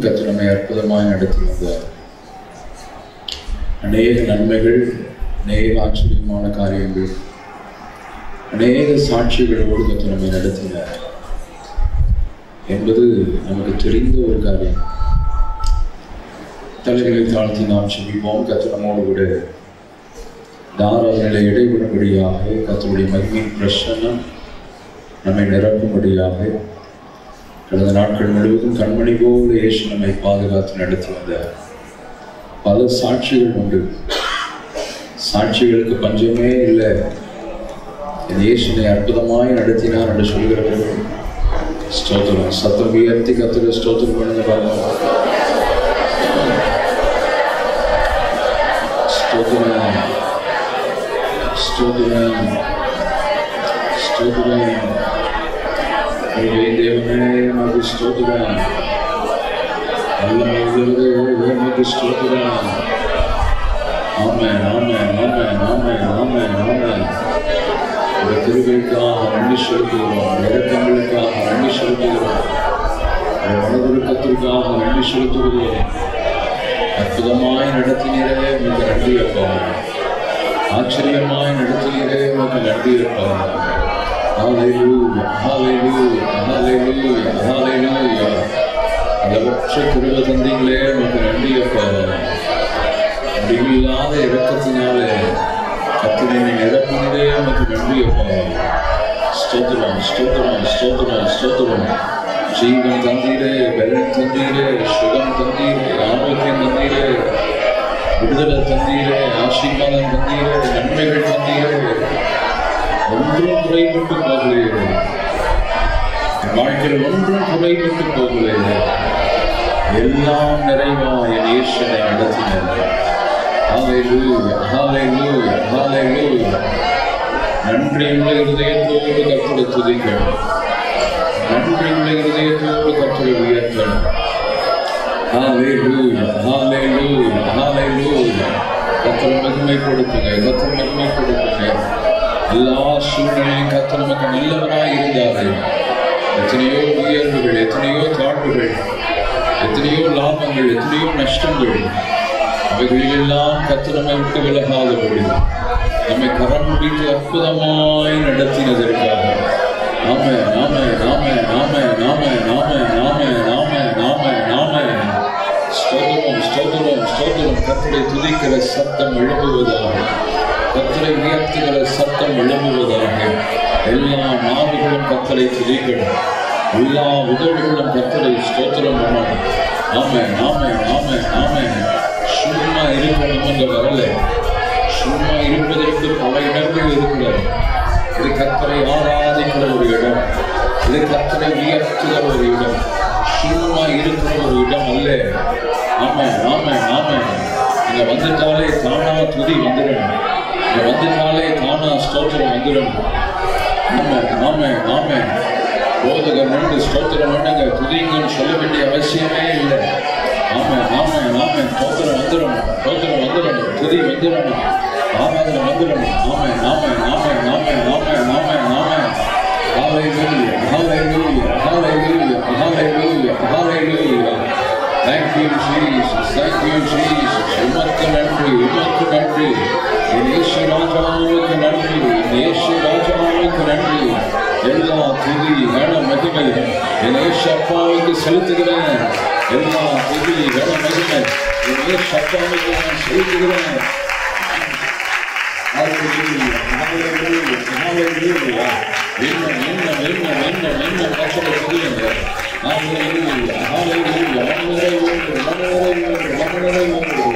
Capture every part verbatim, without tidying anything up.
கர்த்தர் நம்மை அற்புதமாய் நடத்தி வந்தார். அநேக நன்மைகள், அநேக ஆச்சரியமான காரியங்கள், அநேக சாட்சிகளோடு கர்த்தர் நம்மை நடத்தினார் என்பது நமக்கு தெரிந்த ஒரு காரியம். தலைகளை தாழ்த்தி நாம் செல்வோம். கர்த்தர் நம்மோடு கூட தாராளங்களை இடைவிடும்படியாக, கர்த்தருடைய மகிமையின் பிரசன்னம் நம்மை நிரப்பும்படியாக கடந்த நாட்கள் முழுவதும் கண்மணி போல இயேசு நம்மை பாதுகாத்து நடத்தி வந்தார். பல சாட்சிகள் உண்டு, சாட்சிகளுக்கு பஞ்சமே இல்லை. இயேசுனை அற்புதமாய் நடத்தினார் என்று சொல்கிறவர்கள் ஸ்தோத்திரம். சத்தம் உயர்த்தி கர்த்தரை ஸ்தோத்திரம் பண்ணுங்க பாருங்க. ஸ்தோத்திரம், ஸ்தோத்திரம், ஸ்தோத்திரம். தேவனே நமக்கு ஸ்தோத்திரம். நமக்கு ஸ்தோத்திரம். ஆமென், ஆமென், ஆமென், ஆமென், ஆமென், ஆமென். ஒரு கிருபைக்காக நன்றி செலுத்துகிறோம். இரக்கங்களுக்காக நன்றி செலுத்துகிறோம். மனதுருக்கத்திற்காக நன்றி செலுத்துகிறோம். அற்புதமாய் நடத்தினீரே உனக்கு நன்றி அப்பா. ஆச்சரியமாய் நடத்தினீரே உனக்கு நன்றி அப்பா. Hallelujah, hallelujah, hallelujah, hallelujah. அளவற்ற கிருபை தந்தீங்களே உனக்கு நன்றி அப்பா. முடிவில்லாத இரக்கத்தினாலே கர்த்தரை நிரப்பினதே உனக்கு நன்றி அப்பா. ஸ்தோத்திரம், ஸ்தோத்திரம், ஸ்தோத்திரம், ஸ்தோத்திரம். ஜீவன் தந்தீரே, பலன் தந்தீரே, சுகம் தந்தீரே, ஆரோக்கியம் தந்தீரே, விடுதலை தந்தீரே, ஆசீர்வாதம் தந்தீரே, நன்மைகள் தந்தீரே. ஒன்றும் குறைபட்டு போகலையே, வாழ்க்கையில் ஒன்றும் குறைபட்டு போகலையே. எல்லாம் நிறைவா என் இயேசுவை நடத்தினார். ஹல்லேலூயா, ஹல்லேலூயா, ஹல்லேலூயா. நன்றியுள்ள இருதயத்தோடு கர்த்தரை துதிக்கணும். நன்றியுள்ள இருதயத்தோடு கர்த்தரை உயர்த்தணும். ஹல்லேலூயா, ஹல்லேலூயா, ஹல்லேலூயா. கர்த்தரை மகிமை கொடுக்குங்க, கர்த்தரை மகிமை கொடுக்குங்க. எல்லா சூழ்நிலையும் கர்த்தர் நமக்கு நல்லவராய் இருந்தாரு. எத்தனையோ உயர்வுகள், எத்தனையோ தாழ்வுகள், எத்தனையோ லாபங்கள், எத்தனையோ நஷ்டங்கள், அவைகளிலெல்லாம் கர்த்தர் நம்மை விட்டு விலகாதபடி நம்மை கரம் பிடித்து அற்புதமாய் நடத்தினதற்காக நாம நாம நாம நாம நாம நாம நாம நாம நாம நாம ஸ்தோத்திரம், ஸ்தோத்திரம், ஸ்தோத்திரம். கர்த்தரை துதிக்கிற சத்தம் எழுப்புவதாக, கர்த்தரை உயர்த்துகிற சத்தம் எழும்புவதாக. எல்லா நாவுகளும் கர்த்தரை துதிக்கணும். எல்லா உதவிகளும் கர்த்தரை ஸ்தோத்திரம் பண்ணணும். நாம நாம நாம நாம சும்மா இருக்கணும் என்ற வரல. சும்மா இருப்பதற்கு பல இடங்கள் இருக்கிறது. இது கர்த்தரை ஆராதிக்கிற ஒரு இடம், இது கர்த்தரை உயர்த்துகிற ஒரு இடம், சும்மா இருக்கிற ஒரு இடம் அல்ல. நாம நாம நாம இங்க வந்துட்டாலே தானா துதி வந்துடணும். வந்துட்டாலே தானா ஸ்தோத்திரம் வந்துடும். நாம நாம நாம போதகர் நண்டு ஸ்தோத்திரம் பண்ணுங்க, துதிங்கன்னு சொல்ல வேண்டிய அவசியமே இல்லை. நாம நாம நாம ஸ்தோத்திரம் வந்துடணும், ஸ்தோத்திரம் வந்துடணும், துதி வந்துடணும், ஆராதனை வந்துடணும். நாம நாம நாம நாம நாம நாம நாம ஹல்லேலூயா, ஹல்லேலூயா, ஹல்லேலூயா, ஹல்லேலூயா, ஹல்லேலூயா. Thank you Jesus, thank you Jesus. உமக்கு நன்றி, உமக்கு நன்றி. இயேசு ராஜாவுக்கு நன்றி, இயேசு ராஜாவுக்கு நன்றி. எல்லா துதி கன மகிமை இயேசு அப்பாவுக்கு செலுத்துகிறேன். எல்லா துதி கன மகிமை இயேசு அப்பாவுக்கு நான் செலுத்துகிறேன். ஹல்லேலூயா, ஹல்லேலூயா, ஹல்லேலூயா. என்ன என்ன என்ன என்ன என்ன கர்த்தரை துதியுங்க. ஹல்லேலூயா, ஹல்லேலூயா. மன்னரை ஒன்று, மன்னரை ஒன்று, மன்னரை ஒன்று.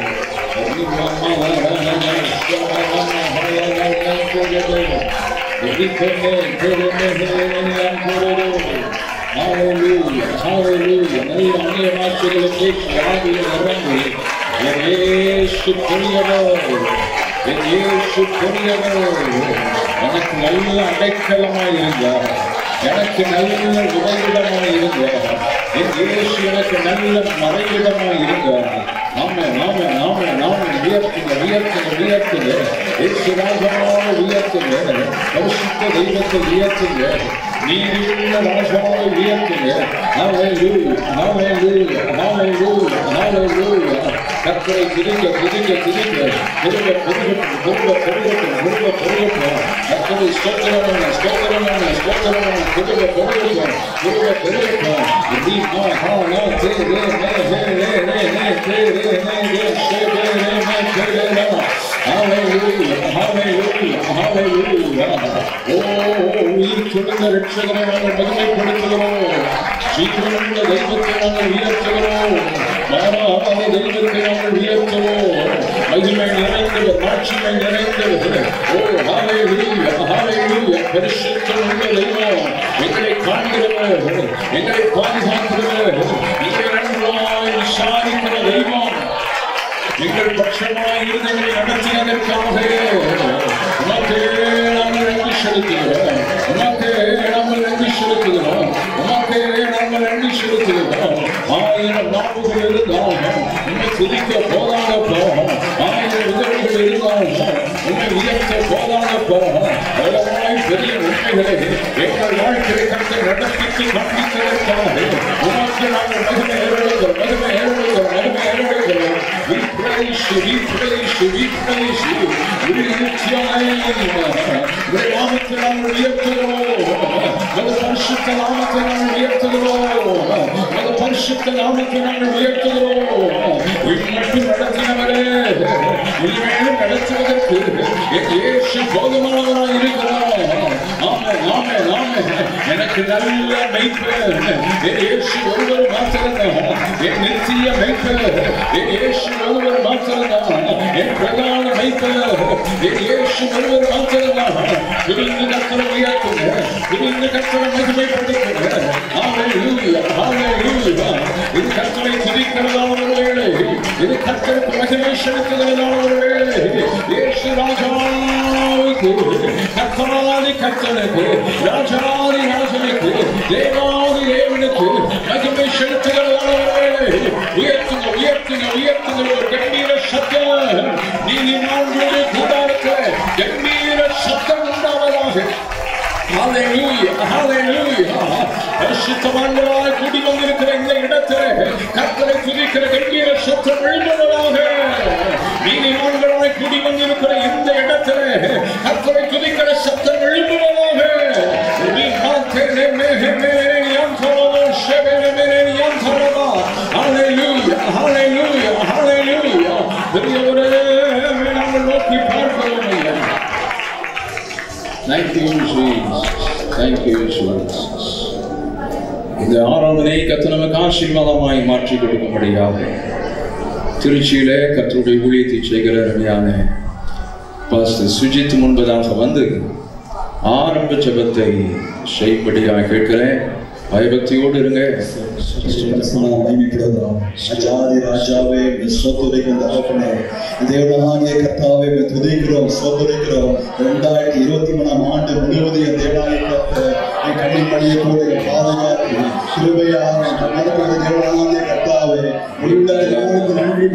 எனக்கு நல்ல அடைக்கலமாய் இருந்தார், எனக்கு நல்ல உதவிடமாய் இருந்தார், என் இயேசு எனக்கு நல்ல மறைவிடமாய் இருந்தார். நாம நாம நாம நாம உயர்த்துங்க, உயர்த்துங்க, உயர்த்துங்க. இயேசு ராஜாவை உயர்த்துங்க, பரிசுத்த தெய்வத்தை உயர்த்துங்க, நீதியுள்ள ராஜாவை உயர்த்துங்க. ஹல்லேலூயா, ஹல்லேலூயா, ஹல்லேலூயா. கர்த்தரை துதிக்க துதிக்க துதிக்க திரும்ப பெருகட்டும் திரும்ப பெருகட்டும் திரும்ப பெருகட்டும் கர்த்தரை ஸ்தோத்திரம் ஸ்தோத்திரம் ஸ்தோத்திரம் திரும்ப பெருகட்டும் திரும்ப பெருகட்டும் தி மா ஹா நா தே ரே மே ஹே ரே ரே மே தே ரே மே ரே ஷே ரே ரே மே தே ரே ரே ஹalleluya hallelujah hallelujah ஓ உயிர் துணிந்த ரட்சகரை நாங்கள் மகிமைப்படுத்துகிறோம் சீக்கிரமுள்ள தெய்வத்தை நாங்கள் உயர்த்துகிறோம் மாறாத தெய்வத்தை நாங்கள் உயர்த்துவோம் மகிமை நிறைந்தவர் மாட்சிமை நிறைந்தவர் ஓ ஹalleluya hallelujah பரிசுத்தமுள்ள தெய்வம் எங்களை காண்கிறவர் எங்களை பாதுகாக்கிறவர் எங்களை நன்றாய் விசாரிக்கிற தெய்வம் எங்கள் பட்சமாய் இருந்தவர்களை நடத்தினதற்காக உமக்கே நாங்கள் நன்றி செலுத்துகிறோம் உமக்கே நாங்கள் நன்றி செலுத்துகிறோம் உமக்கே நாங்கள் நன்றி செலுத்துகிறோம் ஆயிரம் நாவுகள் இருந்தாலும் உண்மை துதிக்க போதாத போகும் ஆயிரம் உதவிகள் இருந்தாலும் உண்மை உயர்த்த போதாத போகும் பலமாய் பெரிய உண்மைகளை எங்கள் வாழ்க்கையை கண்டு நடப்பித்து காண்பித்ததற்காக உமக்கு நாங்கள் மகிமை ஏறுகிறோம் மகிமை ஏறுகிறோம் மகிமை ஏறுகிறோம். We praise you, we praise you, we praise you. We lift your name. We நாமத்தை நாங்கள் உயர்த்துகிறோம். அந்த பரிசுத்த நாமத்தை நாங்கள் உயர்த்துகிறோம். அந்த பரிசுத்த நாமத்தை நாங்கள் உயர்த்துகிறோம். இன்னும் நடத்தினவரே இனிமேலும் நடத்துவதற்கு இயேசு போதுமானவராய் இருக்கிறார். ஆமே ஆமே ஆமே எனக்கு நல்ல மெய்ப்பர் இயேசு ஒருவர் மாத்திரம்தான் என் நித்திய மெய்ப்பர் இயேசு ஒருவர் மாத்திரம்தான் என் பிரதான மெய்ப்பர் இயேசு ஒருவர் மாத்திரம்தான். புரிந்து கர்த்தரை உயர்த்துங்க புரிந்து கர்த்தரை மகிமைப்படுத்துங்க. ஹalleluya ஹalleluya இது கர்த்தரை துதிக்கிறதான ஒரு வேளை இது கர்த்தருக்கு மகிமை செலுத்துகிறதான ஒரு வேளை இயேசு ராஜாவுக்கு கர்த்தராதி கர்த்தனுக்கு ராஜாதி ராஜனுக்கு தேவாதி தேவனுக்கு மகிமை செலுத்துகிறதான ஒரு வேளை உயர்த்துங்க உயர்த்துங்க உயர்த்துங்க ஒரு கம்பீர சத்தம் நீதிமான்களுடைய கூடாரத்தில் கம்பீர சத்தம் உண்டாவதாக. ஹalleluya ஹalleluya பரிசுத்தவான்களாய் கூடி வந்திருக்கிற இந்த இடத்தில் கர்த்தரை துதிக்கிற கம்பீர சத்தம் எழும்புவதாக. நீதிமான்களாய் கூடி வந்திருக்கிற இந்த இடத்தில் கர்த்தரை துதிக்கிற சத்தம் எழும்புவதாக. ஹalleluya ஹalleluya ஹalleluya பெரியவரே நாங்கள் நோக்கி பார்க்கிறோம். Thank you Jesus. Thank you Jesus. இந்த ஆராதனை கர்த்தர் நமக்கு ஆசீர்வாதமாய் மாற்றி கொடுக்கும்படியாக திருச்சியிலே கர்த்தருடைய ஊழியத்தை செய்கிற அருமையான பாஸ்டர் சுஜித் முன்பதாக வந்து ஆரம்ப ஜெபத்தை செய்யும்படியாக கேட்கிறேன். பயபக்தியோடு இருங்க. ராஜாவே தேவனாகிய கர்த்தாவே துதிக்கிறோம் சோதரிக்கிறோம். இரண்டாயிரத்தி இருபத்தி மூணாம் ஆண்டு முழுவதையும் தேவனாகிய என் கண்ணின் பணியை கூட பாதுகாத்து கிருபையாக நடத்துகிற தேவனாகிய கர்த்தாவே உங்களுக்கு நன்றி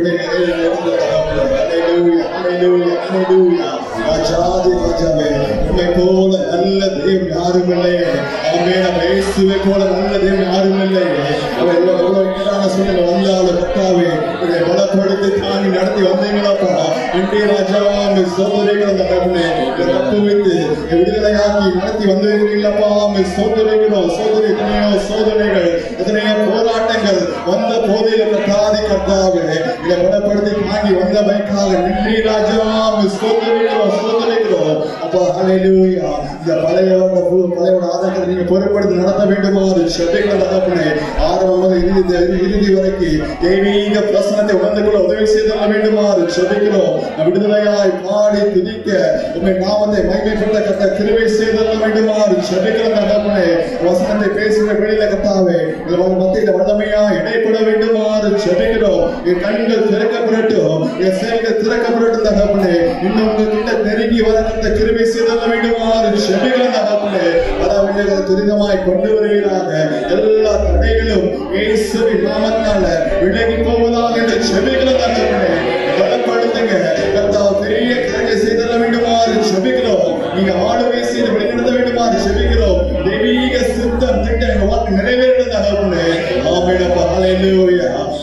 ராஜாதி ராஜாவே உண்மை போல நல்ல தெய்வம் யாரும் இல்லையே. அவன் நம்ம இயேசுவை போல நல்ல தெய்வம் யாரும் இல்லையே. அவன் எவ்வளவு எவ்வளவு சூழ்நிலை வந்தாலும் கர்த்தாவே இதை பலப்படுத்தி தாங்கி நடத்தி வந்தீங்களாப்பா. இன்றைய ராஜாவா சோதனைகள் அந்த கண்ணை தப்பு வைத்து விடுதலையாக்கி நடத்தி வந்திருக்கிறீங்களப்பா. சோதனைகளோ சோதனை எத்தனையோ சோதனைகள் எத்தனையோ போராட்டங்கள் வந்த போதில கர்த்தாதி கர்த்தாவே இதை பலப்படுத்தி தாங்கி வந்தமைக்காக நன்றி ராஜாவா. சோதனைகளோ சோதனைகளோ அப்பா ஹல்லேலூயா. இந்த பழைய பழையோட ஆதாரத்தை நீங்க பொறுப்படுத்தி நடத்த வேண்டுமாறு செபிக்கிற தகப்பனே ஆரம்பம் முதல் இறுதி வரைக்கும் தெய்வீக பிரசனத்தை உணர்ந்து கொள்ள உதவி செய்து வேண்டுமாறு செபிக்கிறோம். விடுதலையாய் பாடி துதிக்க உண்மை நாமத்தை மகிமைப்படுத்த கத்த கிருபை செய்து வேண்டுமாறு செபிக்கிற தகப்பனே வசனத்தை பேசுகிற வெளியில கத்தாவே மத்தியில வல்லமையா இடைப்பட வேண்டுமாறு செபிக்கிறோம். என் கண்கள் திறக்கப்படட்டும் என் செயல்கள் திறக்கப்படட்டும் தகப்பனே. இன்னும் உங்க கிட்ட நெருங்கி வர கத்த கிருபை செய்து வேண்டுமாறு செபிக்கிற தகப்பனே. அதாவது துரிதமாய் கொண்டு வருவீராக. எல்லா தடைகளும் இயேசுவின் நாமத்தால விலகி போவதாக என்று செபிக்கிற தகப்பனே பலப்படுத்துங்க. கர்த்தாவே பெரிய காரியங்களை செய்து வேண்டுமாறு செபிக்கிறோம். நீங்க ஆளுகை செய்து வழிநடத்த வேண்டுமாறு செபிக்கிறோம். தெய்வீக சித்தம் திட்டம் எங்க வாழ்க்கை நிறைவேறும் தகப்பனே. ஆமென். ஹல்லேலூயா.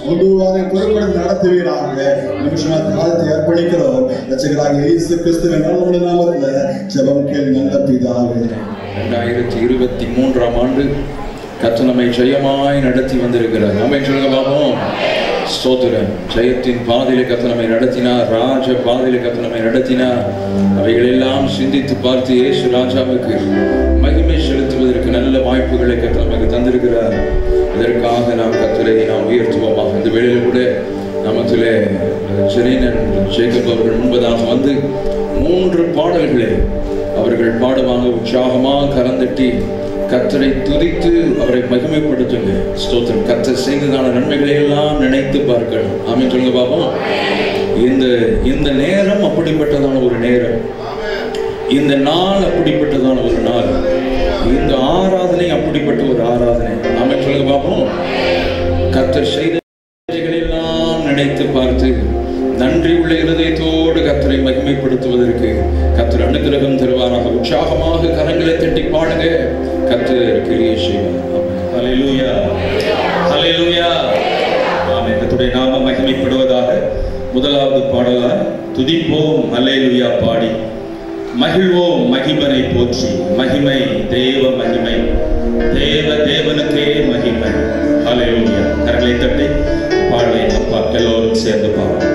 முழுவதை பொறுப்படுத்தி நடத்துவீராக. நிமிஷமாக காலத்தை அர்ப்பணிக்கிறோம். ரட்சகராகிய இயேசு கிறிஸ்துவின் நல்ல நாமத்தில் ஜெபம் கேள்வி நல்ல பிதாவே. இரண்டாயிரத்தி இருபத்தி மூன்றாம் ஆண்டு கர்த்தர் நம்மை ஜெயமாய் நடத்தி வந்திருக்கிறார். நம்மை சொல்லுங்க பாப்போம். ஸ்தோத்திரம். ஜெயத்தின் பாதையிலே கர்த்தர் நம்மை நடத்தினார். ராஜ பாதையிலே கர்த்தர் நம்மை நடத்தினார். அவைகளெல்லாம் சிந்தித்து பார்த்து இயேசு ராஜாவுக்கு மகிமை செலுத்துவதற்கு நல்ல வாய்ப்புகளை கர்த்தர் நமக்கு தந்திருக்கிறார். இதற்காக நாம் கர்த்தரை நாம் உயர்த்துவோமாக. இந்த வேளையில் கூட நமத்திலே ஜெரீனன் ஜேக்கப் அவர்கள் முன்பதாக வந்து மூன்று பாடல்களை அவர்கள் பாடுவாங்க. உற்சாகமாக கரந்தட்டி கர்த்தரை துதித்து அவரை மகிமைப்படுத்துங்க. ஸ்தோத்திரம். கர்த்தர் செய்ததான நன்மைகளை எல்லாம் நினைத்து பார்க்கணும். ஆமென் சொல்லுங்க பாப்போம். இந்த இந்த நேரம் அப்படிப்பட்டதான ஒரு நேரம், இந்த நாள் அப்படிப்பட்டதான ஒரு நாள், இந்த ஆராதனை அப்படிப்பட்ட ஒரு ஆராதனை. ஆமென் சொல்லுங்க பாப்போம். கர்த்தர் செய்த எல்லாம் நினைத்து பார்த்து நன்றி உள்ள இருதயத்தோடு கர்த்தரை மகிமைப்படுத்துவதற்கு கர்த்தர் அனுகிரகம் தருவாராக. உற்சாகமாக கரங்களை தட்டி பாடுங்க. கர்த்தர் கிரியை செய்வார். ஹல்லேலூயா, ஹல்லேலூயா. ஆமென். கர்த்தருடைய நாமம் மகிமைப்படுவதாக. முதலாவது பாடலாய் துதிப்போம் ஹல்லேலூயா பாடி மகிழ்வோம் மகிமனை போற்றி. மகிமை தேவ மகிமை, தேவ தேவனுக்கே மகிமை. ஹல்லேலூயா. கரங்களை தட்டி பாடலை அப்பா எல்லோரும் சேர்ந்து பாடுவோம்.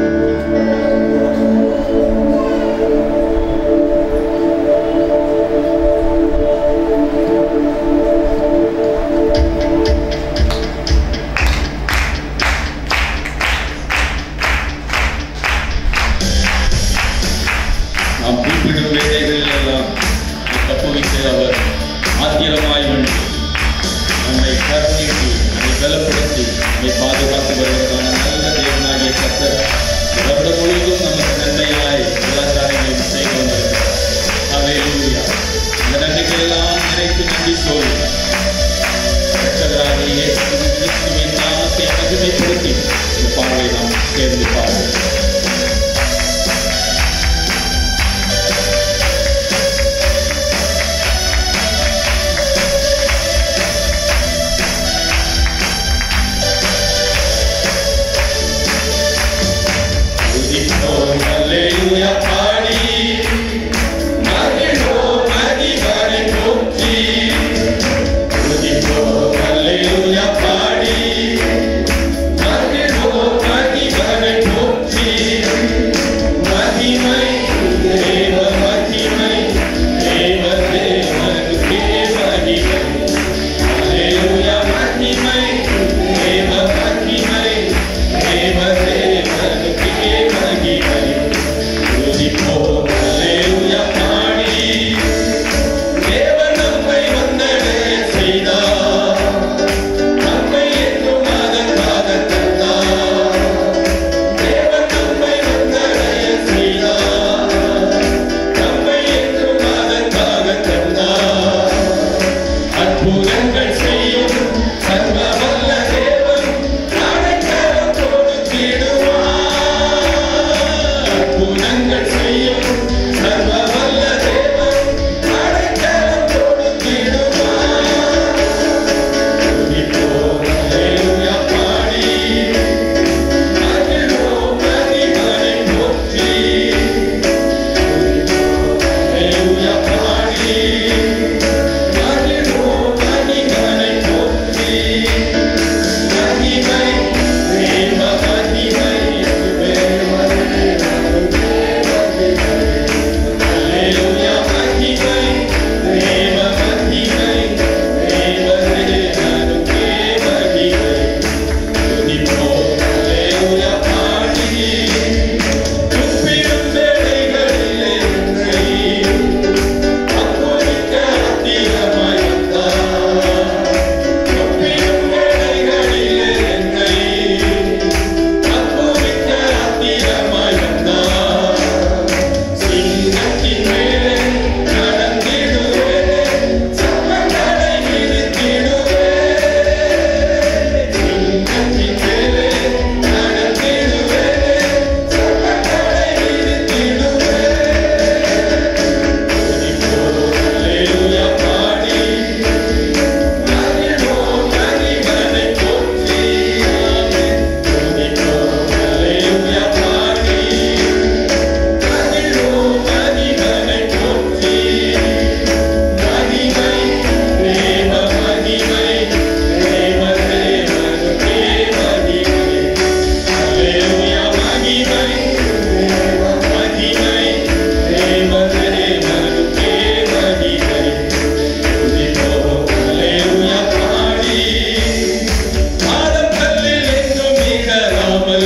நாம் குறிப்பிடும் வேலைகளில் எல்லாம் தப்புவித்து அவர் ஆத்திரமாய் வந்து நம்மை கருணித்து நம்மை பலப்படுத்தி நம்மை பாதுகாத்து வருவதற்கான நல்ல தேவனாகிய கர்த்தர் வருட முழுவதும் நமக்கு நன்மையாய் எல்லா காரியங்களையும் செய்து வந்திருக்கிறார். ஹல்லேலூயா. இந்த நன்மைகள் எல்லாம் நினைத்து நன்றி சொல்லி ரட்சகராகிய இயேசு கிறிஸ்துவின் நாமத்தை மகிமைப்படுத்தி இந்த பாடலை நாம் சேர்ந்து பாடுவோம். Hallelujah, party. Hallelujah, மகிமனை போற்றி. துதிப்போம் Hallelujah, party. Hallelujah, மகிமனை போற்றி. மகிமை தேவ மகிமை, தேவ தேவனுக்கே மகிமை. Hallelujah, மகிமை தேவ மகிமை, தேவ தேவனுக்கே மகிமை.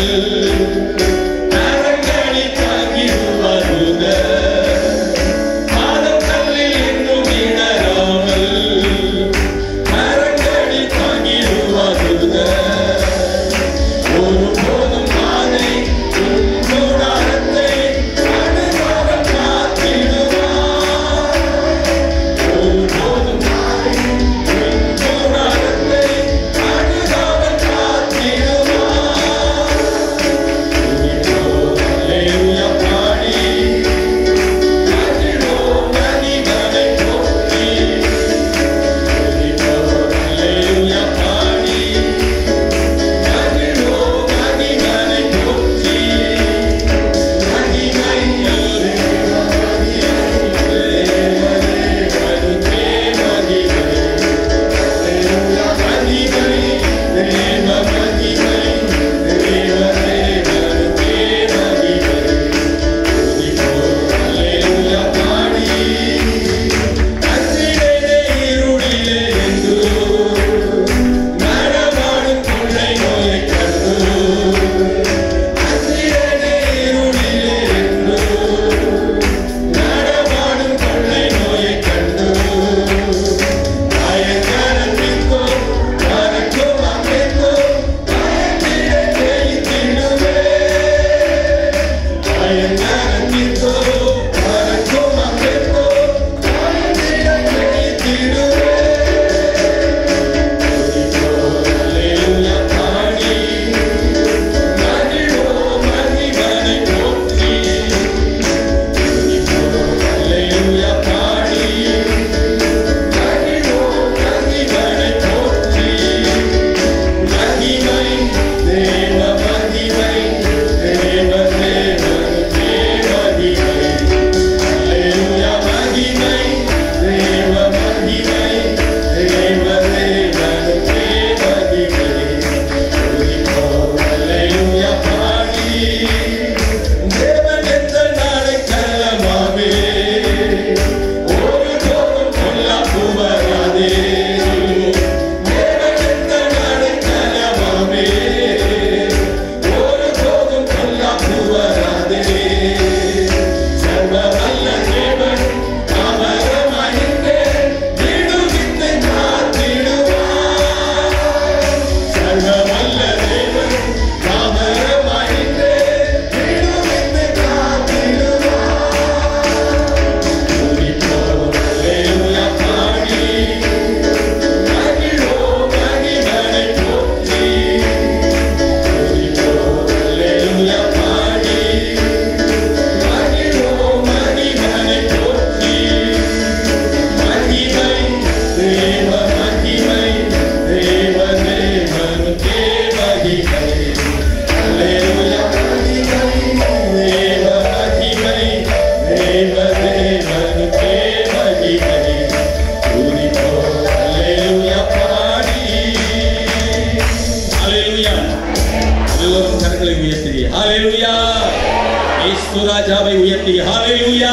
ராஜாவை உயர்த்தி ஹalleluya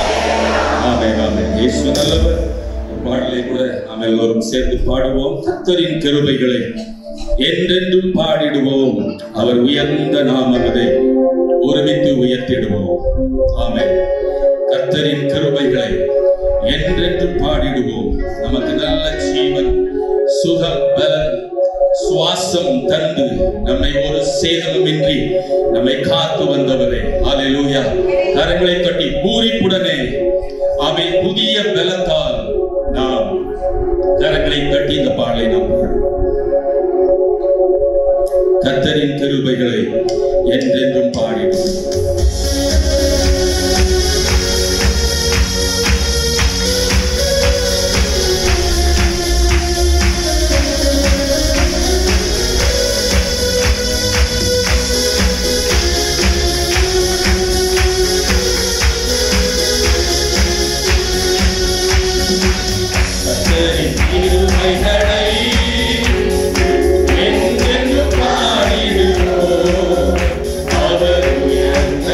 ஆமென் ஆமென் இயேசு நல்லவர். பாடலை கூட நாம் எல்லோரும் சேர்ந்து பாடுவோம். கர்த்தரின் கிருபைகளை என்றென்றும் பாடிடுவோம், அவர் உயர்ந்த நாமத்தை ஒருமித்து உயர்த்திடுவோம். ஆமென். கர்த்தரின் கிருபைகளை என்றென்றும் பாடிடுவோம். நமக்கு நல்ல ஜீவன், சுகம், பலன், சுவாசம் தந்து நம்மை ஒரு சேதமுமின்றி நம்மை காத்து வந்தவரே ஹalleluya. கரங்களை தட்டி பூரிப்புடனே அவை புதிய பலத்தால் நாம் கரங்களை தட்டி இந்த பாடலை நாம் கர்த்தரின் கிருபைகளை என்றென்றும் பாடிடுவோம். அவர் உயர்ந்த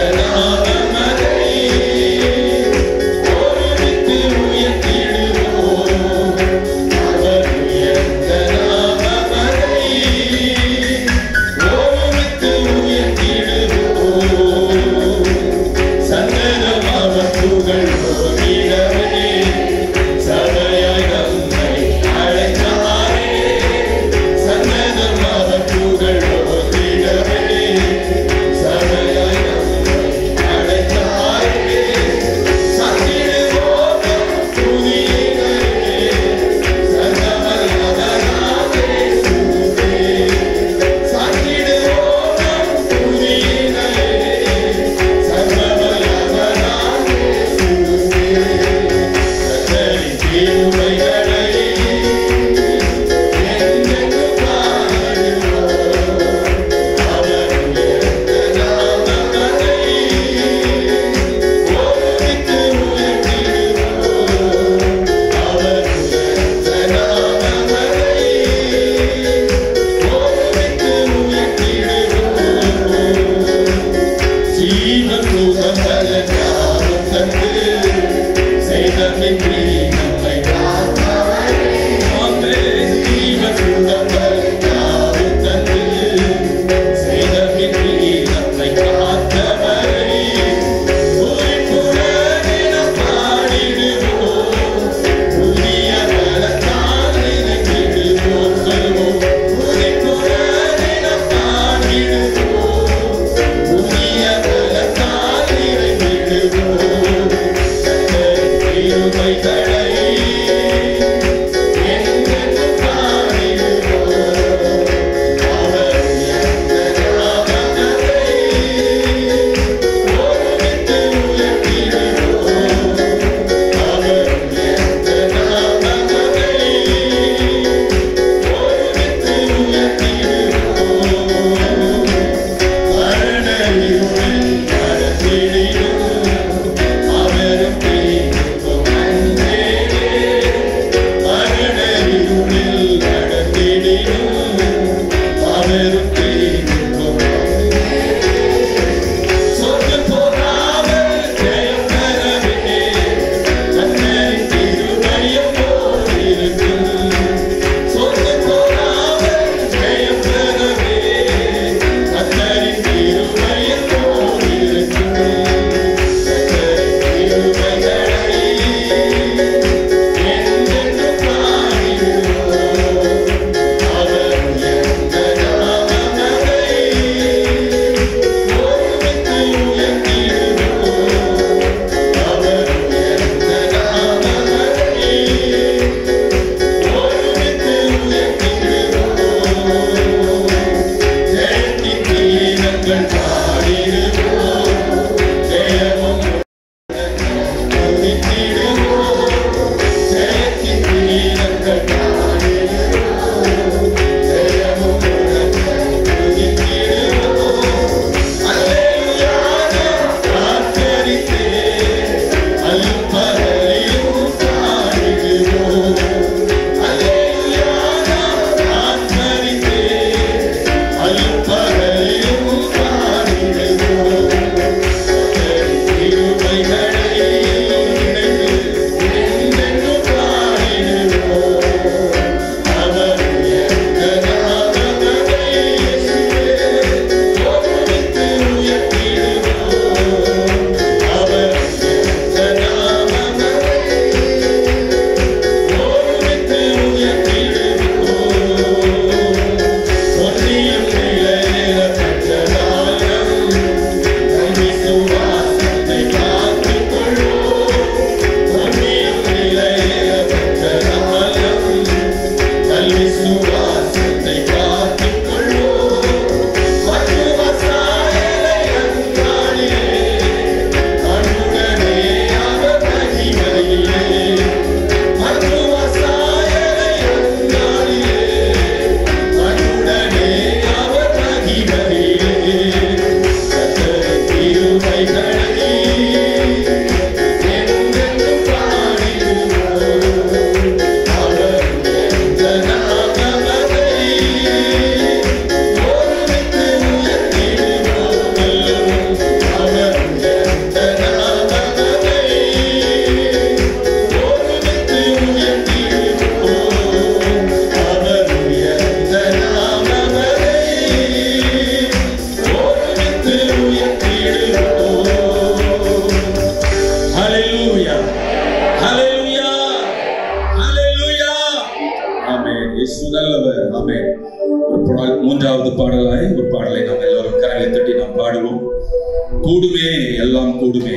மூன்றாவது பாடலாய் ஒரு பாடலை நாம் எல்லோரும் கரங்களை தட்டி நாம் பாடுவோம். கூடுமே எல்லாம் கூடுமே,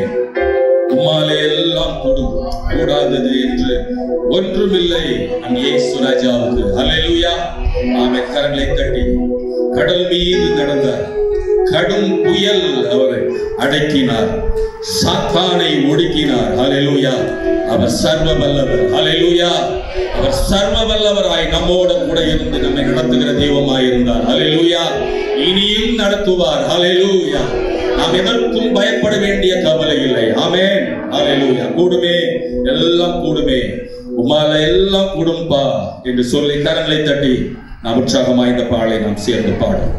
உம்மாலே எல்லாம் கூடும், கூடாதது என்று ஒன்றுமில்லை நம் இயேசு ராஜாவுக்கு. ஹல்லேலூயா. ஆமென். கரங்களை தட்டி கடல் மீது நடந்தார், கடும் புயல் அவரை அடக்கினார், சாத்தானை ஒடுக்கினார். ஹல்லேலூயா. அவர் சர்வ வல்லவர். ஹல்லேலூயா. அவர் சர்வ வல்லவராய் நம்மோடு கூட இருந்து நம்மை நடத்துகிற தெய்வமாய் இருந்தார். ஹல்லேலூயா. இனியும் நடத்துவார். ஹல்லேலூயா. நாம் எதற்கும் பயப்பட வேண்டிய கவலை இல்லை. ஆமென். ஹல்லேலூயா. கூடுமே எல்லாம் கூடுமே, உம்மால எல்லாம் கூடும்பா என்று சொல்லி கரங்களை தட்டி நாம் உற்சாகமாய் இந்த பாடலை நாம் சேர்ந்து பாடுவோம்.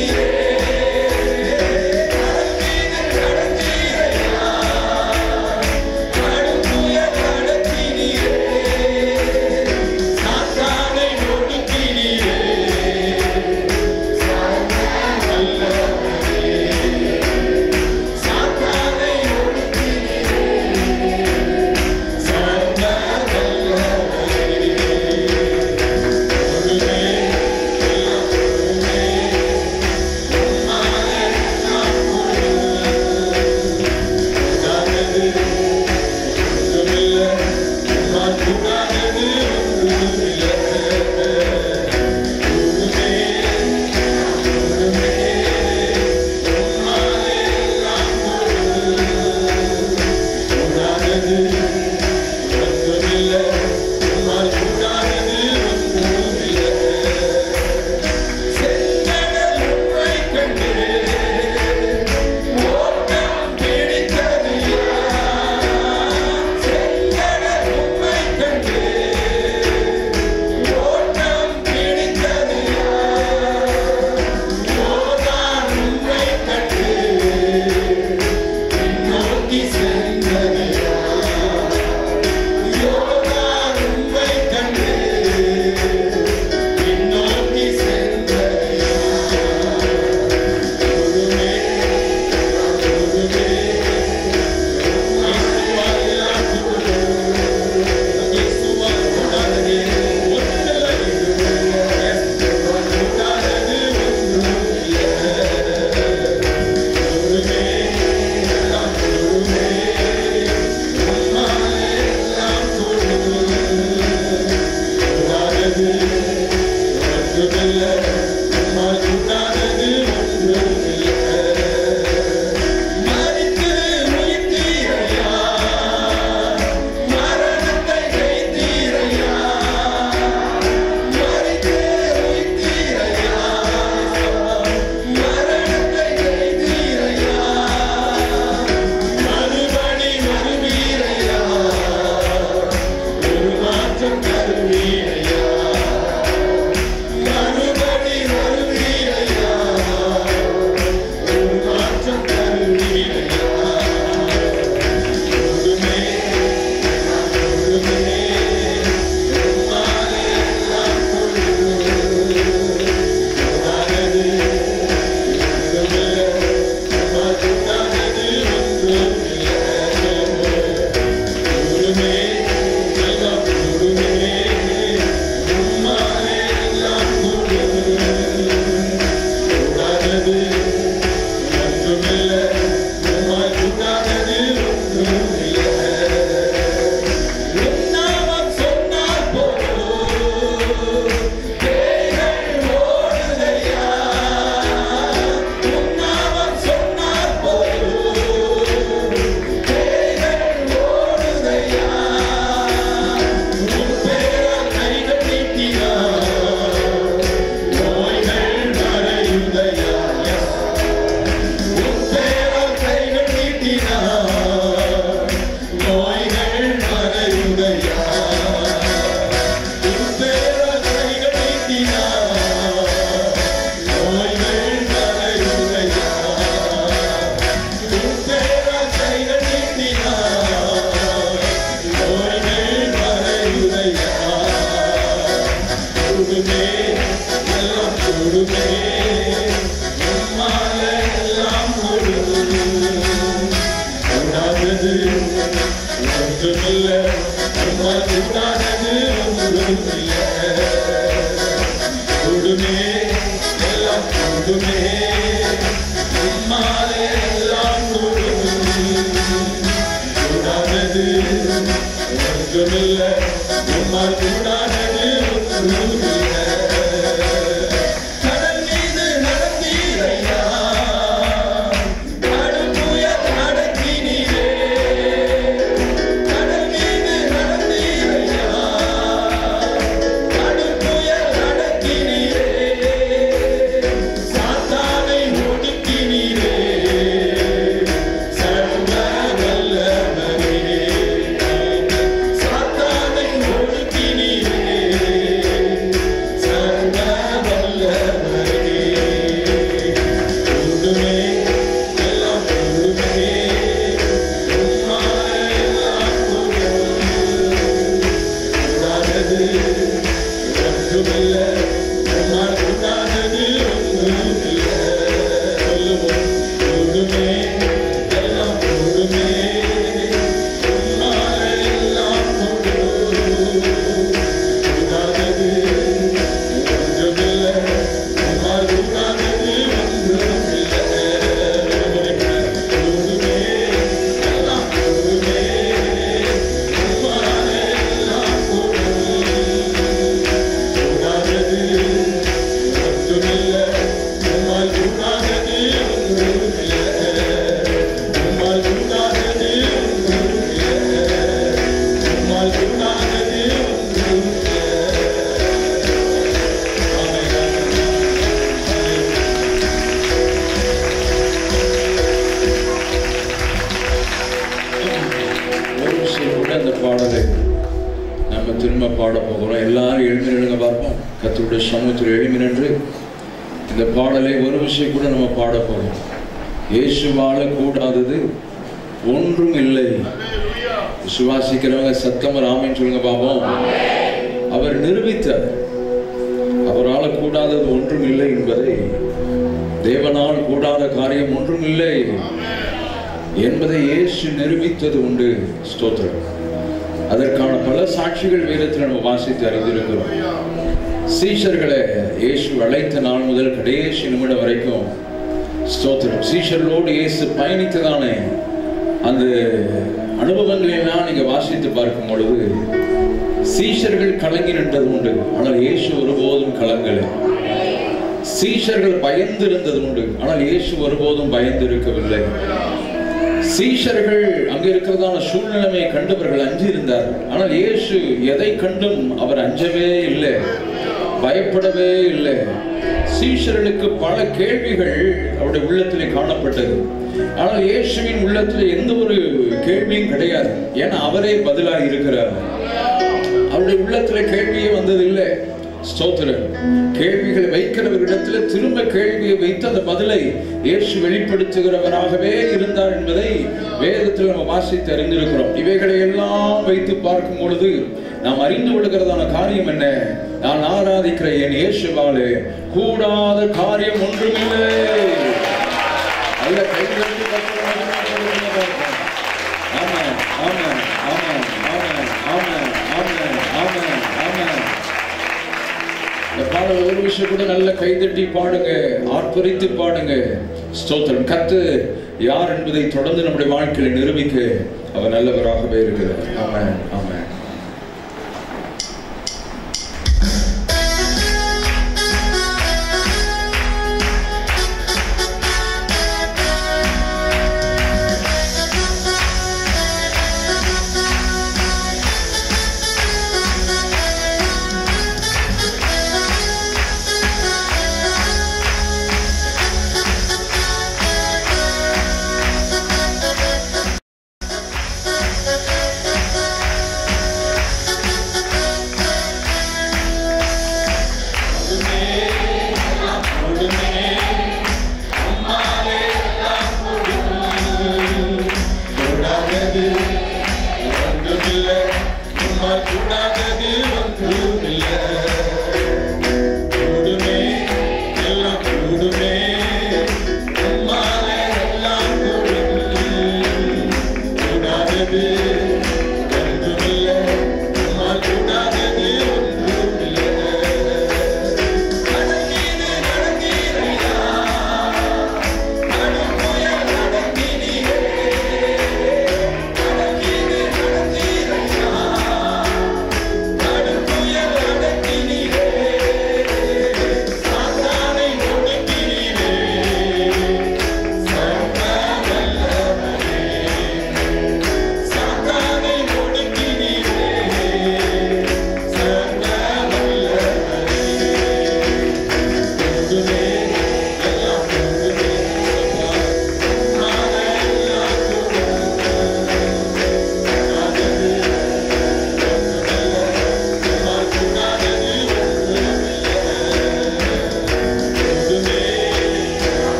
Hallelujah. நீட்டினார் நோய்கள் மறையுடையா உன் பேரால் கைகள் நீட்டினார் நோய்கள் மறையுடையா உன் பேரால் கைகள் நீட்டினார் நோய்கள் மறையுடையா கொடுமே எல்லாம் கொடுமே உம்மால எல்லாம் கொடுமே கூடாதது ஒன்றுமில்ல உம்மால் கூடாதது ஒன்றுமில்ல கொடுமே எல்லாம் கொடுமே உம்மால எல்லாம் கொடுமே கூடாதது ஒன்றுமில்ல உம்மால் கூடாதது ஒன்றுமில்ல கடல் மீது நடந்தீரையா கடல் புயல் அடக்கினீரே கடல் மீது நடந்தீரையா கடல் புயல் அடக்கினீரே சாத்தானை ஒடுக்கினீரே சர்வ வல்லவரே சாத்தானை ஒடுக்கினீரே சர்வ வல்லவரே கொடுமே எல்லாம் கொடுமே உம்மால் எல்லாம் கூடாதது ஒன்றுமில்ல உம்மால் கூடாதது ஒன்றுமில்ல சொல்லுவோம் கொடுமே எல்லாம் கொடுமே உம்மால் எல்லாம் கூடாதது ஒன்றுமில்ல உம்மால் கூடாதது ஒன்றுமில்ல கொடுமே எல்லாம் கொடுமே உம்மால் எல்லாம் கூடாதது ஒன்றுமில்ல உம்மால் கூடாதது ஒன்றுமில்ல உம்மால் கூடாதது ஒன்றுமில்ல உம்மால் கூடாதது ஒன்றுமில்ல ஒரு விஷயம் கூட அந்த பாடலை நம்ம திரும்ப பாட போகிறோம். எல்லாரும் எழுமி நின்னுங்க பார்ப்போம். கர்த்தருடைய சமூகத்தில் எழுமி நின்று இந்த பாடலை ஒரு விஷயம் கூட நம்ம பாட போகிறோம். இயேசுவால கூடாதது ஒன்றும் இல்லை. விசுவாசிக்கிறவங்க சத்தம் ராமன் சொல்லுங்க பார்ப்போம். அவர் நிரூபித்தார். அவரால் கூடாதது ஒன்றும் இல்லை என்பதை, தேவனால் கூடாத காரியம் ஒன்றும் இல்லை என்பதை இயேசு நிரூபித்தது உண்டு. ஸ்தோத்திரம். அதற்கான பல சாட்சிகள் வேதத்தில் நம்ம வாசித்து அறிந்திருக்கிறோம். சீஷர்களை இயேசு அழைத்த நாள் முதல் கடைசி நிமிடம் வரைக்கும் ஸ்தோத்திரம் சீஷர்களோடு இயேசு பயணித்ததானே அந்த அனுபவங்களெல்லாம் நீங்க வாசித்து பார்க்கும் பொழுது சீஷர்கள் கலங்கி நின்றது உண்டு. ஆனால் இயேசு ஒருபோதும் கலங்கலை. சீஷர்கள் பயந்து இருந்தது உண்டு. ஆனால் இயேசு ஒருபோதும் பயந்து இருக்கவில்லை. சீஷர்கள் அங்க இருக்கிறதான சூழ்நிலையை கண்டவர்கள் அஞ்சி இருந்தார்கள். ஆனால் இயேசு எதை கண்டும் அவர் அஞ்சவே இல்லை, பயப்படவே இல்லை. சீஷர்களுக்கு பல கேள்விகள் அவருடைய உள்ளத்திலே காணப்பட்டது. ஆனால் இயேசுவின் உள்ளத்திலே எந்த ஒரு கேள்வியும் கிடையாது. ஏன்னா அவரே பதிலாக இருக்கிறார். அவருடைய உள்ளத்திலே கேள்வியே வந்ததில்லை. ஸ்தோத்திரம். கேள்விகளை வைக்கிறவரிடத்தில் திரும்ப கேள்வியை வைத்து அந்த பதிலை இயேசு வெளிப்படுத்துகிறவராகவே இருந்தார் என்பதை வேதத்தில் நம்ம வாசித்து அறிந்திருக்கிறோம். இவைகளை எல்லாம் வைத்து பார்க்கும் பொழுது நாம் அறிந்து கொள்கிறதான காரியம் என்ன? நான் ஆராதிக்கிற என் இயேசுவாலே கூடாத காரியம் ஒன்றுமில்லை. அல்ல கைகள் ஆமென் ஆமென் ஆமென் ஆமென் ஆமென் ஆமென் ஆமென் ஆமென். இந்த பாடல் ஒரு விஷயம் கூட நல்ல கைதட்டி பாடுங்க, ஆர்ப்பரித்து பாடுங்க. ஸ்தோத்திரம். கர்த்தர் யார் என்பதை தொடர்ந்து நம்முடைய வாழ்க்கையை நிரூபிக்க அவர் நல்லவராகவே இருக்கிறார். ஆமென் ஆமென். கூடாதது ஒன்றுமில்லை, உம்மால் கூடாதது ஒன்றுமில்லை. கூடுமே எல்லாம் கூடுமே, உம்மாலே எல்லாம் கூடும். கூடாதது ஒன்றுமில்லை, உம்மால் கூடாதது ஒன்றுமில்லை. நடந்தீரு நடந்தீரையா, நடுப்புயல் நடந்தீரே. நடந்தீரு நடந்தீரையா,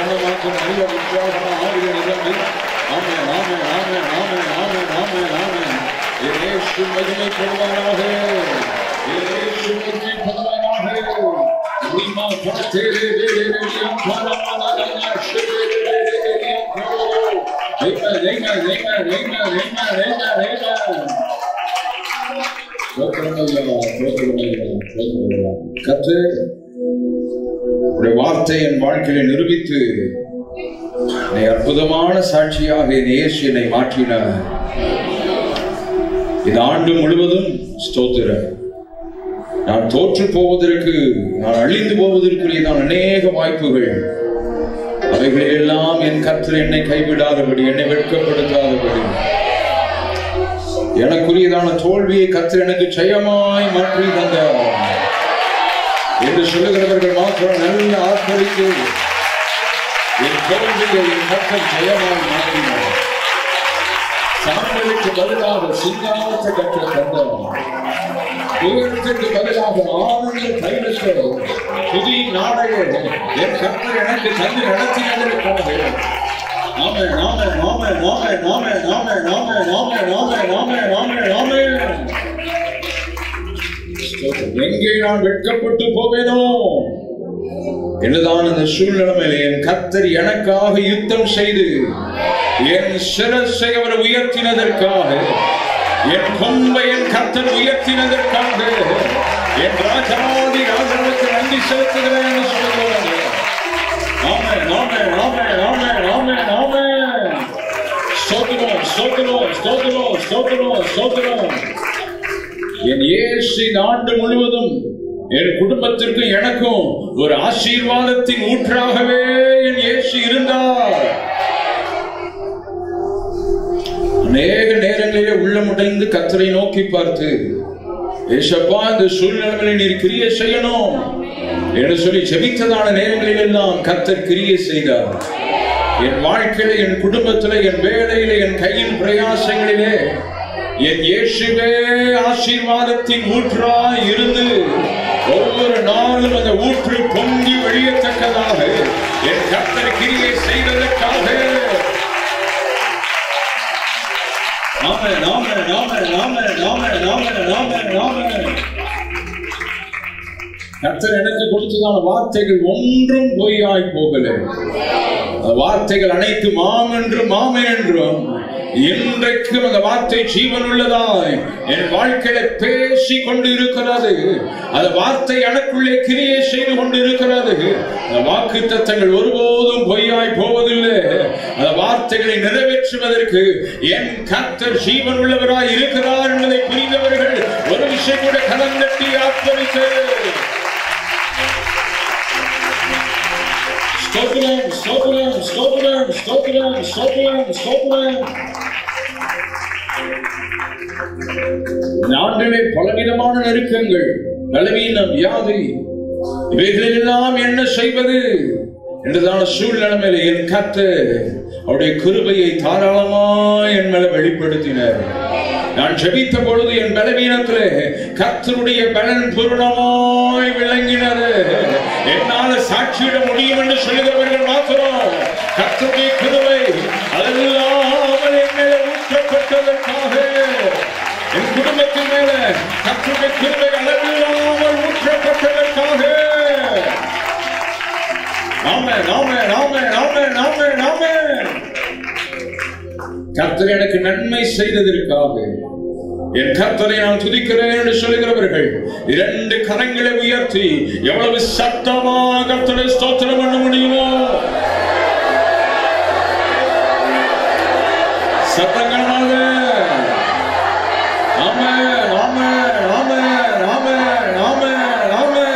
எண்ணமாக்கும் நல்ல விசுவாசம் ஆவியை நிரம்பி ஆமே ஆமே ஆமே ஆமே ஆமே ஆமே ஆமே இயேசு மகிமைப்படுவாராக. இயேசு மகிமைப்படுவாராக. உம்மா பத்தேரே தேரேரியம் பாரமானானா ஷேரேரேரியம் ரேமா ரேமா ரேமா ரேமா ரேமா ரேமா ரேமா கர்த்தரே உடைய வார்த்தை என் வாழ்க்கையை நிரூபித்து நீ அற்புதமான சாட்சியாக என் இயேசு என்னை மாற்றினார். இந்த ஆண்டு முழுவதும் ஸ்தோத்திரம். நான் தோற்று போவதற்கு, நான் அழிந்து போவதற்குரியதான் அநேக வாய்ப்புகள். அவைகளை எல்லாம் என் கர்த்தர் என்னை கைவிடாதபடி, என்னை வெட்கப்படுத்தாதபடி, எனக்குரியதான தோல்வியை கர்த்தர் எனக்கு ஜெயமாய் மாற்றி தந்தார் என்று சொல்லுகிறவர்கள் மாத்திரம் நல்ல ஆர்ப்பரித்து என் தோல்வியை என் கர்த்தர் ஜெயமாய் மாற்றினார். சாம்பலுக்கு பதிலாக சிங்காரத்தை கற்று தந்தார். உயரத்துக்கு பதிலாக ஆனந்த தைலத்தை புதிய நாடையை என் கர்த்தர் எனக்கு தந்து நடத்தினதற்காக நாமே நாமே நாமே நாமே நாமே நாமே நாமே நாமே நாமே நாமே நாமே நாமே எங்கே நான் வெட்கப்பட்டு போவேனோ என்னதான் இந்த சூழ்நிலையில என் கர்த்தர் எனக்காக யுத்தம் செய்து என் சிரசை அவர் உயர்த்தினதற்காக, என் கொம்பை என் கர்த்தர் உயர்த்தினதற்காக என் ராஜாதி ராஜனுக்கு நன்றி செலுத்துகிறேன் என்று சொல்லுகிறார். நாமே நாமே நாமே நாமே நாமே நாமே ஸ்தோத்திரம் ஸ்தோத்திரம் ஸ்தோத்திரம் ஸ்தோத்திரம் ஸ்தோத்திரம். என் இயேசு இந்த ஆண்டு முழுவதும் என் குடும்பத்திற்கு எனக்கும் ஒரு ஆசீர்வாதத்தின் ஊற்றாகவே என் இயேசு இருந்தார். அநேக நேரங்களிலே உள்ளமுடைந்து கர்த்தரை நோக்கி பார்த்து, ஏசப்பா இந்த சூழ்நிலைகளில் நீர் கிரியை செய்யணும் என்று சொல்லி ஜெபித்ததான நேரங்களில் எல்லாம் கர்த்தர் கிரியை செய்தார். என் வாழ்க்கையில, என் குடும்பத்திலே, என் வேலையிலே, என் கையின் பிரயாசங்களிலே என் இயேசுவே ஆசீர்வாதத்தின் ஊற்றாய் இருந்து ஒவ்வொரு நாளும் அந்த ஊற்று பொங்கி வழியத்தக்கதாக என் கர்த்தர் கிரியை செய்வதற்காக நாமே நாமே நாமே நாமே நாமே நாமே நாமே நாமே கர்த்தர் எனக்கு கொடுத்ததான வார்த்தைகள் ஒன்றும் பொய்யாய் போகல. வார்த்தைகள் அனைத்து மாம் என்றும் மாமே என்றும் இன்றைக்கும் அந்த வார்த்தை ஜீவன் உள்ளதாய் என் வாழ்க்கையில பேசி கொண்டு இருக்கிறது. அந்த வார்த்தை எனக்குள்ளே கிரியை செய்து கொண்டு இருக்கிறது. அந்த வாக்கு தத்தங்கள் ஒருபோதும் பொய்யாய் போவதில்லை. அந்த வார்த்தைகளை நிறைவேற்றுவதற்கு என் கர்த்தர் ஜீவன் உள்ளவராய் இருக்கிறார் என்பதை புரிந்தவர்கள் ஒரு விஷயம் கூட கலம் கட்டி ஆத்மரித்து ஸ்தோத்திரம் ஸ்தோத்திரம் ஸ்தோத்திரம் ஸ்தோத்திரம் ஸ்தோத்திரம் ஸ்தோத்திரம். நாட்டிலே பலவிதமான நெருக்கங்கள், பலவீனம், வியாதி, இவைகளெல்லாம் என்ன செய்வது என்றதான சூழ்நிலைமையில என் கர்த்தர் அவருடைய கிருபையை தாராளமாய் என் மேல வெளிப்படுத்தினார். நான் ஜெபித்த பொழுது என் பலவீனத்திலே கர்த்தருடைய பலன் பூரணமாய் விளங்கினது. என்னால சாட்சியிட முடியும் என்று சொல்லுகிறவர்கள் மாத்திரம் கர்த்தருடைய கிருபை அதெல்லாம் என் மேல ஊற்றப்பட்டதற்காக, என் குடும்பத்தின் மேல கர்த்தருடைய கிருபை அளவில்லாமல் ஊற்றப்பட்டதற்காக நாமே நாமே நாமே நாமே நாமே நாமே கர்த்தர் எனக்கு நன்மை செய்ததற்காக என் கர்த்தரை நான் துதிக்கிறேன் என்று சொல்லுகிறவர்கள் இரண்டு கரங்களை உயர்த்தி எவ்வளவு சத்தமா கர்த்தரை ஸ்தோத்திரம் பண்ண முடியுமோ சத்தங்களாக ஆமே ஆமே ஆமே ஆமே ஆமே ஆமே.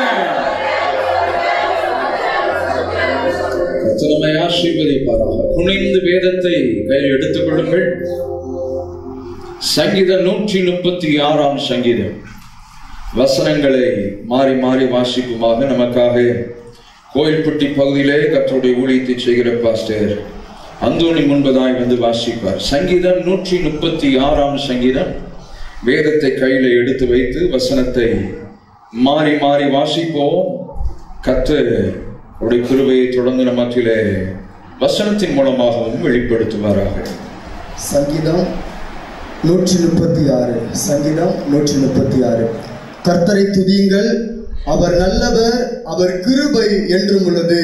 கர்த்தரை ஆசீர்வதிப்பாராக. குனிந்து வேதத்தை கையில் எடுத்துக் கொள்ளுங்கள். சங்கீதம் நூற்றி முப்பத்தி ஆறாம் சங்கீதம். வசனங்களை மாறி மாறி வாசிப்புமாக நமக்காக கோயில்பட்டி பகுதியிலே கர்த்தருடைய ஊழியத்தை செய்கிற பாஸ்டர் அந்தோணி முன்பதாய் வந்து வாசிப்பார். சங்கீதம் நூற்றி முப்பத்தி ஆறாம் சங்கீதம். வேதத்தை கையில எடுத்து வைத்து வசனத்தை மாறி மாறி வாசிப்போம். கர்த்தர் அவருடைய கிருபையை தொடர்ந்து நம்ம மத்தியிலே வசனத்தின் மூலமாகவும் வெளிப்படுத்துவாராக. சங்கீதம் நூற்றி முப்பத்தி ஆறு சங்கீதம் நூற்றி முப்பத்தி ஆறு கர்த்தரை துதியுங்கள், அவர் நல்லவர், அவர் கிருபை என்றும் உள்ளது.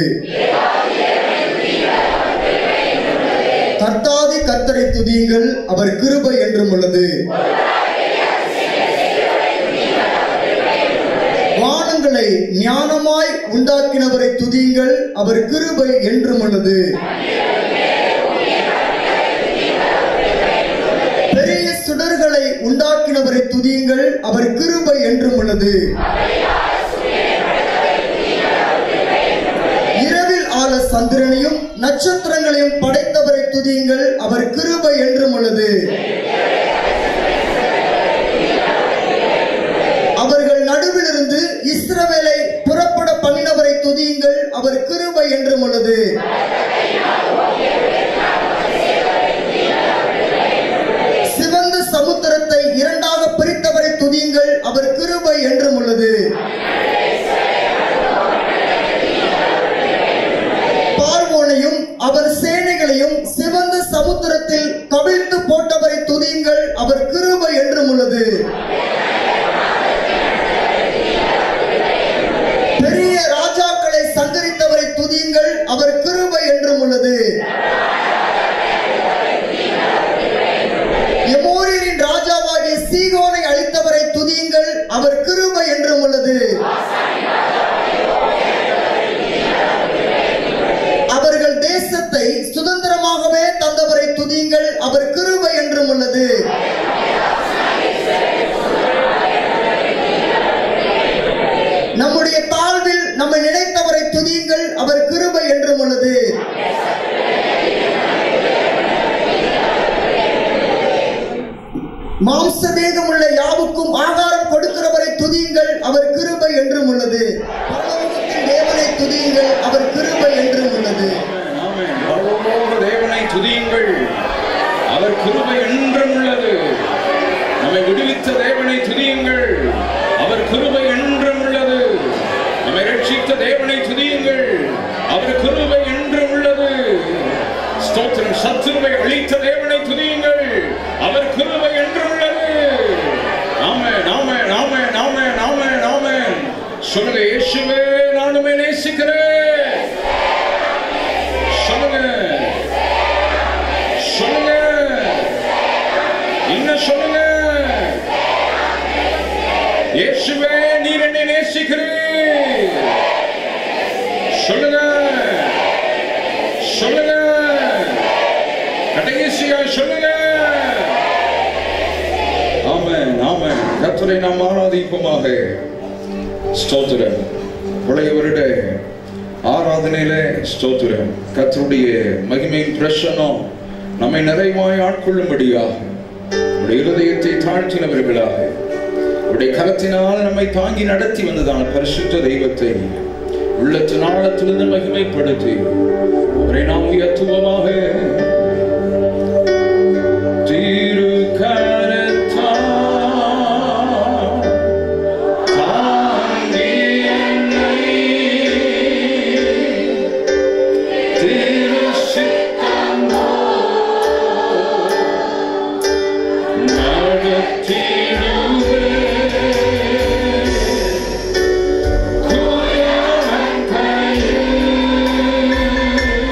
கர்த்தாதி கர்த்தரை துதியுங்கள், அவர் கிருபை என்றும் உள்ளது. வானங்களை ஞானமாய் உண்டாக்கினவரை துதியுங்கள், அவர் கிருபை என்றும் உள்ளது. பெரிய சுடர்களை உண்டாக்கினவரை துதியுங்கள், அவர் கிருபை என்றும் உள்ளது. இரவில் ஆள சந்திரனையும் நட்சத்திரங்களையும் படைத்தவரை துதியுங்கள், அவர் கிருபை என்றும் உள்ளது. அவர்கள் நடுவிலிருந்து இஸ்ரவேலை புறப்பட பண்ணினவரை துதியுங்கள், அவர் கிருபை என்றும் உள்ளது. சிவந்த சமுத்திரத்தை இரண்டாக பிரித்தவரை துதியுங்கள், அவர் கிருபை என்றும் உள்ளது. பார்வோனையும் அவன் சேனைகளையும் சிவந்த சமுத்திரத்தில் கவிழ்த்து போட்டவரை துதியுங்கள், அவர் கிருபை என்றும் உள்ளது. பெரிய ராஜாக்களை சங்கரித்தவரை துதியுங்கள், அவர் கிருபை என்றும் உள்ளது. எமோரியரின் ராஜாவாகிய சீகோனை அழித்தவரை துதியுங்கள், அவர் கிருபை என்றும் உள்ளது. அவர்கள் தேசத்தை சுதந்திரமாகவே தந்தவரை துதியுங்கள், அவர் கிருபை என்றும் உள்ளது. நம்முடைய தாழ்வில் நம்மை நினைத்தவரை துதியுங்கள், அவர் கிருபை என்றும் உள்ளது. மாம்ச தேகம் உள்ள யாவுக்கும் ஆகாரம் கொடுக்கிறவரை துதியுங்கள், அவர் கிருபை என்றும் உள்ளது. பரலோகத்தின் தேவனை துதியுங்கள், அவர் கிருபை என்றும் உள்ளது. தேவனை துதியுங்கள், அவர் கிருபை என்றும் உள்ளது. நம்மை விடுவித்த தேவனை துதியுங்கள், அவர் கிருபை என்றும் உள்ளது. நம்மை ரட்சித்த தேவனை துதியுங்கள், அவர் கிருபை என்றும் உள்ளது. ஸ்தோத்திரம். சத்துருவை அழித்த தேவனை துதியுங்கள், அவர் கிருபை என்றும் உள்ளது. ஆமென், ஆமென், ஆமென், ஆமென், ஆமென், ஆமென். சொல்லுங்க, இயேசுவே நான் உம்மை நேசிக்கிறேன். சொல்லுங்க, சொல்லுங்க, இன்னும் சொல்லுங்க. இயேசுவே நீர் என்னை நேசிக்கிறீர். சொல்லுங்க, சொல்லுங்க, கடைசியா சொல்லுங்க. ஆமென், ஆமென். கர்த்தரை நாம் ஆராதிப்போமாக. ஸ்தோத்திரம். பழைய வருட ஆராதனையிலே ஸ்தோத்திரம். கர்த்தருடைய மகிமையின் பிரசன்னம் நம்மை நிறைவாய் ஆட்கொள்ளும்படியாக உடைய இருதயத்தை தாழ்த்தினவர்களாக உடைய கரத்தினால் நம்மை தாங்கி நடத்தி வந்ததான பரிசுத்த தெய்வத்தை உள்ளத்து நாளத்திலிருந்து மகிமைப்படுத்தி அவரை நாம் உயர்த்துவோமாக. Thank you.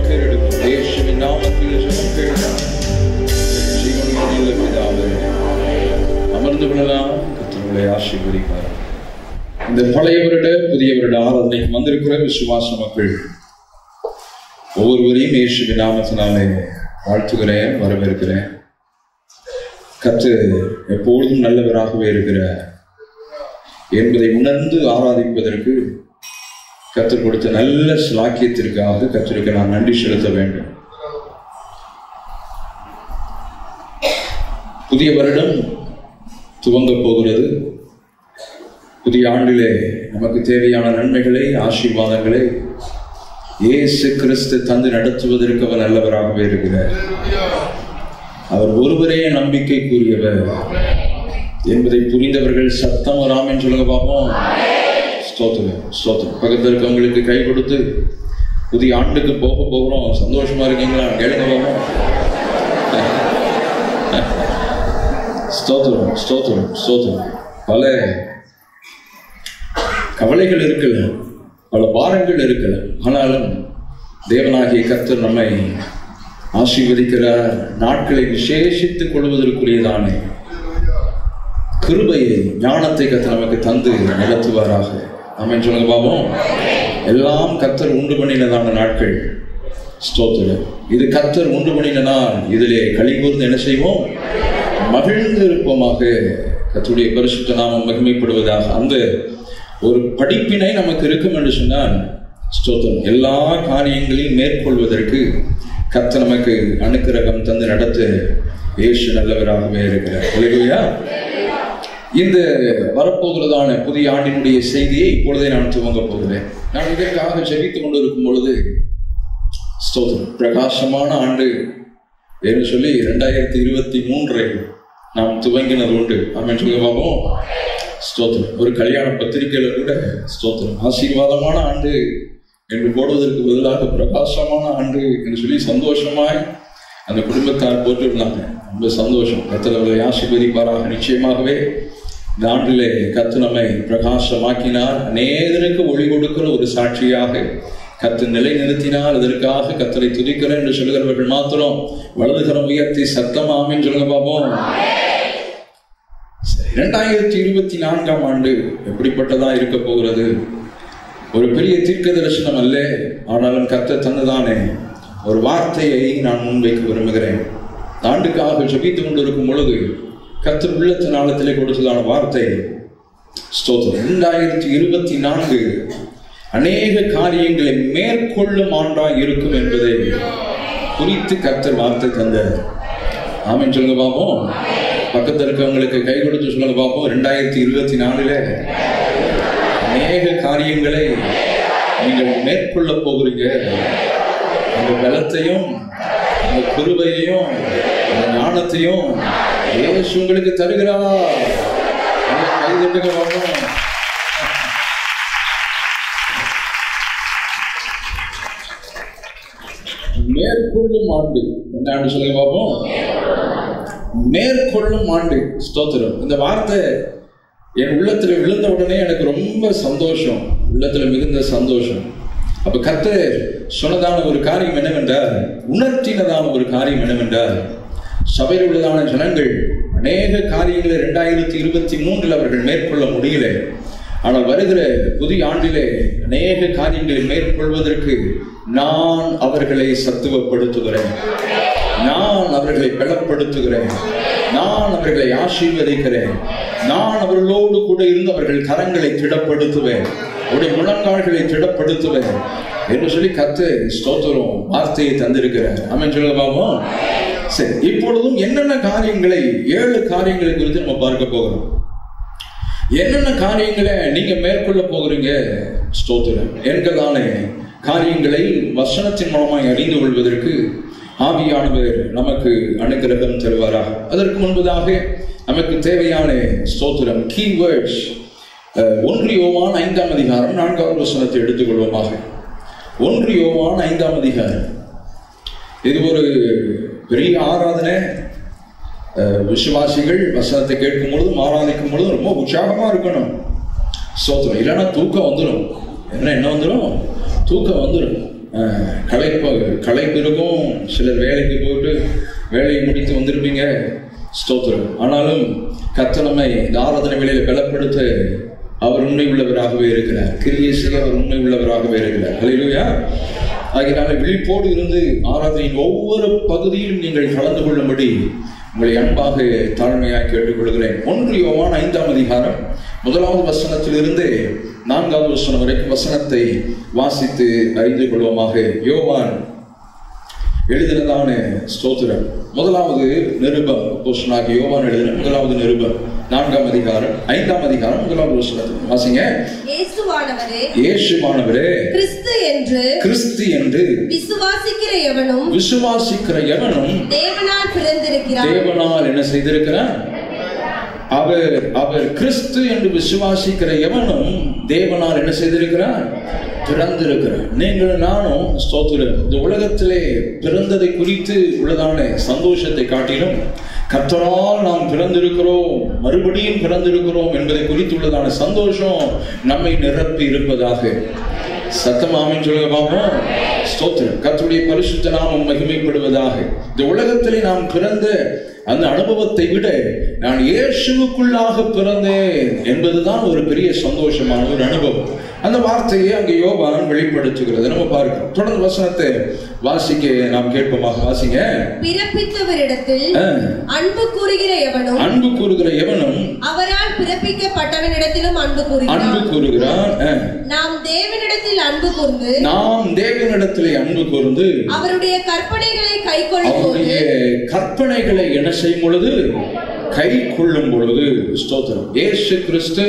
கேளுங்கள். இயேசுவின் நாமத்தில் ஜெபம் கேளுங்கள். ஜீவனுள்ள பிதாவே, அமர்ந்து கொள்ளலாம். கர்த்தர் உங்களை ஆசீர்வதிப்பார். இந்த பழைய வருட புதிய வருட ஆராதனைக்கு வந்திருக்கிற விசுவாச மக்கள் ஒவ்வொருவரையும் இயேசுவின் நாமத்தினாலே வாழ்த்துகிறேன், வரவேற்கிறேன். கர்த்தர் எப்பொழுதும் நல்லவராகவே இருக்கிறார் என்பதை உணர்ந்து ஆராதிப்பதற்கு கர்த்தர் கொடுத்த நல்ல சிலாக்கியத்திற்காக கர்த்தருக்கு நான் நன்றி செலுத்த வேண்டும். புதிய வருடம் துவங்க போகிறது. புதிய ஆண்டிலே நமக்கு தேவையான நன்மைகளை, ஆசீர்வாதங்களை இயேசு கிறிஸ்து தந்து நடத்துவதற்கு அவர் நல்லவராகவே இருக்கிறார். அவர் ஒருவரே நம்பிக்கைக்குரியவர் என்பதை புரிந்தவர்கள் சத்தம் வராமன்னு சொல்லுங்க பார்ப்போம். ஸ்தோத்திரம், ஸ்தோத்திரம். பக்கத்தில் இருக்கவங்களுக்கு கை கொடுத்து புதிய ஆண்டுக்கு போக போகிறோம், சந்தோஷமா இருக்கீங்களா கேளுங்க பார்ப்போம். ஸ்தோத்திரம், ஸ்தோத்திரம், ஸ்தோத்திரம். பல கவலைகள் இருக்கலாம், பல பாரங்கள் இருக்கலாம். ஆனாலும் தேவனாகிய கர்த்தர் நம்மை ஆசீர்வதிக்கிறார். நாட்களை விசேஷித்துக் கொள்வதற்குரியதானே கிருபையை, ஞானத்தை கர்த்தர் நமக்கு தந்து நடத்துவாராக. ஆமென் சொல்லுங்க பாப்போம். எல்லாம் கர்த்தர் உண்டு பண்ணினதான நாட்கள். ஸ்தோத்திரம். இது கர்த்தர் உண்டு பண்ணின நாள். இதிலே களி கூர்ந்து என்ன செய்வோம்? மகிழ்ந்து இருப்போமாக. கர்த்தருடைய பரிசுத்த நாமம் மகிமைப்படுவதாக. அந்த ஒரு படிப்பினை நமக்கு இருக்கும் என்று சொன்னால் ஸ்தோத்திரம், எல்லா காரியங்களையும் மேற்கொள்வதற்கு கர்த்தர் நமக்கு அனுக்கிரகம் தந்து நடத்த இயேசு நல்லவராகவே இருக்கிறார். ஹல்லேலூயா. இந்த வரப்போகிறதான புதிய ஆண்டினுடைய செய்தியை இப்பொழுதே நான் துவங்க போகிறேன். நான் இதற்காக ஜெபித்துக் கொண்டு இருக்கும் பொழுது ஸ்தோத்திரம், பிரகாசமான ஆண்டு என்று சொல்லி இரண்டாயிரத்தி இருபத்தி மூன்றை நாம் துவங்கினது உண்டு. ஆமென் சொல்லுங்க பாப்போம். ஸ்தோத்திரம். ஒரு கல்யாண பத்திரிகையில கூட ஸ்தோத்திரம், ஆசீர்வாதமான ஆண்டு என்று போடுவதற்கு பதிலாக பிரகாசமான ஆண்டு என்று சொல்லி சந்தோஷமாய் அந்த குடும்பத்தார் போட்டிருந்தாங்க. ரொம்ப சந்தோஷம். கர்த்தர் ஆசீர்வதிப்பாராக. நிச்சயமாகவே இந்த ஆண்டிலே கர்த்தர் நம்மை பிரகாசமாக்கினார். அநேகருக்கு ஒளி கொடுக்கிற ஒரு சாட்சியாக கர்த்தர் நிலை நிறுத்தினால் அதற்காக கர்த்தரை துதிக்கிறேன் என்று சொல்லுகிறவர்கள் மாத்திரம் வலதுகரம் உயர்த்தி சத்தம் ஆமென் சொல்லுங்க பாப்போம். இரண்டாயிரத்தி இருபத்தி நான்காம் ஆண்டு எப்படிப்பட்டதா இருக்க போகிறது? ஒரு பெரிய தீர்க்க தரிசனம் அல்ல, ஆனாலும் கர்த்தர் தந்ததானே ஒரு வார்த்தையை நான் முன்வைக்க விரும்புகிறேன். ஆண்டுக்காக ஜெபித்துக் கொண்டிருக்கும் பொழுது கர்த்தர் உள்ளத்தின் ஆழத்திலே கொடுத்ததான வார்த்தை ஸ்தோத்திரம், இரண்டாயிரத்தி இருபத்தி நான்கு அநேக காரியங்களை மேற்கொள்ளும் ஆண்டாய் இருக்கும் என்பதை குறித்து கர்த்தர் வார்த்தை தந்தார். ஆமென் சொல்லுங்க பாப்போம். பக்கத்தில் இருக்கவங்களுக்கு கை கொடுத்து சொல்லுங்க பாப்போம். இரண்டாயிரத்தி இருபத்தி நாலுல அநேக காரியங்களை நீங்கள் மேற்கொள்ள போகிறீங்க. அந்த பலத்தையும், அந்த கிருபையையும், அந்த ஞானத்தையும் இயேசு உங்களுக்கு தருகிறார். கை தட்டுங்க பாப்போம். மேற்கொள்ளும் ஆண்டு என்ன ஆண்டு சொல்லுங்க பாப்போம். மேற்கொள்ளும் ஆண்டு. ஸ்தோத்திரம். இந்த வார்த்தை என் உள்ளத்துல விழுந்த உடனே எனக்கு ரொம்ப சந்தோஷம், உள்ளத்துல மிகுந்த சந்தோஷம். அப்ப கர்த்தர் சொன்னதான ஒரு காரியம் என்னவென்றால், உணர்த்தினதான ஒரு காரியம் என்னவென்றால், சபையில் உள்ளதான ஜனங்கள் அநேக காரியங்களை இரண்டாயிரத்தி இருபத்தி மூன்றில் அவர்கள் மேற்கொள்ள முடியல. ஆனால் வருகிற புதிய ஆண்டிலே அநேக காரியங்களை மேற்கொள்வதற்கு நான் அவர்களை சத்துவப்படுத்துகிறேன், நான் அவர்களை பலப்படுத்துகிறேன், நான் அவர்களை ஆசீர்வதிக்கிறேன், நான் அவர்களோடு கூட இருந்து அவர்கள் கரங்களை திடப்படுத்துவேன், அவருடைய முழங்கால்களை திடப்படுத்துவேன் என்று சொல்லி கர்த்தர் ஸ்தோத்திரம் வார்த்தையை தந்திருக்கிறார். ஆமென் சொல்லுங்க பாப்போம். சரி, இப்பொழுதும் என்னென்ன காரியங்களை, ஏழு காரியங்களை குறித்து நம்ம பார்க்க போகிறோம். என்னென்ன காரியங்களை நீங்க மேற்கொள்ள போகிறீங்க ஸ்தோத்திரம் என்கிறதான காரியங்களை வசனத்தின் மூலமாய் அறிந்து கொள்வதற்கு ஆவியானவர் நமக்கு அனுக்கிரகம் தருவாராக. அதற்கு முன்பதாக நமக்கு தேவையான ஸ்தோத்திரம் கீவேர்ட்ஸ். ஒன்று யோவான் ஐந்தாம் அதிகாரம் நான்காவது வசனத்தை எடுத்துக்கொள்வோமாக. ஒன்று யோவான் ஐந்தாம் அதிகாரம். இது ஒரு பெரிய ஆராதனை. விசுவாசிகள் வசனத்தை கேட்கும் பொழுதும் ஆராதிக்கும் பொழுதும் ரொம்ப உற்சாகமா இருக்கணும். ஸ்தோத்திரம். இல்லைன்னா தூக்கம் வந்துடும். என்ன என்ன வந்துடும்? தூக்கம் வந்துடும். களைப்பு களைப்பு இருக்கும். சிலர் வேலைக்கு போயிட்டு வேலையை முடித்து வந்திருப்பீங்க, ஸ்தோத்திரம். ஆனாலும் கர்த்தர் நம்மை இந்த ஆராதனை வேளையில பலப்படுத்த அவர் உண்மை உள்ளவராகவே இருக்கிறார். கிரியை செய்ய அவர் உண்மை உள்ளவராகவே இருக்கிறார். ஹல்லேலூயா. ஆகையால விழிப்போடு இருந்து ஆராதனையின் ஒவ்வொரு பகுதியிலும் நீங்கள் கலந்து கொள்ளும்படி உங்களை அன்பாக தாழ்மையாக கேட்டுக்கொள்கிறேன். ஒன்று யோவான் ஐந்தாம் அதிகாரம் முதலாவது வசனத்திலிருந்து நான்காவது வசனம் வரைக்கும் வசனத்தை வாசித்து அறிந்து கொள்வோமாக. யோவான் எழுதினதான ஸ்தோத்திரம் முதலாவது நிருபம், அப்போஸ்தலனாகிய யோவான் எழுதின முதலாவது நிருபம் நான்காம் அதிகாரம் ஐந்தாம் அதிகாரம் முதலாவது வசனத்தை வாசிங்க. இயேசுவானவரே இயேசுவானவரே கிறிஸ்து என்று கிறிஸ்து என்று விசுவாசிக்கிற எவனும் விசுவாசிக்கிற எவனும் தேவனால் பிறந்திருக்கிறான். தேவனால் என்ன செய்திருக்கிறார்? அவர் அவர் கிறிஸ்து என்று விசுவாசிக்கிற எவனும் தேவனால் என்ன செய்திருக்கிறார்? பிறந்திருக்கிறார். நீங்கள் நானும் ஸ்தோத்திரம் இந்த உலகத்திலே பிறந்ததை குறித்து உள்ளதான சந்தோஷத்தை காட்டிலும் கர்த்தரால் நாம் பிறந்திருக்கிறோம், மறுபடியும் பிறந்திருக்கிறோம் என்பதை குறித்துள்ளதான சந்தோஷம் நம்மை நிரப்பி இருப்பதாக. சத்தமாமின் சொல்லுங்க பாப்போம். ஸ்தோத்திரம். கர்த்தருடைய பரிசுத்த நாமம் மகிமைப்படுவதாக. இந்த உலகத்திலே நாம் பிறந்த அந்த அனுபவத்தை விட நான் இயேசுவுக்குள்ளாக பிறந்தேன் என்பதுதான் ஒரு பெரிய சந்தோஷமான ஒரு அனுபவம். அந்த வார்த்தையை அங்கே யோவான் வெளிப்படுத்துகிறது. நம்ம பார்க்கிறோம். தொடர்ந்து வசனத்தை வாசிக்க நாம் கேட்போமாக. வாசிங்க. பிறப்பித்தவரிடத்தில் அன்பு கூறுகிற எவனும் அன்பு கூறுகிற எவனும் அவரால் பிறப்பிக்கப்பட்டவனிடத்திலும் அன்பு கூறுகிறான். அன்பு கூறுகிறான். நாம் தேவனிடத்தில் அன்பு கூர்ந்து நாம் தேவனிடத்திலே அன்பு கூர்ந்து அவருடைய கற்பனைகளை கைக்கொள்ளும் அவருடைய கற்பனைகளை என்ன செய்யும் பொழுது கை கொள்ளும் பொழுது ஸ்தோத்திரம். இயேசு கிறிஸ்து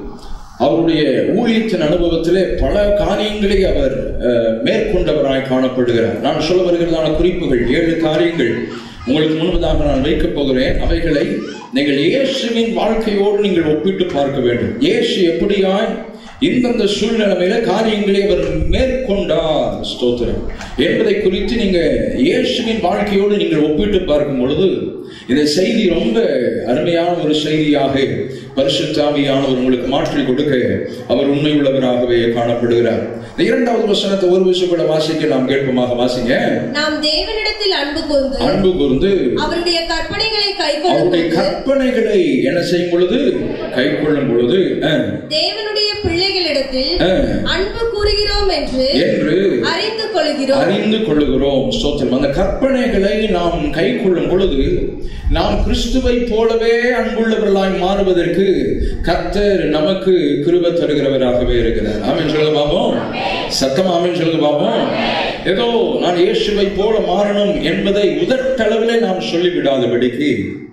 அவருடைய ஊழியத்தின் அனுபவத்திலே பல காரியங்களை அவர் மேற்கொண்டவராய் காணப்படுகிறார். நான் சொல்ல வருகிறதான குறிப்புகள் ஏழு காரியங்கள் உங்களுக்கு முன்பதாக நான் வைக்கப் போகிறேன். அவைகளை நீங்கள் இயேசுவின் வாழ்க்கையோடு நீங்கள் ஒப்பிட்டு பார்க்க வேண்டும். இயேசு எப்படியாய் இந்தந்த சூழ்நிலையில காரியங்களை அவர் மேற்கொண்டார் ஸ்தோத்திரம் என்பதை குறித்து நீங்க இயேசுவின் வாழ்க்கையோடு நீங்கள் ஒப்பிட்டு பார்க்கும் பொழுது இந்த செய்தி ரொம்ப அருமையான ஒரு செய்தியாக பரிசுத்த ஆவியானவர் உங்களுக்கு மாற்றி கொடுக்க அவர் உண்மை உள்ளவராகவே காணப்படுகிறார். இரண்டாவது வசனத்தை ஒரு விஷயம் கூட வாசிக்க நாம் கேட்போமாக. வாசிங்க. நாம் தேவனிடத்தில் அன்பு கூர்ந்து அன்பு கூர்ந்து அவருடைய கற்பனைகளை கைக்கொள்ளும் அவருடைய கற்பனைகளை என்ன செய்யும் பொழுது கைக்கொள்ளும் பொழுது தேவனுடைய பிள்ளைகளிடத்தில் அன்பு கூறுகிறோம் என்று என்று அறிந்து கொள்கிறோம் அறிந்து கொள்ளுகிறோம். ஸ்தோத்திரம். அந்த கற்பனைகளை நாம் கைக்கொள்ளும் பொழுது நாம் கிறிஸ்துவை போலவே அன்புள்ளவர்களாய் மாறுவதற்கு கர்த்தர் நமக்கு கிருபை தருகிறவராகவே இருக்கிறார். ஆமென் சொல்லுங்க பாப்போம். சத்தமா ஆமென் சொல்லுங்க பாப்போம். ஏதோ நான் இயேசுவை போல மாறணும் என்பதை உதட்டளவிலே நாம் சொல்லிவிடாதபடிக்கு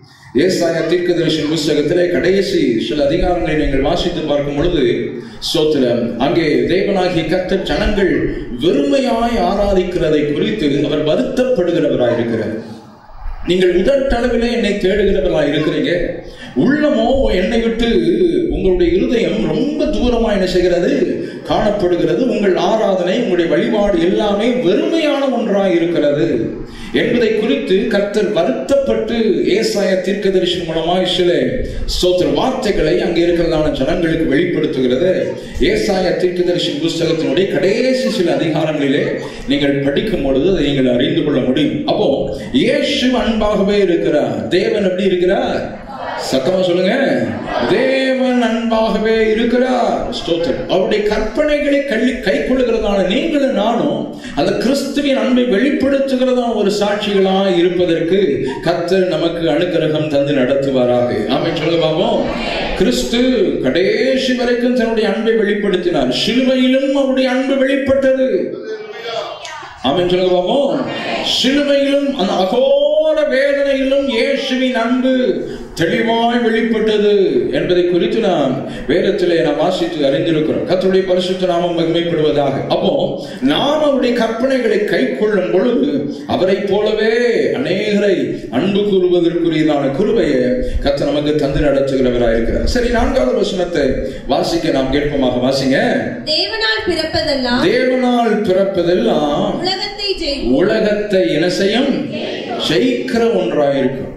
ஏசாயா தீர்க்கதரிசியின் புத்தகத்திலே கடைசி சில அதிகாரங்களை நீங்கள் வாசித்து பார்க்கும் பொழுது ஸ்தோத்திரம் அங்கே தேவனாகிய கர்த்தர் ஜனங்கள் வெறுமையாய் ஆராதிக்கிறதை குறித்து அவர் வருத்தப்படுகிறவராய் இருக்கிறார். நீங்கள் உதட்டளவிலே என்னை தேடுகிறவர்களாய் இருக்கிறீங்க, உள்ளமோ என்னை விட்டு உங்களுடைய இருதயம் ரொம்ப தூரமா என்ன செய்கிறது காணப்படுகிறது. உங்கள் ஆராதனை உங்களுடைய வழிபாடு எல்லாமே வெறுமையான ஒன்றாய் இருக்கிறது என்பதை குறித்து கர்த்தர் வருத்தப்பட்டு ஏசாயா தீர்க்கதரிசி மூலமாய் சில ஸ்தோத்திர வார்த்தைகளை அங்கே இருக்கிறதான ஜனங்களுக்கு வெளிப்படுத்துகிறது. ஏசாயா தீர்க்கதரிசி புத்தகத்தினுடைய கடைசி சில அதிகாரங்களிலே நீங்கள் படிக்கும் பொழுது அதை நீங்கள் அறிந்து கொள்ள முடியும். அப்போ இயேசு அன்பாகவே இருக்கிறார். தேவன் எப்படி இருக்கிறார்? சத்தமா சொல்லுங்க. தேவன் அன்பாகவே இருக்கிறார். ஸ்தோத்திரம். அவருடைய கற்பனைகளை கள்ளி கை கொள்ளுகிறதான நீங்களும் நானும் அந்த கிறிஸ்துவின் அன்பை வெளிப்படுத்துகிறதான ஒரு சாட்சிகளாய் இருப்பதற்கு கர்த்தர் நமக்கு அனுக்கிரகம் தந்து நடத்துவாராக. ஆமென் சொல்லுங்க பாப்போம். கிறிஸ்து கடைசி வரைக்கும் தன்னுடைய அன்பை வெளிப்படுத்தினார். சிலுவையிலும் அவருடைய அன்பு வெளிப்பட்டது. ஆமென் சொல்லுங்க பாப்போம். சிலுவையிலும் அந்த அகோர வேதனையிலும் இயேசுவின் அன்பு தெளிவாய் வெளிப்பட்டது என்பதை குறித்து நாம் வேதத்திலே நாம் வாசித்து அறிந்திருக்கிறோம். கர்த்தருடைய பரிசுத்த நாமம் மகிமைப்படுவதாக. அப்போ நாம் அவருடைய கற்பனைகளை கை கொள்ளும் பொழுது அவரை போலவே அநேகரை அன்பு கூறுவதற்குரியதான கிருபையை கர்த்தர் நமக்கு தந்து நடத்துகிறவராயிருக்கிறார். சரி, நான்காவது வசனத்தை வாசிக்க நாம் கேட்போமாக. வாசிங்க. தேவனால் பிறப்பதெல்லாம் தேவனால் பிறப்பதெல்லாம் உலகத்தை ஜெயிக்கும் உலகத்தை என்ன செய்யும்? ஜெயிக்கிற ஒன்றாயிருக்கும்.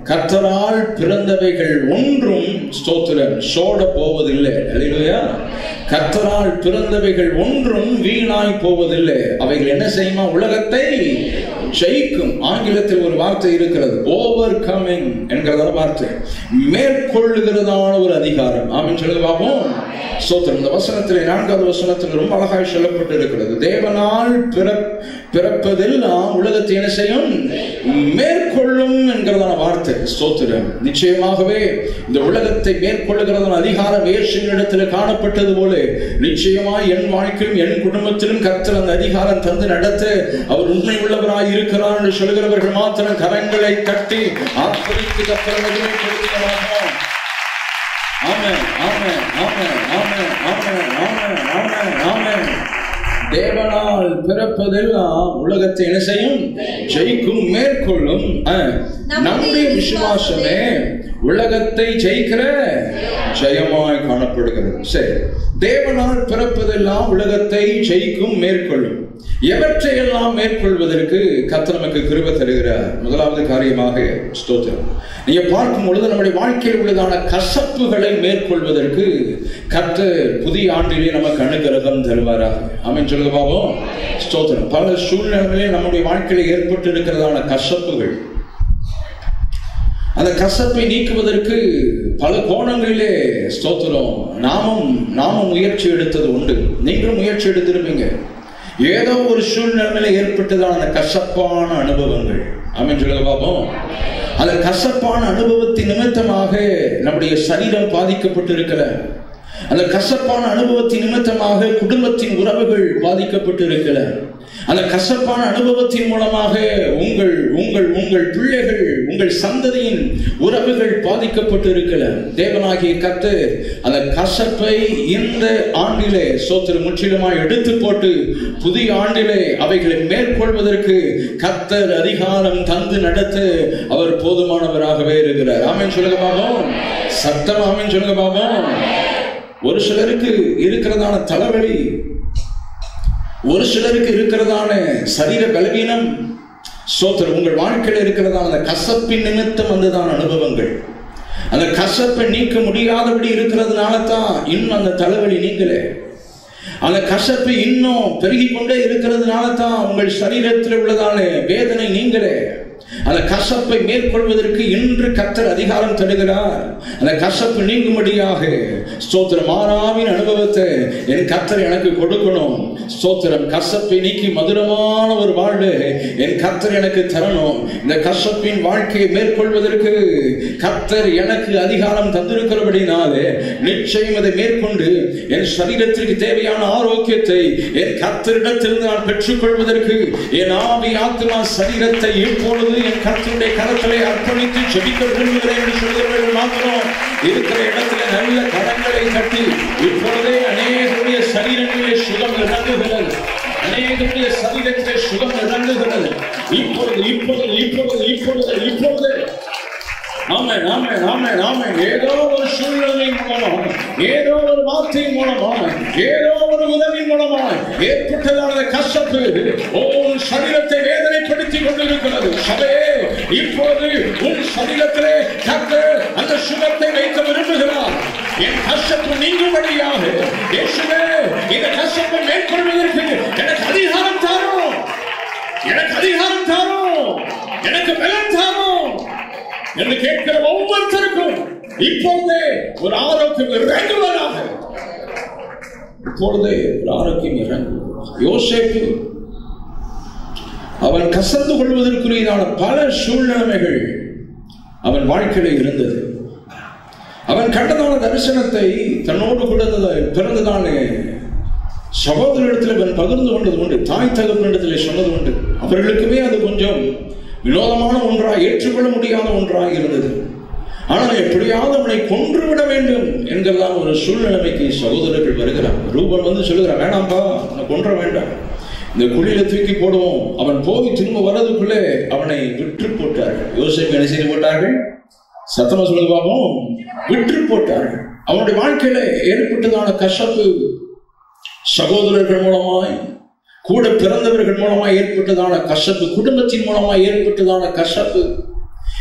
கர்த்தரால் பிறந்தவைகள் ஒன்றும் ஸ்தோத்திரம் சோட போவதில்லை. அல்லேலூயா. கர்த்தரால் பிறந்தவைகள் ஒன்றும் வீணாய் போவதில்லை. அவைகள் என்ன செய்யுமா? உலகத்தை ஜெயிக்கும். ஆங்கிலத்தில் ஒரு வார்த்தை இருக்கிறது, ஓவர் கமிங் என்கிறதான வார்த்தை, மேற்கொள்ளுகிறதான ஒரு அதிகாரம். ஆமென் சொல்லுங்க பாப்போம். ஸ்தோத்திரம். இந்த வசனத்திலே நான்காவது வசனத்தில் ரொம்ப அழகாய் சொல்லப்பட்டு இருக்கிறது, தேவனால் பிறப்பதெல்லாம் உலகத்தை என்ன செய்யும்? மேற்கொள்ளும் என்கிறதான வார்த்தை. ஸ்தோத்திரம். நிச்சயமாகவே இந்த உலகத்தை மேற்கொள்ளுகிறதான அதிகாரம் இயேசுவினிடத்தில் காணப்பட்டது போல நிச்சயமாய் என் வாழ்க்கையிலும் என் குடும்பத்திலும் கர்த்தர் அந்த அதிகாரம் தந்து நடத்த அவர் உண்மை உள்ளவராய் இருக்கிறார் என்று சொல்கிறவர்கள் மாத்திரம் கரங்களை தட்டி ஆர்ப்பரித்து கர்த்தரை மகிமைப்படுத்துகிறார்கள். ஆமென், ஆமென், ஆமென், ஆமென், ஆமென், ஆமென், ஆமென், ஆமென். தேவனால் பிறப்பதெல்லாம் உலகத்தை என்ன செய்யும்? ஜெயிக்கும், மேற்கொள்ளும். நம்முடைய விசுவாசமே உலகத்தை ஜெயிக்கிற ஜெயமாய் காணப்படுகிறது. சரி, தேவனால் பிறப்பதெல்லாம் உலகத்தை ஜெயிக்கும், மேற்கொள்ளும். எவற்றையெல்லாம் மேற்கொள்வதற்கு கர்த்தர் நமக்கு கிருபை தருகிறார்? முதலாவது காரியமாக ஸ்தோத்திரம், நீங்க பார்க்கும் பொழுது நம்முடைய வாழ்க்கையில் உள்ளதான கசப்புகளை மேற்கொள்வதற்கு கர்த்தர் புதிய ஆண்டிலே நமக்கு அனுகிரகம் தருவாராக. ஆமென் சொல்லுங்க பாப்போம். ஸ்தோத்திரம். பல சூழ்நிலைகளிலே நம்முடைய வாழ்க்கையில் ஏற்பட்டு இருக்கிறதான கசப்புகள், அந்த கசப்பை நீக்குவதற்கு பல கோணங்களிலே ஸ்தோத்திரம் நாமும் நாமும் முயற்சி எடுத்தது உண்டு. நீங்களும் முயற்சி எடுத்திருப்பீங்க. ஏதோ ஒரு சூழ்நிலையில ஏற்பட்டதான அந்த கசப்பான அனுபவங்கள். ஆமென் சொல்லுங்க பாப்போம். அந்த கசப்பான அனுபவத்தின் நிமித்தமாக நம்முடைய சரீரம் பாதிக்கப்பட்டிருக்கிற, அந்த கசப்பான அனுபவத்தின் நிமித்தமாக குடும்பத்தின் உறவுகள் பாதிக்கப்பட்டிருக்கிற, அந்த கசப்பான அனுபவத்தின் மூலமாக உங்கள் உங்கள் உங்கள் பிள்ளைகள், உங்கள் சந்ததியின் உறவுகள் பாதிக்கப்பட்டு இருக்கிற தேவனாகிய கர்த்தர் அந்த கசப்பை இந்த ஆண்டிலே ஸ்தோத்திரம் முற்றிலுமாய் எடுத்து போட்டு புதிய ஆண்டிலே அவைகளை மேற்கொள்வதற்கு கர்த்தர் அதிகாரம் தந்து நடத்த அவர் போதுமானவராகவே இருக்கிறார். ஆமென் சொல்லுங்க பாப்போம். சத்தம் ஆமென் சொல்லுங்க பாப்போம். ஒரு சிலருக்கு இருக்கிறதான தலைவலி, ஒரு சிலருக்கு இருக்கிறதான சரீர பலவீனம், ஸ்தோத்திரம் உங்கள் வாழ்க்கையில் இருக்கிறதான அந்த கசப்பின் நிமித்தம் வந்ததான அனுபவங்கள், அந்த கசப்பை நீக்க முடியாதபடி இருக்கிறதுனால தான் இன்னும் அந்த தலைவலி நீங்களே, அந்த கசப்பு இன்னும் பெருகி கொண்டே இருக்கிறதுனால தான் உங்கள் சரீரத்தில் உள்ளதான வேதனை நீங்களே. அந்த கசப்பை மேற்கொள்வதற்கு இன்று கர்த்தர் அதிகாரம் தருகிறார். அந்த கசப்பு நீங்கும்படியாக ஸ்தோத்திரம் மாறாவின் அனுபவத்தை என் கர்த்தர் எனக்கு கொடுக்கணும். ஸ்தோத்திரம் கசப்பை நீக்கி மதுரமான ஒரு வாழ்வு என் கர்த்தர் எனக்கு தரணும். இந்த கசப்பின் வாழ்க்கையை மேற்கொள்வதற்கு கர்த்தர் எனக்கு அதிகாரம் தந்திருக்கிறபடினாலே நிச்சயம் அதை மேற்கொண்டு என் சரீரத்திற்கு தேவையான ஆரோக்கியத்தை என் கர்த்தரிடத்திலிருந்து நான் பெற்றுக்கொள்வதற்கு என் ஆவி ஆத்மா சரீரத்தை இப்பொழுது என் கர்த்தருடைய கரத்திலே அர்ப்பணித்து ஜெபிக்க விரும்புகிறேன் என்று சொல்கிறவர்கள் மாத்திரம் இருக்கிற இடத்துல நல்ல கரங்களை கட்டி இப்பொழுதே அநேகருடைய சரீரங்களிலே சுகம் இறங்குகிறது, அநேகருடைய சரீரத்திலே சுகம் இறங்குகிறது. இப்பொழுது இப்பொழுது இப்பொழுது இப்பொழுது இப்பொழுது ஆமென் ஆமென் ஆமென் ஆமென். ஏதோ ஒரு சூழ்நிலை மூலமாக, ஏதோ ஒரு வார்த்தையின் மூலமாக, ஏதோ ஒரு உதவியின் மூலமாக ஏற்பட்டதான கசப்பு உன் சரீரத்தை வேதனைப்படுத்தி கொண்டிருக்கிறது. சபையே, இப்போது உன் சரீரத்திலே கர்த்தர் அந்த சுகத்தை வைக்க விரும்புகிறார். என் கசப்பு நீங்கும்படியாக இயேசுவே இந்த கசப்பை மேற்கொள்வதற்கு எனக்கு அதிகாரம் தாரும், எனக்கு அதிகாரம் தாரும், எனக்கு பலம் தாரும் என்று கேட்கிற ஒவ்வொருத்தருக்கும் இப்பொழுதே ஒரு ஆரோக்கியம் இறங்குவதாக. இப்பொழுதே ஒரு ஆரோக்கியம் இறங்கும். யோசேப்பு அவன் கசந்து கொள்வதற்குரியதான பல சூழ்நிலைகள் அவன் வாழ்க்கையில் இருந்தது. அவன் கண்டதான தரிசனத்தை தன்னோடு கூட பிறந்ததான சகோதரத்தில் அவன் பகிர்ந்து கொண்டது உண்டு, தாய் தகப்பனிடத்திலே சொன்னது உண்டு. அவர்களுக்குமே அது கொஞ்சம் வினோதமான ஒன்றாய், ஏற்றுக்கொள்ள முடியாத ஒன்றாய் இருந்தது. ஆனால் எப்படியாவது அவனை கொன்றுவிட வேண்டும் என்கிறதான ஒரு சூழ்நிலைமைக்கு சகோதரர்கள் வருகிறார். ரூபன் வந்து சொல்லுகிறார், வேணாம்பா, அவனை கொன்ற வேண்டாம், இந்த குழியில தூக்கி போடுவோம். அவன் போய் திரும்ப வர்றதுக்குள்ளே அவனை விற்று போட்டார்கள். யோசேப்பு என்ன செய்து போட்டார்கள்? சத்தமா சொல்லுங்க பாப்போம். விற்று போட்டார்கள். அவனுடைய வாழ்க்கையில ஏற்பட்டதான கசப்பு சகோதரர்கள் மூலமாய், கூட பிறந்தவர்கள் மூலமாய் ஏற்பட்டதான கசப்பு, குடும்பத்தின் மூலமாய் ஏற்பட்டதான கசப்பு,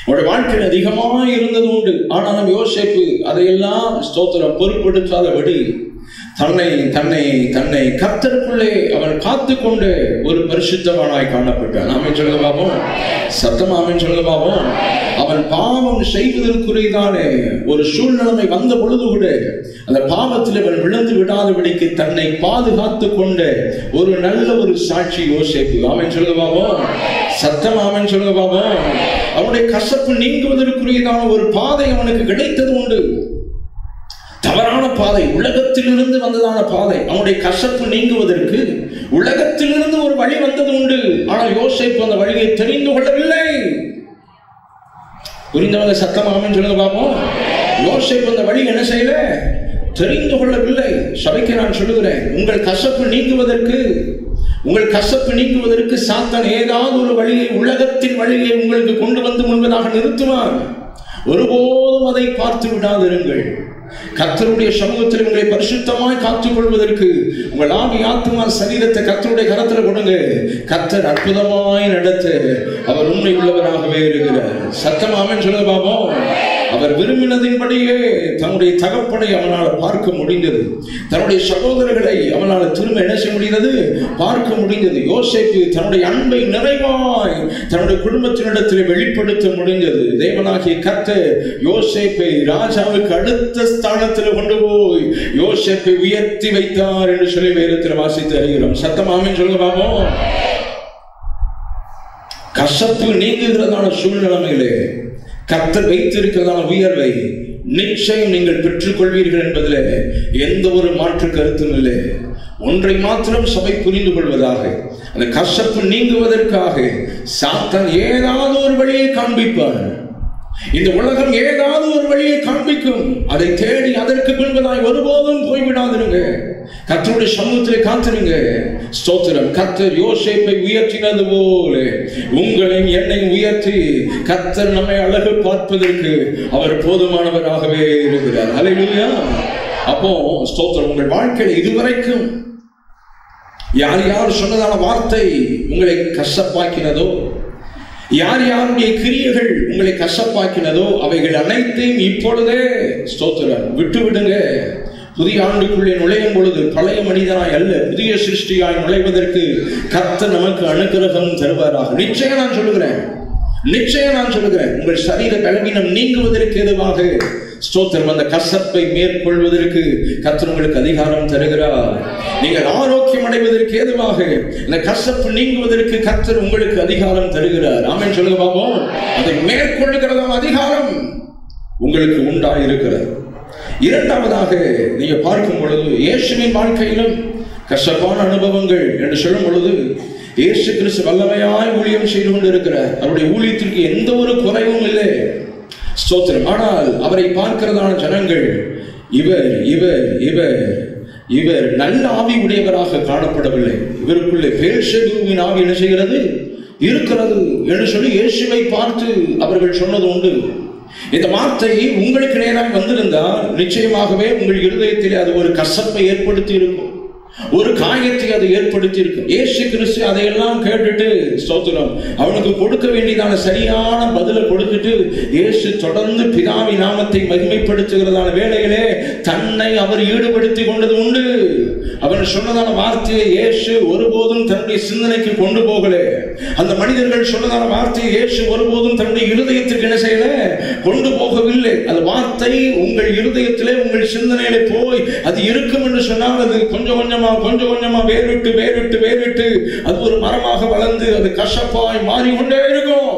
அவருடைய வாழ்க்கையில் அதிகமாக இருந்தது உண்டு. ஆனாலும் யோசேப்பு அதையெல்லாம் ஸ்தோத்திரம் பொருட்படுத்தாதபடி தன்னை தன்னை தன்னை கர்த்தருக்குள்ளே அவன் காத்து கொண்டு ஒரு பரிசுத்தவானாய் காணப்பட்டான். ஆமென் சொல்லுங்க பாப்போம். சத்தம் ஆமென் சொல்லுங்க பாப்போம். அவன் பாவம் செய்வதற்குரியதானே ஒரு சூழ்நிலைமை வந்த பொழுது கூட அந்த பாவத்தில் அவன் விழுந்து விடாதபடிக்கு தன்னை பாதுகாத்து கொண்ட ஒரு நல்ல ஒரு சாட்சி யோசேப்பு. ஆமென் சொல்லுங்க பாப்போம். சத்தம் ஆமென் சொல்லுங்க பாப்போம். அவனுடைய கசப்பு நீங்குவதற்குரியதான ஒரு பாதை அவனுக்கு கிடைத்தது உண்டு. தவறான பாதை, உலகத்திலிருந்து வந்ததான பாதை. அவனுடைய கசப்பு நீங்குவதற்கு உலகத்திலிருந்து ஒரு வழி வந்தது உண்டு. ஆனால் யோசேப்பு அந்த வழியை தெரிந்து கொள்ளவில்லை. புரிந்தவங்க சத்தம் ஆமென் சொல்லுங்க பாப்போம். யோசேப்பு அந்த வழி என்ன செய்யல, தெரிந்து கொள்ளவில்லை. சபைக்கு நான் சொல்லுகிறேன், உங்கள் கசப்பு நீங்குவதற்கு உங்கள் கசப்பு நீங்குவதற்கு சாத்தான் ஏதாவது ஒரு வழியை, உலகத்தின் வழியை உங்களுக்கு கொண்டு வந்து முன்பதாக நிறுத்துவார். ஒருபோதும் அதை பார்த்து விடாதிருங்கள். கர்த்தருடைய சமூகத்தில் உங்களை பரிசுத்தமாய் காத்துக் கொள்வதற்கு உங்கள் ஆவி ஆத்துமா சரீரத்தை கர்த்தருடைய கரத்தில் கொடுங்க. கர்த்தர் அற்புதமாய் நடத்த அவர் உண்மை உள்ளவராகவே இருக்கிறார். சத்தம் ஆமென் சொல்லுங்க பாப்போம். அவர் விரும்பினதின்படியே தன்னுடைய தகப்பனை அவனால் பார்க்க முடிந்தது. தன்னுடைய சகோதரர்களை அவனால் திரும்ப என்ன செய்ய முடிந்தது, பார்க்க முடிந்தது. யோசேப்பு தன்னுடைய அன்பை நிறைவாய் தன்னுடைய குடும்பத்தினிடத்தில் வெளிப்படுத்த முடிந்தது. தேவனாகிய கர்த்தர் யோசேப்பை ராஜாவுக்கு அடுத்த ஸ்தானத்தில் கொண்டு போய் யோசேப்பை உயர்த்தி வைத்தார் என்று சொல்லி வேதத்தில் வாசித்து அறிகிறோம். சத்தம் ஆமென் சொல்லுங்க பாப்போம். கசப்பு நீங்குகிறதான சூழ்நிலையிலே கர்த்தர் வைத்திருக்கிறதான உயர்வை நிச்சயம் நீங்கள் பெற்றுக் கொள்வீர்கள் என்பதில் எந்த ஒரு மாற்று கருத்தும் இல்லை. ஒன்றை மாத்திரம் சபை புரிந்து கொள்வதாக, அந்த கசப்பு நீங்குவதற்காக சாத்தான் ஏதாவது ஒரு வழியை காண்பிப்பார். இந்த உலகம் ஏதாவது ஒரு வழியை காண்பிக்கும். அதை தேடி அதற்கு பின்பதாய் ஒருபோதும் போய்விடாதிருங்க. கர்த்தருடைய சமூகத்திலே காத்திருங்க. ஸ்தோத்திரம். கர்த்தர் யோசேப்பை உயர்த்தினது போல உங்களையும் என்னையும் உயர்த்தி கர்த்தர் நம்மை அழகு பார்ப்பதற்கு அவர் போதுமானவராகவே இருக்கிறார். ஹல்லேலூயா. அப்போ ஸ்தோத்திரம். உங்கள் வாழ்க்கையில் இதுவரைக்கும் யார் யார் சொன்னதான வார்த்தை உங்களை கசப்பாக்கினதோ, யார் யாருடைய கிரியைகள் உங்களை கசப்பாக்கினதோ அவைகள் அனைத்தையும் இப்பொழுதே ஸ்தோத்திரம் விட்டு விடுங்க. புதிய ஆண்டுக்குள்ளே நுழையும் பொழுது பழைய மனிதனாய் அல்ல, புதிய சிருஷ்டியாய் நுழைவதற்கு கர்த்தர் நமக்கு அனுகிரகம் தருவாராக. நிச்சயம் நான் சொல்லுகிறேன், நிச்சயம் நான் சொல்லுகிறேன். உங்கள் சரீர பலவீனம் நீங்குவதற்கு எதுவாக ஸ்தோத்திரம் அந்த கசப்பை மேற்கொள்வதற்கு கர்த்தர் உங்களுக்கு அதிகாரம் தருகிறார். நீங்கள் ஆரோக்கியம் அடைவதற்கு ஏதுவாக இந்த கசப்பு நீங்குவதற்கு கர்த்தர் உங்களுக்கு அதிகாரம் தருகிறார். ஆமென் சொல்லுங்க பாப்போம். அதை மேற்கொள்ளுகிறதான அதிகாரம் உங்களுக்கு உண்டாயிருக்கிறது. இரண்டாவதாக நீங்க பார்க்கும் பொழுது இயேசுவின் வாழ்க்கையிலும் கசப்பான அனுபவங்கள் என்று சொல்லும் பொழுது இயேசு கிறிஸ்து வல்லமையாய் ஊழியம் செய்து கொண்டிருக்கிறார். அவருடைய ஊழியத்திற்கு எந்த ஒரு குறைவும் இல்லை. ஸ்தோத்திரம். ஆனால் அவரை பார்க்கிறதான ஜனங்கள் இவர் இவர் இவர் இவர் நல்ல ஆவி உடையவராக காணப்படவில்லை. இவருக்குள்ளே பெயல்செபூவின் ஆவி என்ன செய்கிறது, இருக்கிறது என்று சொல்லி இயேசுவை பார்த்து அவர்கள் சொன்னது உண்டு. இந்த வார்த்தை உங்களுக்கு நேராக வந்திருந்தால் நிச்சயமாகவே உங்கள் இருதயத்திலே அது ஒரு கசப்பை ஏற்படுத்தி இருக்கும், ஒரு காயத்தை அது ஏற்படுத்தி இருக்கும். இயேசு கிறிஸ்து அதையெல்லாம் கேட்டுட்டு ஸ்தோத்திரம் அவனுக்கு கொடுக்க வேண்டியதான சரியான பதிலை கொடுத்துட்டு இயேசு தொடர்ந்து பிதாவின் நாமத்தை மகிமைப்படுத்துகிறதான வேளையிலே தன்னை அவர் ஈடுபடுத்தி கொண்டது உண்டு. அவன் சொன்னதான வார்த்தையை இயேசு ஒருபோதும் தன்னுடைய சிந்தனைக்கு கொண்டு போகல. அந்த மனிதர்கள் சொன்னதான வார்த்தையை இயேசு ஒருபோதும் தன்னுடைய இருதயத்துக்கு என்ன செய்யல, கொண்டு போகவில்லை. அந்த வார்த்தை உங்கள் இருதயத்திலே உங்கள் சிந்தனையிலே போய் அது இருக்கும் என்று சொன்னால் அது கொஞ்சம் கொஞ்சம் கொஞ்சம் கொஞ்சமா வேறுட்டு வேறுட்டு வேறுட்டு அது ஒரு மரமாக வளர்ந்து அது கசப்பாய் மாறிக்கொண்டே இருக்கும்.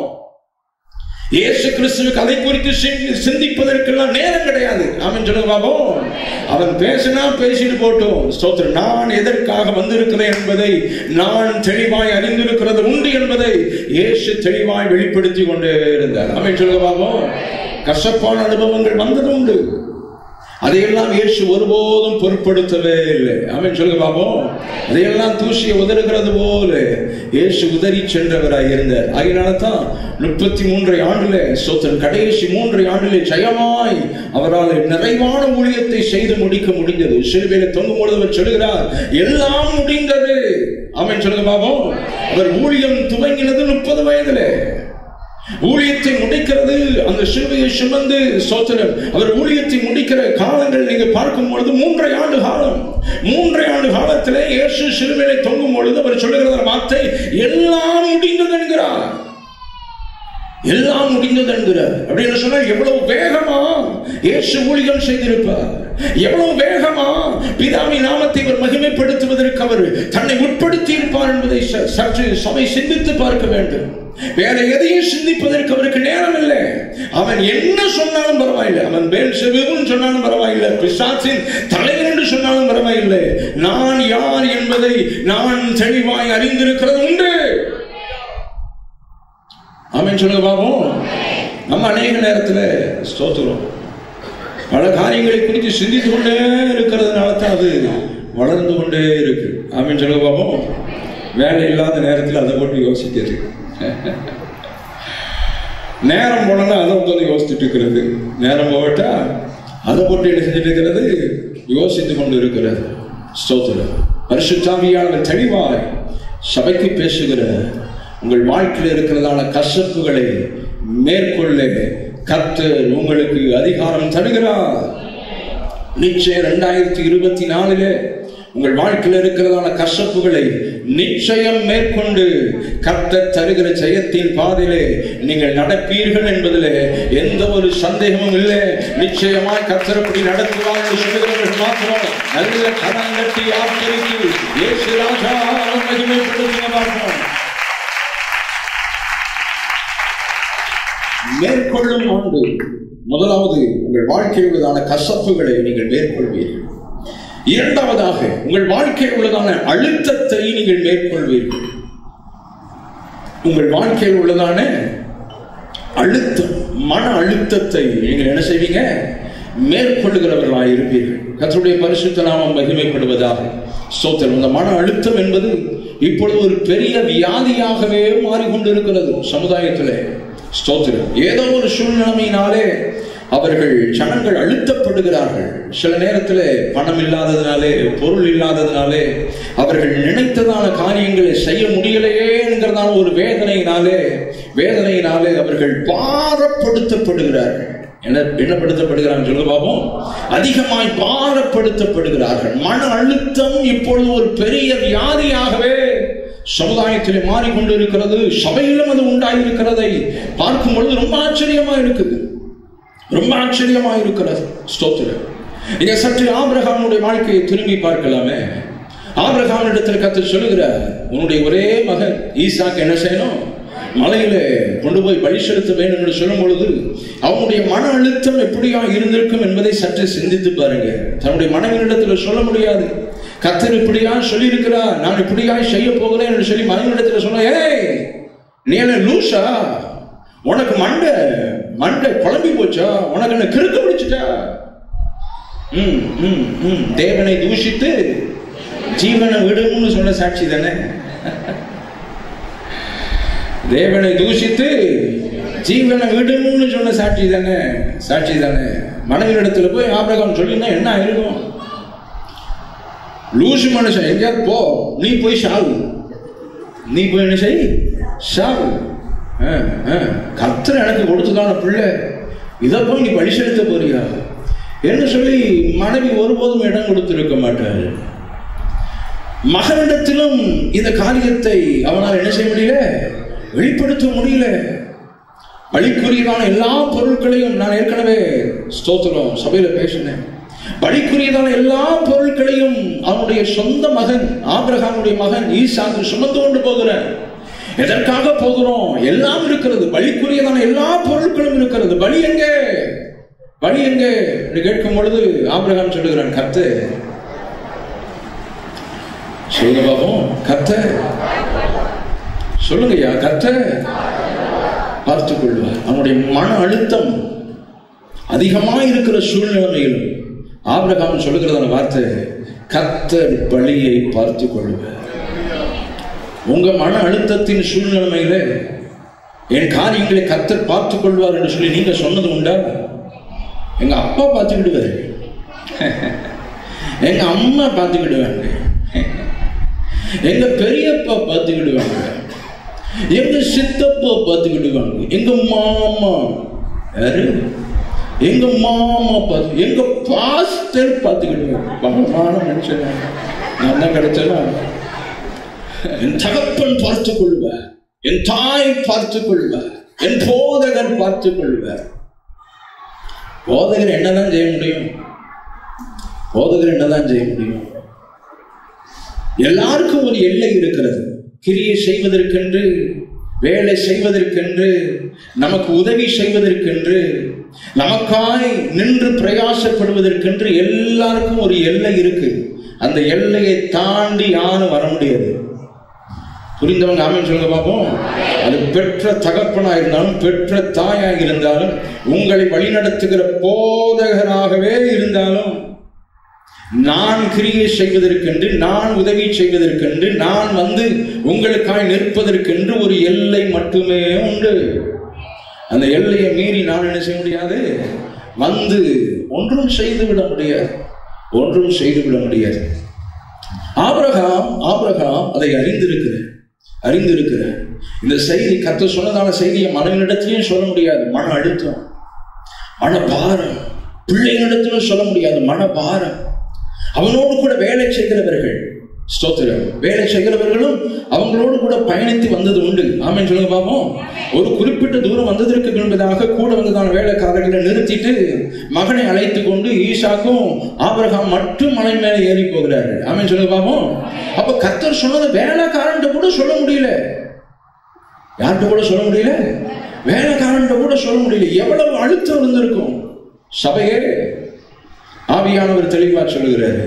இயேசு கிறிஸ்துவுக்கு அதை குறித்து சிந்திப்பதற்கெல்லாம் நேரம் கிடையாது. ஆமென் சொல்லுங்க பாப்போம். அவன் பேசினா பேசிட்டு போட்டோம். ஸ்தோத்திரம். நான் எதற்காக வந்திருக்கிறேன் என்பதை நான் தெளிவாய் அறிந்திருக்கிறது உண்டு என்பதை இயேசு தெளிவாய் வெளிப்படுத்தி கொண்டே இருந்தார். ஆமென் சொல்லுங்க பாப்போம். கசப்பான அனுபவங்கள் வந்தது உண்டு. அதையெல்லாம் இயேசு ஒருபோதும் பொருட்படுத்தவே இல்லை. ஆமென் சொல்லுங்க பாப்போம். அதையெல்லாம் தூசியை உதறுகிறது போல இயேசு உதறி சென்றவராய் இருந்தார். அதனால தான் முப்பத்தி மூன்றை ஆண்டிலே ஸ்தோத்திரம் கடைசி மூன்றை ஆண்டிலே ஜெயமாய் அவரால் நிறைவான ஊழியத்தை செய்து முடிக்க முடிந்தது. சிலுவையிலே தொங்கும் பொழுது அவர் சொல்லுகிறார், எல்லாம் முடிந்தது. ஆமென் சொல்லுங்க பாப்போம். அவர் ஊழியம் துவங்கினது முப்பது வயதிலே. ஊழியத்தை முடிக்கிறது அந்த சிலுவையை சுமந்து ஸ்தோத்திரம் அவர் ஊழியத்தை முடிக்கிற காலங்கள் நீங்க பார்க்கும் பொழுது மூன்றை ஆண்டு காலம் மூன்றை ஆண்டு காலத்திலே இயேசு சிலுவையிலே தொங்கும் பொழுது அவர் சொல்லுகிற வார்த்தை எல்லாம் முடிந்தது என்கிறார். எல்லாம் முடிந்தது என்கிறார். அப்படின்னு சொன்னா எவ்வளவு வேகமா இயேசு ஊழியம் செய்திருப்பார், எவ்வளவு வேகமா பிதாவின் நாமத்தை அவர் மகிமைப்படுத்துவதற்கு அவர் தன்னை உட்படுத்தி இருப்பார் என்பதை சற்று சபை சிந்தித்து பார்க்க வேண்டும். வேற எதையும் சிந்திப்பதற்கு அவருக்கு நேரம் இல்லை. அவன் என்ன சொன்னாலும் பரவாயில்லை, அவன் பெயல்செபூல் சொன்னாலும் பரவாயில்லை, பிசாசின் தலைவர் என்று சொன்னாலும் பரவாயில்லை, நான் யார் என்பதை நான் தெளிவாய் அறிந்திருக்கிறது உண்டு. ஆமென் சொல்லுங்க பாப்போம். நம்ம அநேக நேரத்தில் ஸ்தோத்திரம் பல காரியங்களை குறித்து சிந்தித்து கொண்டே இருக்கிறதுனால தான் அது வளர்ந்து கொண்டே இருக்கு. ஆமென் சொல்லுங்க பாப்போம். வேலை இல்லாத நேரத்தில் அதை போட்டு யோசிக்கிறது, நேரம் போனா அதை உட்காந்து யோசிச்சுட்டு இருக்கிறது, நேரம் போட்டா அதை போட்டு என்ன செஞ்சுட்டு இருக்கிறது, யோசித்து கொண்டு இருக்கிறது. ஸ்தோத்திரம். பரிசுத்த ஆவியானவர் தெளிவாய் சபைக்கு பேசுகிற உங்கள் வாழ்க்கையில் இருக்கிறதான கசப்புகளை மேற்கொள்ள கர்த்தர் உங்களுக்கு அதிகாரம் தருகிறார். நிச்சயம் இரண்டாயிரத்தி இருபத்தி நாலுல உங்கள் வாழ்க்கையில் இருக்கிறதான கசப்புகளை நிச்சயம் மேற்கொண்டு கர்த்தர் தருகிற ஜெயத்தின் பாதையிலே நீங்கள் நடப்பீர்கள் என்பதிலே எந்த ஒரு சந்தேகமும் இல்லை. நிச்சயமாய் கர்த்தர் அப்படி நடத்துவார் என்று சொல்லுகிறவர்கள் மாத்திரம் நல்ல கரம் கட்டி ஆச்சரித்து இயேசு ராஜா மகிமைப்படுத்தின பார்க்கிறோம். மேற்கொள்ளும் ஆண்டு முதலாவது உங்கள் வாழ்க்கையில் உள்ளதான கசப்புகளை நீங்கள் மேற்கொள்வீர்கள். இரண்டாவதாக உங்கள் வாழ்க்கையில் உள்ளதான அழுத்தத்தை நீங்கள் மேற்கொள்வீர்கள். உங்கள் வாழ்க்கையில் உள்ளதான அழுத்தம், மன அழுத்தத்தை நீங்கள் என்ன செய்வீங்க, மேற்கொள்ளுகிறவர்களாக இருப்பீர்கள். கர்த்தருடைய பரிசுத்த நாமம் மகிமைப்படுவதாக. ஸ்தோத்திரம். இந்த மன அழுத்தம் என்பது இப்பொழுது ஒரு பெரிய வியாதியாகவே மாறிக்கொண்டிருக்கிறது சமுதாயத்திலே. ஸ்தோத்திரம். ஏதோ ஒரு சூழ்நிலையினாலே அவர்கள் ஜனங்கள் அழுத்தப்படுகிறார்கள். சில நேரத்தில் பணம் இல்லாததினாலே, பொருள் இல்லாததினாலே, அவர்கள் நினைத்ததான காரியங்களை செய்ய முடியலையே என்கிறதான ஒரு வேதனையினாலே வேதனையினாலே அவர்கள் பாரப்படுத்தப்படுகிறார்கள். என்ன என்னப்படுத்தப்படுகிறார்கள் சொல்ல பாப்போம். அதிகமாய் பாரப்படுத்தப்படுகிறார்கள். மன அழுத்தம் இப்பொழுது ஒரு பெரிய வியாதியாகவே சமுதாயத்திலே மாறிக்கொண்டிருக்கிறது. சபையிலும் அது உண்டாயிருக்கிறதை பார்க்கும் பொழுது ரொம்ப ஆச்சரியமா இருக்குது, ரொம்ப ஆச்சரியமா இருக்கிறது. ஸ்தோத்திரம். இங்க சற்று ஆபிரகாமுடைய வாழ்க்கையை திரும்பி பார்க்கலாமே. ஆபிரகாமிடத்தில் கர்த்தர் சொல்லுகிறார், உன்னுடைய ஒரே மகன் ஈசாக்கு என்ன செய்யணும், மலையில கொண்டு போய் பலி செலுத்த வேண்டும் என்று சொல்லும் பொழுது அவனுடைய மன அழுத்தம் எப்படியா இருந்திருக்கும் என்பதை சற்று சிந்தித்து பாருங்க. தன்னுடைய மனைவியிடத்தில் சொல்ல முடியாது. கர்த்தர் இப்படியா சொல்லி இருக்கிறார், நான் இப்படியா செய்ய போகிறேன் என்று சொல்லி மனைவியிடத்தில் சொன்ன, ஏய் நீ என்ன லூசா, உனக்கு மண்டை மண்டை குழம்பி போச்சா, உனக்கு என்ன கிறுக்கு பிடிச்சிட்டா? ம் ம் ம் தேவனை தூஷித்து ஜீவனை விடும்னு சொன்ன சாட்சி தானே. தேவனை தூஷித்து ஜீவனை விடும்னு சொன்ன சாட்சி தானே, சாட்சி தானே. மனைவியிடத்துல போய் ஆபிரகாம் சொல்லினா என்ன ஆயிருக்கும்? லூசு மனுஷன், எங்கேயாவது போ, நீ போய் சாவு, நீ போய் என்ன செய், சாவு. கர்த்தர் எனக்கு கொடுத்ததான பிள்ளை, இதை போய் நீ பலி செலுத்த போறியா என்று சொல்லி மனைவி ஒருபோதும் இடம் கொடுத்திருக்க மாட்டார். மகனிடத்திலும் இந்த காரியத்தை அவனால் என்ன செய்ய முடியல, வெளிப்படுத்த முடியல. பலிக்குரியதான எல்லா பொருட்களையும் நான் ஏற்கனவே ஸ்தோத்திரம் சபையில பேசினேன். பலிக்குரியதான எல்லா பொருட்களையும் அவனுடைய சொந்த மகன் ஆபிரகாமுடைய மகன் ஈசாக்கு சுமந்து கொண்டு போகிறார். எதற்காக போகிறோம்? எல்லாம் இருக்கிறது, பலிக்குரியதான எல்லா பொருட்களும் இருக்கிறது. பலி எங்கே, பலி எங்கே என்று கேட்கும் பொழுது ஆபிரகாம் சொல்லுகிறான், கர்த்தர் சொல்லுங்க பாப்போம், கர்த்தர் சொல்லுங்கய்யா, கர்த்தர் பார்த்துக் கொள்வார். அவனுடைய மன அழுத்தம் அதிகமாக இருக்கிற சூழ்நிலையிலும் ஆபிரகாம் சொல்லுகிறதான வார்த்தை, கர்த்தர் பலியை பார்த்துக் கொள்வார். உங்க மன அழுத்தத்தின் சூழ்நிலையில என் காரியங்களை கர்த்தர் பார்த்துக் கொள்வார் என்று சொல்லி நீங்க சொன்னது உண்டா? எங்க அப்பா பார்த்துக்கிடுவாரு, எங்க அம்மா பார்த்துக்கிடுவாங்க, எங்க பெரியப்பா பார்த்துக்கிடுவாங்க, எங்க சித்தப்பா பார்த்துக்கிடுவாங்க, எங்க மாமா யாரு, எங்க மாமா பார்த்து, எங்க பாஸ்டர் பார்த்துக்கிடுவாங்க. பலமான மனுஷன் நான் தான் கிடைச்சேன்னா. என் தகப்பன் பார்த்துக் கொள்வார், என் தாய் பார்த்துக் கொள்வார், என் போதகர் பார்த்துக் கொள்வார். போதகர் என்னதான் செய்ய முடியும்? போதகர் என்னதான் செய்ய முடியும்? எல்லாருக்கும் ஒரு எல்லை இருக்கிறது. கிரியை செய்வதற்கென்று, வேலை செய்வதற்கென்று, நமக்கு உதவி செய்வதற்கென்று, நமக்காய் நின்று பிரயாசப்படுவதற்கென்று எல்லாருக்கும் ஒரு எல்லை இருக்கு. அந்த எல்லையை தாண்டி யாரும் வர முடியாது. புரிந்தவங்க ஆமென் சொல்லுங்க பார்ப்போம். அது பெற்ற தகப்பனா இருந்தாலும் பெற்ற தாயாக இருந்தாலும் உங்களை வழிநடத்துகிற போதகராகவே இருந்தாலும், நான் கிரியை செய்வதற்கென்று, நான் உதவி செய்வதற்கென்று, நான் வந்து உங்களுக்காய் நிற்பதற்கென்று ஒரு எல்லை மட்டுமே உண்டு. அந்த எல்லையை மீறி நான் என்ன செய்ய முடியாது? வந்து ஒன்றும் செய்து விட முடியாது, ஒன்றும் செய்து விட முடியாது. ஆபிரகாம் ஆபிரகாம் அதை அறிந்திருக்கிறார், அறிந்திருக்கிறார். இந்த செய்தி கர்த்தர் சொன்னதான செய்தியை மனைவிடத்திலையும் சொல்ல முடியாது, மன அழுத்தம், மன பாரம். பிள்ளைகளிடத்திலும் சொல்ல முடியாது, மன பாரம். அவனோடு கூட வேலை செய்கிறவர்கள், ஸ்தோத்திரம், வேலை செய்கிறவர்களும் அவங்களோடு கூட பயணித்து வந்தது உண்டு. ஆமென் சொல்லுங்க பாப்போம். ஒரு குறிப்பிட்ட தூரம் வந்ததற்கு பின்பதாக கூட வந்ததான வேலைக்காரர்களை நிறுத்திட்டு மகனை அழைத்து கொண்டு ஈசாக்கும் ஆபிரகாம் மட்டும் மலை மேலே ஏறி போகிறார்கள். ஆமென் சொல்லுங்க பாப்போம். அப்ப கர்த்தர் சொன்னது வேலைக்காரன் கூட சொல்ல முடியல, யார்கிட்ட கூட சொல்ல முடியல, வேலைக்காரன் கூட சொல்ல முடியல. எவ்வளவு அழுத்தம் இருந்திருக்கும் சபையே. ஆவியானவர் தெளிவா சொல்லுகிறார்,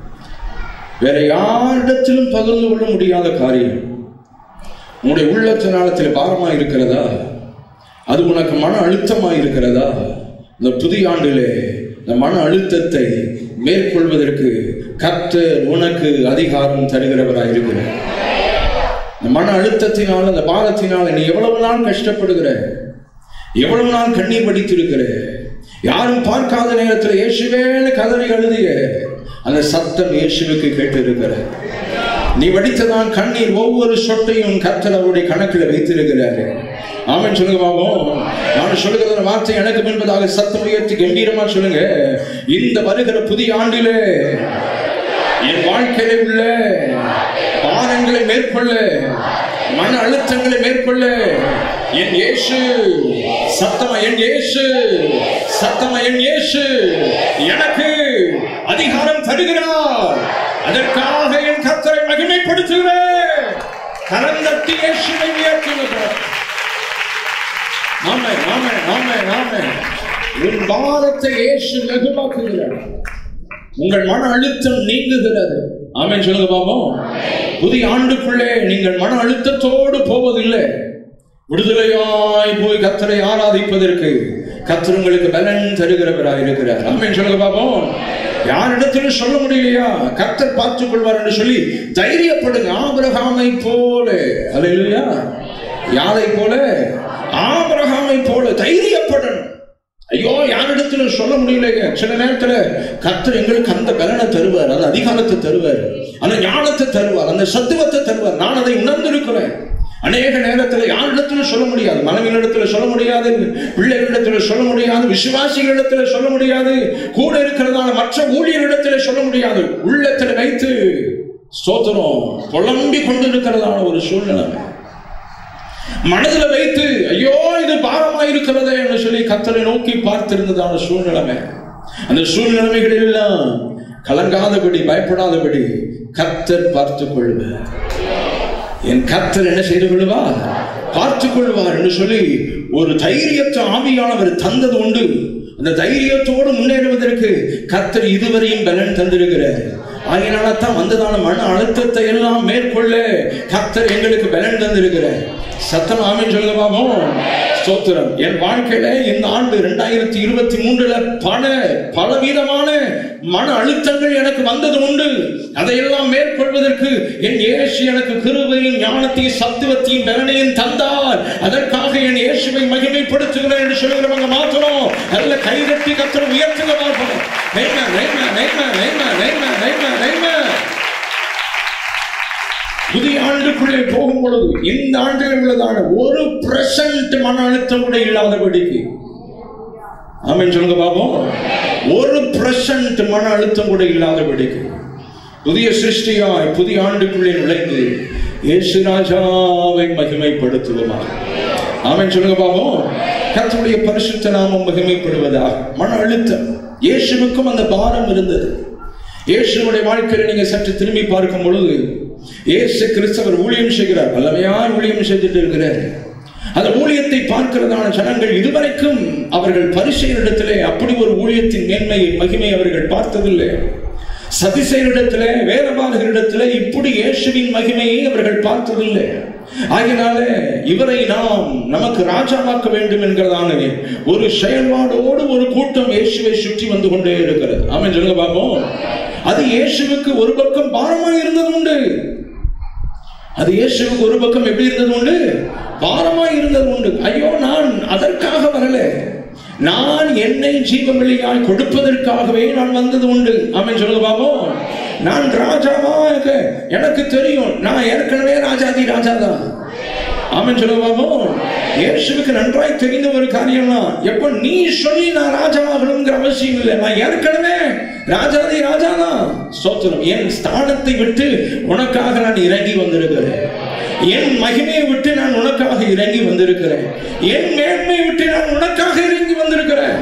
வேற யாரிடத்திலும் பகிர்ந்து கொள்ள முடியாத காரியம் உன்னுடைய உள்ளத்தினாலத்தில் பாரமா இருக்கிறதா, அது உனக்கு மன அழுத்தமா இருக்கிறதா, இந்த புதிய ஆண்டிலே இந்த மன அழுத்தத்தை மேற்கொள்வதற்கு கர்த்தர் உனக்கு அதிகாரம் தருகிறவராக இருக்கிறார். இந்த மன அழுத்தத்தினால, இந்த பாரத்தினால நீ எவ்வளவு நாள் கஷ்டப்படுகிற, எவ்வளவு நாள் கண்ணீர் வடித்திருக்கிற, யாரும் பார்க்காத நேரத்தில் இயேசுவேன்னு கதறி அழுதிய அந்த சத்தம் இயேசுவுக்கு கேட்டு இருக்கிற. நீ வடித்ததான் கண்ணீர் ஒவ்வொரு சொட்டையும் கர்த்தர் அவருடைய கணக்கில் வைத்திருக்கிறாரு. ஆமென் சொல்லுங்க பாப்போம். நான் சொல்லுகிற வார்த்தை எனக்கு என்பதாக சத்தம் உயர்த்தி கம்பீரமா சொல்லுங்க. இந்த வருகிற புதிய ஆண்டிலே என் வாழ்க்கையில உள்ள பாரங்களை மேற்கொள்ள, மன அழுத்தங்களை மேற்கொள்ள என் இயேசு சத்தமா, என் இயேசு சத்தமா, என் இயேசு எனக்கு அதிகாரம் தருகிறார். அதற்காக என் கர்த்தரை மகிமைப்படுத்துகிறேன். கரந்தட்டி இயேசுவை உயர்த்துகிறேன். நாமே நாமே நாமே நாமே உன் பாரத்தை இயேசு லகுவாக்குகிறார். உங்கள் மன அழுத்தம் நீங்குகிறது. ஆமென் சொல்லுங்க பாப்போம். புதிய ஆண்டுக்குள்ளே நீங்கள் மன அழுத்தத்தோடு போவதில்லை. விடுதலையாய் போய் கர்த்தரை ஆராதிப்பதற்கு கர்த்தர் உங்களுக்கு பலன் தருகிறவராக இருக்கிறார். ஆமென் சொல்லுங்க பாப்போம். யாரிடத்திலும் சொல்ல முடியலையா, கர்த்தர் பார்த்துக் கொள்வார் என்று சொல்லி தைரியப்படுங்க. ஆபிரகாமை போல, அல்லேலூயா, யாரை போல, ஆபிரகாமை போல தைரியப்படணும். ஐயோ யாரிடத்திலும் சொல்ல முடியலைங்க. சில நேரத்துல கர்த்தர் எங்களுக்கு அந்த பலனை தருவார், அந்த அதிகாரத்தை தருவார், அந்த ஞானத்தை தருவார், அந்த சத்துவத்தை தருவார். நான் அதை உணர்ந்திருக்கிறேன். அநேக நேரத்தில் யாரிடத்திலும் சொல்ல முடியாது, மனைவியிடத்தில் சொல்ல முடியாது, பிள்ளைகளிடத்தில் சொல்ல முடியாது, விசுவாசிகளிடத்தில் சொல்ல முடியாது, கூட இருக்கிறதான மற்ற ஊழியரிடத்தில் சொல்ல முடியாது. உள்ளத்தில் வைத்து ஸ்தோத்திரம் புலம்பி கொண்டிருக்கிறதான ஒரு சூழ்நிலை, மனதில் வைத்து ஐயோ இது பாரமா இருக்கிறதே என்று சொல்லி கர்த்தரை நோக்கி பார்த்திருந்ததான சூழ்நிலைமை. அந்த சூழ்நிலைமைகளில் எல்லாம் கலங்காதபடி, பயப்படாதபடி கர்த்தர் பார்த்துக் கொள்வார். என் கர்த்தர் என்ன செய்து கொள்வார், பார்த்துக் கொள்வார் என்று சொல்லி ஒரு தைரியத்தை ஆவியானவர் தந்தது உண்டு. அந்த தைரியத்தோடு முன்னேறுவதற்கு கர்த்தர் இதுவரையும் பலன் தந்திருக்கிறார். ஆகினால்தான் வந்ததான மன அழுத்தத்தை எல்லாம் மேற்கொள்ள கர்த்தர் எங்களுக்கு பலன் தந்திருக்கிறார். சத்தம் ஆமென் சொல்லுங்க பாப்போம். ஸ்தோத்திரம். என் வாழ்க்கையில இந்த ஆண்டு இரண்டாயிரத்தி இருபத்தி மூன்றுல பல பலவிதமான மன அழுத்தங்கள் எனக்கு வந்தது உண்டு. அதையெல்லாம் மேற்கொள்வதற்கு என் இயேசு எனக்கு கிருபையும் ஞானத்தையும் சத்துவத்தையும் பலனையும் தந்தார். அதற்காக என் இயேசுவை மகிமைப்படுத்துகிறேன் என்று சொல்கிறவங்க மாத்திரம் நல்ல கைதட்டி கர்த்தரை உயர்த்துங்க பார்ப்போம். புதிய ஆண்டுக்குள்ள ஆண்டிலே போகும் பொழுது இந்த ஆண்டில் உள்ளதான ஒரு பிரசன்ட் மன அழுத்தம் கூட இல்லாதபடிக்கு, ஆமென் சொல்லுங்க பாப்போம், ஒரு பிரசன்ட் மன அழுத்தம் கூட இல்லாதபடிக்கு புதிய சிருஷ்டியாய் புதிய ஆண்டுக்குள்ளே நுழைந்து இயேசு ராஜாவை மகிமைப்படுத்துவோமாக. ஆமென் சொல்லுங்க பாப்போம். கர்த்தருடைய பரிசுத்த நாமம் மகிமைப்படுவதாக. மன அழுத்தம், இயேசுவுக்கும் அந்த பாரம் இருந்தது. இயேசுவுடைய வாழ்க்கையில் நீங்க சற்று திரும்பி பார்க்கும் பொழுது இயேசு கிறிஸ்தவர் ஊழியம் செய்கிறார், வல்லமையாய் ஊழியம் செய்துட்டு இருக்கிறார். அந்த ஊழியத்தை பார்க்கிறதான ஜனங்கள் இதுவரைக்கும் அவர்கள் பரிசேயரிடத்திலே அப்படி ஒரு ஊழியத்தின் மேன்மையை மகிமை அவர்கள் பார்த்ததில்லை. சதிசேயரிடத்திலே வேதபாரகரிடத்திலே இப்படி இயேசுவின் மகிமையை அவர்கள் பார்த்ததில்லை. ஆகினால இவரை நாம் நமக்கு ராஜாவாக்க வேண்டும் என்கிறதான ஒரு செயல்பாடோடு ஒரு கூட்டம் இயேசுவை சுற்றி வந்து கொண்டே இருக்கிறது. ஆமென் சொல்லுங்க பாப்போம். அது இயேசுவுக்கு ஒரு பக்கம் பாரமாக இருந்தது உண்டு. அது இயேசுவுக்கு ஒரு பக்கம் எப்படி இருந்தது உண்டு? பாரமாக இருந்தது உண்டு. ஐயோ, நான் அதற்காக வரல, நான் என்னை ஜீவபலியாய் கொடுப்பதற்காகவே நான் வந்தது உண்டு. ஆமென் சொல்லுங்க பாப்போம். நான் ராஜாவாக எனக்கு தெரியும், நான் ஏற்கனவே ராஜாதி ராஜா தான். ஆமென் சொல்லுங்க பாப்போம். இயேசுவுக்கு நன்றாய் தெரிந்த ஒரு காரியம் தான், எப்ப நீ சொல்லி நான் ராஜாவாகணுங்கிற அவசியம் இல்லை, நான் ஏற்கனவே ராஜாதி ராஜா தான். ஸ்தோத்திரம். என் ஸ்தானத்தை விட்டு உனக்காக நான் இறங்கி வந்திருக்கிறேன், என் மகிமையை விட்டு நான் உனக்காக இறங்கி வந்திருக்கிறேன், என் மேன்மை விட்டு நான் உனக்காக இறங்கி வந்திருக்கிறேன்.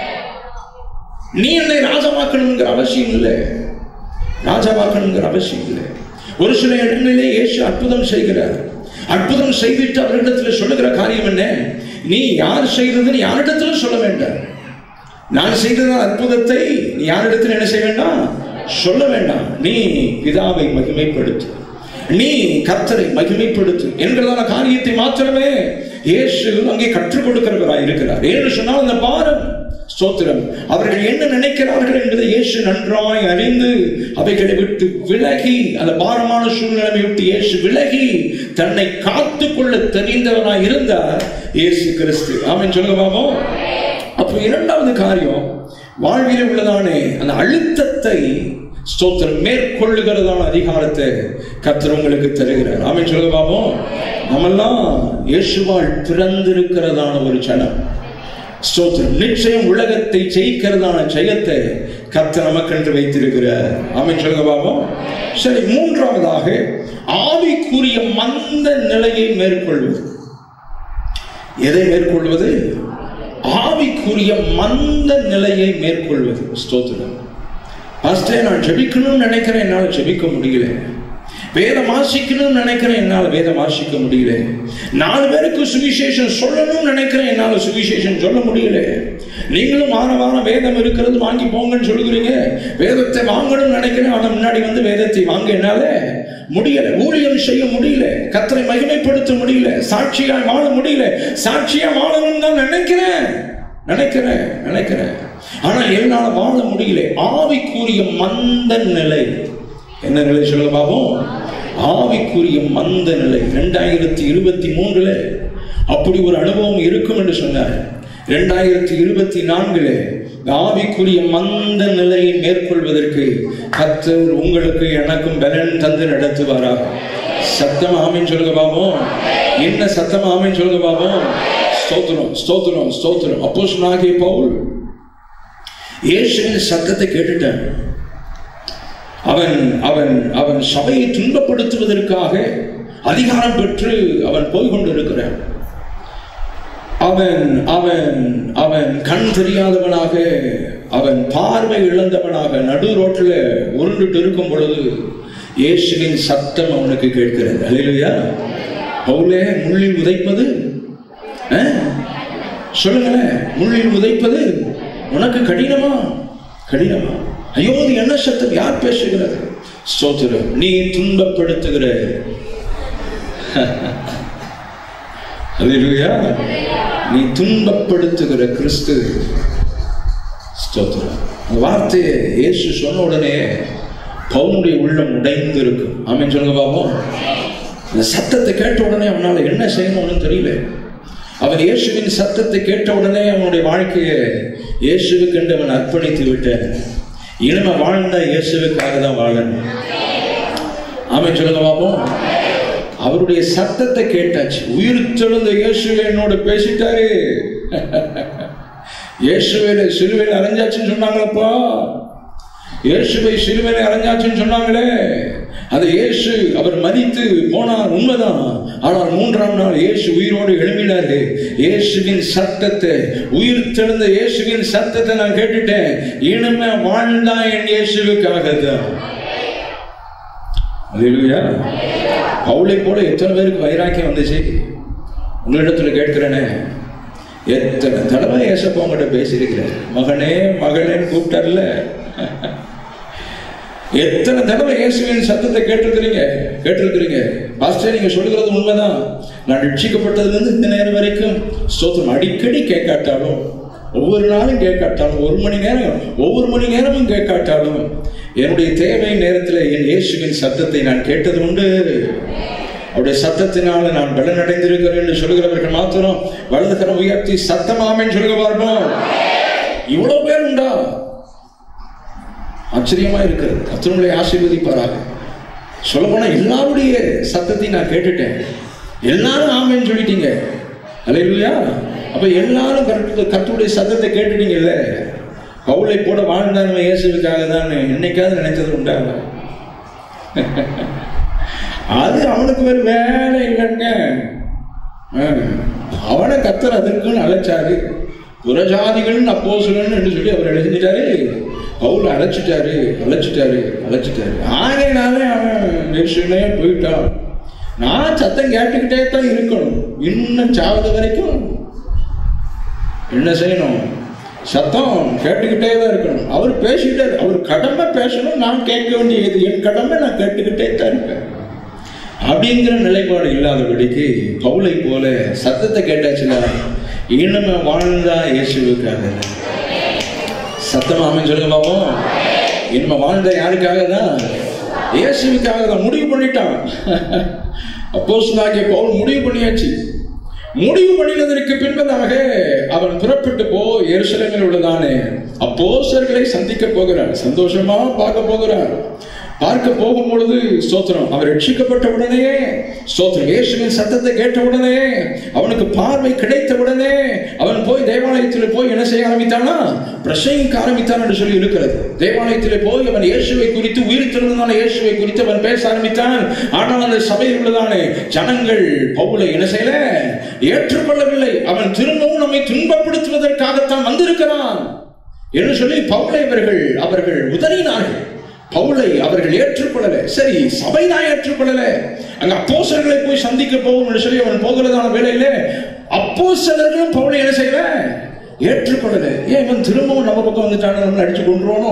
நீ என்னை ராஜாவாக்கணுங்கிற அவசியம் இல்லை, ராஜாவாக்கணுங்கிற அவசியம் இல்லை. ஒரு சில இடங்களிலே இயேசு அற்புதம் செய்கிறார். அற்புதம் செய்துட்டு அவரிடத்தில் சொல்லுகிற காரியம் என்ன? நீ யார் செய்ததுன்னு யாரிடத்திலும் சொல்ல வேண்டாம். நான் செய்த அற்புதத்தை நீ யாரிடத்தில் என்ன செய்ய வேண்டாம், சொல்ல வேண்டாம். நீ பிதாவை மகிமைப்படுத்து, நீ கர்த்தரை மகிமைப்படுத்து என்கிறதான காரியத்தை மாத்திரமே இயேசு அங்கே கற்றுக் கொடுக்கிறவராய் இருக்கிறார். ஏன்னு சொன்னால் அந்த பாரம், ஸ்தோத்திரம், அவர்கள் என்ன நினைக்கிறார்கள் என்பதை இயேசு நன்றாய் அறிந்து அவைகளை விட்டு விலகி, அந்த பாரமான சூழ்நிலையை விட்டு இயேசு விலகி தன்னை காத்துக் கொள்ள தெரிந்தவனாய் இருந்தார் இயேசு கிறிஸ்து. ஆமென் சொல்லுங்க பாப்போம். அப்போ இரண்டாவது காரியம், வாழ்வில் உள்ளதானே அந்த அழுத்தத்தை ஸ்தோத்திரம் மேற்கொள்ளுகிறதான அதிகாரத்தை கர்த்தர் உங்களுக்கு தருகிறார். ஆமென் சொல்லுங்க பாப்போம். நம்மெல்லாம் இயேசுவால் பிறந்திருக்கிறதான ஒரு ஜனம். ஸ்தோத்திரம். நிச்சயம் உலகத்தை ஜெயிக்கிறதான ஜெயத்தை கர்த்தர் நமக்கென்று வைத்திருக்கிறார். ஆமென் சொல்லுங்க பாப்போம். சரி, மூன்றாவதாக ஆவிக்குரிய மந்த நிலையை மேற்கொள்வது. எதை மேற்கொள்வது? ஆவிக்குரிய மந்த நிலையை மேற்கொள்வது. ஸ்தோத்திரம். பாஸ்டே, நான் ஜெபிக்கணும்னு நினைக்கிறேன், என்னால் ஜெபிக்க முடியல. வேதம் வாசிக்கணும்னு நினைக்கிறேன், என்னால் வேதம் வாசிக்க முடியல. நாலு பேருக்கு சுவிசேஷம் சொல்லணும்னு நினைக்கிறேன், என்னால் சுவிசேஷம் சொல்ல முடியல. நீங்களும் வார வாரம் வேதம் இருக்கிறது வாங்கி போங்கன்னு சொல்லுகிறீங்க. வேதத்தை வாங்கணும்னு நினைக்கிறேன், ஆனால் முன்னாடி வந்து வேதத்தை வாங்க என்னால முடியல. ஊழியம் செய்ய முடியல, கர்த்தரை மகிமைப்படுத்த முடியல, சாட்சியா வாழ முடியல. சாட்சியா வாழணும்னு தான் நினைக்கிறேன் நினைக்கிறேன் நினைக்கிறேன் ஆனால் என்னால வாழ முடியல. ஆவிக்குரிய மந்த நிலை. என்ன நிலை சொல்ல பாப்போம்? ஆவிக்குரிய மந்த நிலை. இரண்டாயிரத்தி இருபத்தி மூன்றுல அப்படி ஒரு அனுபவம் இருக்கும் என்று சொன்னார். இரண்டாயிரத்தி இருபத்தி நான்குல ஆவிக்குரிய மந்த நிலையை மேற்கொள்வதற்கு கர்த்தர் உங்களுக்கு எனக்கும் பலன் தந்து நடத்துவாரா? சத்தம் ஆமென் சொல்லுங்க பாப்போம். என்ன சத்தம் ஆமென் சொல்லுங்க பாப்போம். ஸ்தோத்திரம் ஸ்தோத்திரம் ஸ்தோத்திரம். அப்போஸ்தலனாகிய பவுல் இயேசுவின் சத்தத்தை கேட்டுட்டான். அவன் அவன் அவன் சபையை துன்பப்படுத்துவதற்காக அதிகாரம் பெற்று அவன் போய்கொண்டிருக்கிறான். அவன் அவன் அவன் கண் தெரியாதவனாக, அவன் பார்வை இழந்தவனாக நடு ரோட்டில் உருண்டுட்டு இருக்கும் பொழுது இயேசுவின் சத்தம் அவனுக்கு கேட்கிறது. அல்லேலூயா. பவுலே, முள்ளில் உதைப்பது சொல்லுங்களேன், முள்ளில் உதைப்பது உனக்கு கடினமா? கடினமா? ஐயோ, அது என்ன சத்தம்? யார் பேசுகிறது? ஸ்தோத்திரம். நீ துன்பப்படுத்துகிற அல்லேலூயா, நீ துன்பப்படுத்துகிற கிறிஸ்து. ஸ்தோத்திரம். அந்த வார்த்தையை இயேசு சொன்ன உடனே பவுனுடைய உள்ளம் உடைந்து இருக்கும். ஆமென் சொல்லுங்க பாப்போம். இந்த சத்தத்தை கேட்ட உடனே அவனால என்ன செய்யணும்னு தெரியல. அவன் இயேசுவின் சத்தத்தை கேட்ட உடனே அவனுடைய வாழ்க்கையை இயேசுவுக்கு என்று அவன் அர்ப்பணித்து விட்டான். இனிமே வாழ்ந்தா இயேசுவுக்காக தான் வாழணும். ஆமென் சொல்லுங்க பாப்போம். அவருடைய சத்தத்தை கேட்டாச்சு. உயிர் தெழுந்த இயேசுவே என்னோட பேசிட்டாரு. இயேசுவை சிலுவையில் அரைஞ்சாச்சுன்னு சொன்னாங்களப்பா, இயேசுவை சிலுவையில் அரைஞ்சாச்சுன்னு சொன்னாங்களே. அது இயேசு அவர் மரித்து போனார், உண்மைதான். ஆனால் மூன்றாம் நாள் இயேசு உயிரோடு எழுப்பினாரு. இயேசுவின் சத்தத்தை, உயிர் தெழுந்த இயேசுவின் சத்தத்தை நான் கேட்டுட்டேன். இனிமே வாழ்ந்தா என் இயேசுவுக்காக தான். அல்லேலூயா. பவுலை போல எத்தனை பேருக்கு வைராக்கியம் வந்துச்சு? உங்களிடத்துல கேட்கிறேனே, எத்தனை தடவை ஏசப்பா உங்கள்கிட்ட பேசியிருக்கிறேன். மகனே மகளேன்னு கூப்பிட்டார்ல, எத்தனை தடவை இயேசுவின் சத்தத்தை கேட்டிருக்கிறீங்க கேட்டிருக்கிறீங்க பாஸ்டர், நீங்க சொல்லுகிறது உண்மைதான். நான் ரட்சிக்கப்பட்டதுல இருந்து இந்த நேரம் வரைக்கும் ஸ்தோத்திரம். அடிக்கடி கேட்காட்டாலும், ஒவ்வொரு நாளும் கேட்காட்டாலும், ஒரு மணி நேரம் ஒவ்வொரு மணி நேரமும் கேட்காட்டாலும், என்னுடைய தேவை நேரத்தில் என் இயேசுவின் சத்தத்தை நான் கேட்டது உண்டு. அவருடைய சத்தத்தினால நான் பலனடைந்திருக்கிறேன் என்று சொல்கிறவர்கள் மாத்திரம் வலது கரம் உயர்த்தி சத்தமாமேன்னு சொல்லுங்க பார்ப்போம். இவ்வளவு பேர் உண்டா? ஆச்சரியமா இருக்கிறது. கர்த்தருடைய ஆசீர்வதிப்பாராக. சொல்ல போனா எல்லாருடைய சத்தத்தை நான் கேட்டுட்டேன். எல்லாரும் ஆமேன்னு சொல்லிட்டீங்க. அல்லேலூயா. அப்ப எல்லாரும் கர்த்தருடைய சத்தத்தை கேட்டுட்டீங்கல்ல. பவுலை போல வாழ்ந்தான் இயேசுவுக்காக தான் என்னைக்காவது நினைச்சது உண்டா? அது அவனுக்கு ஒரு வேலை இல்லைங்க. அவனை கர்த்தர் அதற்குன்னு அழைச்சாரு. புறஜாதிகள் அப்போஸ்தலன் என்று சொல்லி அவர் எழுதிட்டாரு. பவுல் அழைச்சிட்டாரு அழைச்சிட்டாரு அழைச்சிட்டாரு ஆகையினாலே அவன் இயேசுவிலே போயிட்டான். நான் சத்தம் கேட்டுக்கிட்டே தான் இருக்கணும். இன்னும் சாவது வரைக்கும் என்ன செய்யணும்? சத்தம் கேட்டுக்கிட்டே தான் இருக்கணும். அவர் பேசிட்டார், அவர் கடமை பேசணும், நான் கேட்க வேண்டியது என் கடமை, நான் கேட்டுக்கிட்டே தான் இருப்பேன். அப்படிங்கிற நிலைப்பாடு இல்லாதபடிக்கு பவுலை போல சத்தத்தை கேட்டாச்சுன்னா இனிமே வாழ்ந்தா இயேசுவுக்காக. சத்தமா அமைன்னு சொல்லுங்க பாப்போம். இனிமே வாழ்ந்த யாருக்காக தான்? இயேசுவுக்காக தான். முடிவு பண்ணிட்டான். அப்போஸ்தலனாகிய பவுல் முடிவு பண்ணியாச்சு. முடிவு பண்ணினதற்கு பின்பதாக அவன் புறப்பட்டு போ எருசலேமில் உள்ளதானே அப்போஸ்தலர்களை சந்திக்க போகிறான். சந்தோஷமா பார்க்க போகிறான். பார்க்க போகும் பொழுது ஸ்தோத்திரம், அவர் ரட்சிக்கப்பட்ட உடனே ஸ்தோத்திரம், இயேசுவின் சத்தத்தை கேட்ட உடனே, அவனுக்கு பார்வை கிடைத்த உடனே அவன் போய் தேவாலயத்தில் போய் என்ன செய்ய ஆரம்பித்தானா? பிரசங்கிக்க ஆரம்பித்தான் என்று சொல்லி இருக்கிறது. தேவாலயத்தில் போய் அவன் இயேசுவை குறித்து, உயிர் தெழுந்ததான இயேசுவை குறித்து அவன் பேச ஆரம்பித்தான். ஆனால் அந்த சபையில் உள்ளதானே ஜனங்கள் பவுலை என்ன செய்யல? ஏற்றுக்கொள்ளவில்லை. அவன் திரும்பவும் நம்மை துன்பப்படுத்துவதற்காகத்தான் வந்திருக்கிறான் என்று சொல்லி பவுலை அவர்கள் அவர்கள் உதறினார்கள். பவுலை அவர்கள் ஏற்றுக்கொள்ளல. சரி, சபை தான் ஏற்றுக்கொள்ளல. அங்க அப்போஸ்தலர்களை போய் சந்திக்க போகும் என்று சொல்லி அவன் போகிறதான வேளையில அப்போஸ்தலர்களும் பவுலை என்ன செய்யல? ஏற்றுக்கொள்ளல. ஏன் இவன் திரும்பவும் நம்ம பக்கம் வந்துட்டான, நம்ம அடிச்சு கொண்டுருவானோ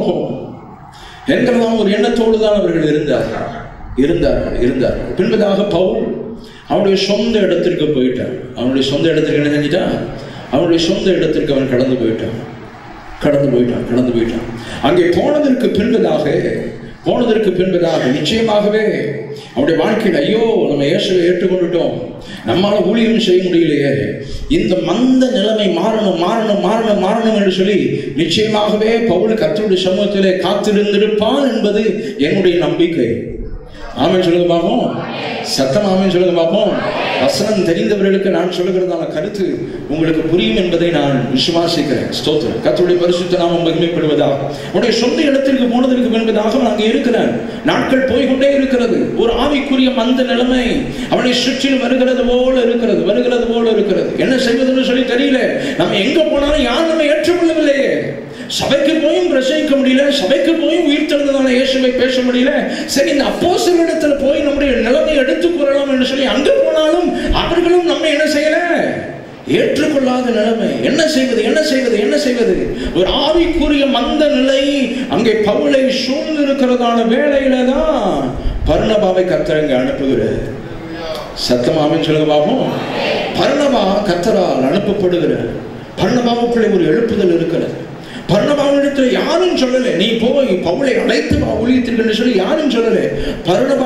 என்கிறதான ஒரு எண்ணத்தோடு தான் அவர்கள் இருந்தார்கள் இருந்தார்கள் இருந்தார்கள் பின்பதாக பவுல் அவனுடைய சொந்த இடத்திற்கு போயிட்டான். அவனுடைய சொந்த இடத்திற்கு என்ன செஞ்சிட்டான்? அவனுடைய சொந்த இடத்திற்கு அவன் கடந்து போயிட்டான் கடந்து போயிட்டான் கடந்து போயிட்டான் அங்கே போனதற்கு பின்பதாக போனதற்கு பின்பதாக நிச்சயமாகவே அவனுடைய வாழ்க்கையில் ஐயோ நம்ம இயேசுவை ஏற்றுக்கொண்டுட்டோம், நம்மால ஊழியம் செய்ய முடியலையே, இந்த மந்த நிலைமை மாறணும் மாறணும் மாறணும் மாறணும் என்று சொல்லி நிச்சயமாகவே பவுல் கர்த்தருடைய சமூகத்திலே காத்திருந்திருப்பான் என்பது என்னுடைய நம்பிக்கை. ஆமென் சொல்லுங்க பாப்போம். சத்தம் ஆமென் சொல்லுங்க பாப்போம். வசனம் தெரிந்தவர்களுக்கு நான் சொல்லுகிறதான கருத்து உங்களுக்கு புரியும் என்பதை நான் விசுவாசிக்கிறேன். ஸ்தோத்திரம். கர்த்தருடைய பரிசுத்த நாமம் மகிமைப்படுவதாக. அவனுடைய சொந்த இடத்திற்கு போனதற்கு என்பதாக அவன் அங்கே இருக்கிறான். நாட்கள் போய்கொண்டே இருக்கிறது. ஒரு ஆவிக்குரிய மந்த நிலைமை அவனை சுற்றிலும் வருகிறது போல இருக்கிறது வருகிறது போல இருக்கிறது என்ன செய்வதுன்னு சொல்லி தெரியல. நம்ம எங்க போனாலும் யாரும் நம்ம ஏற்றுக்கொள்ளவில்லையே. சபைக்கு போயும் பிரசங்கிக்க முடியல, சபைக்கு போயும் உயிர் தெழுந்ததான இயேசுவை பேச முடியல. சரி, இந்த அப்போஸ்தலரிடத்துல போய் நம்முடைய நிலைமை எடுத்து கூறலாம் என்று சொல்லி அங்க போனாலும் அவர்களும் நம்ம என்ன செய்யல? ஏற்றுக்கொள்ளாத நிலைமை. என்ன செய்வது என்ன செய்வது என்ன செய்வது ஒரு ஆவிக்குரிய மந்த நிலை அங்கே பவுலை சூழ்ந்து இருக்கிறதான வேளையில தான் பர்னபாவை கர்த்தர் அங்கே அனுப்புகிறார். சத்தமாவின் சொல்லுங்க பாப்போம். பர்னபா கர்த்தரால் அனுப்பப்படுகிறார். பர்னபாவுக்குள்ளே ஒரு எழுப்புதல் இருக்கிறது. பர்னபாவிடத்தில் யாரும் சொல்லல நீ போய் பவுலை அழைத்து ஊழியத்திற்கு என்று சொல்லி யாரும் சொல்லல.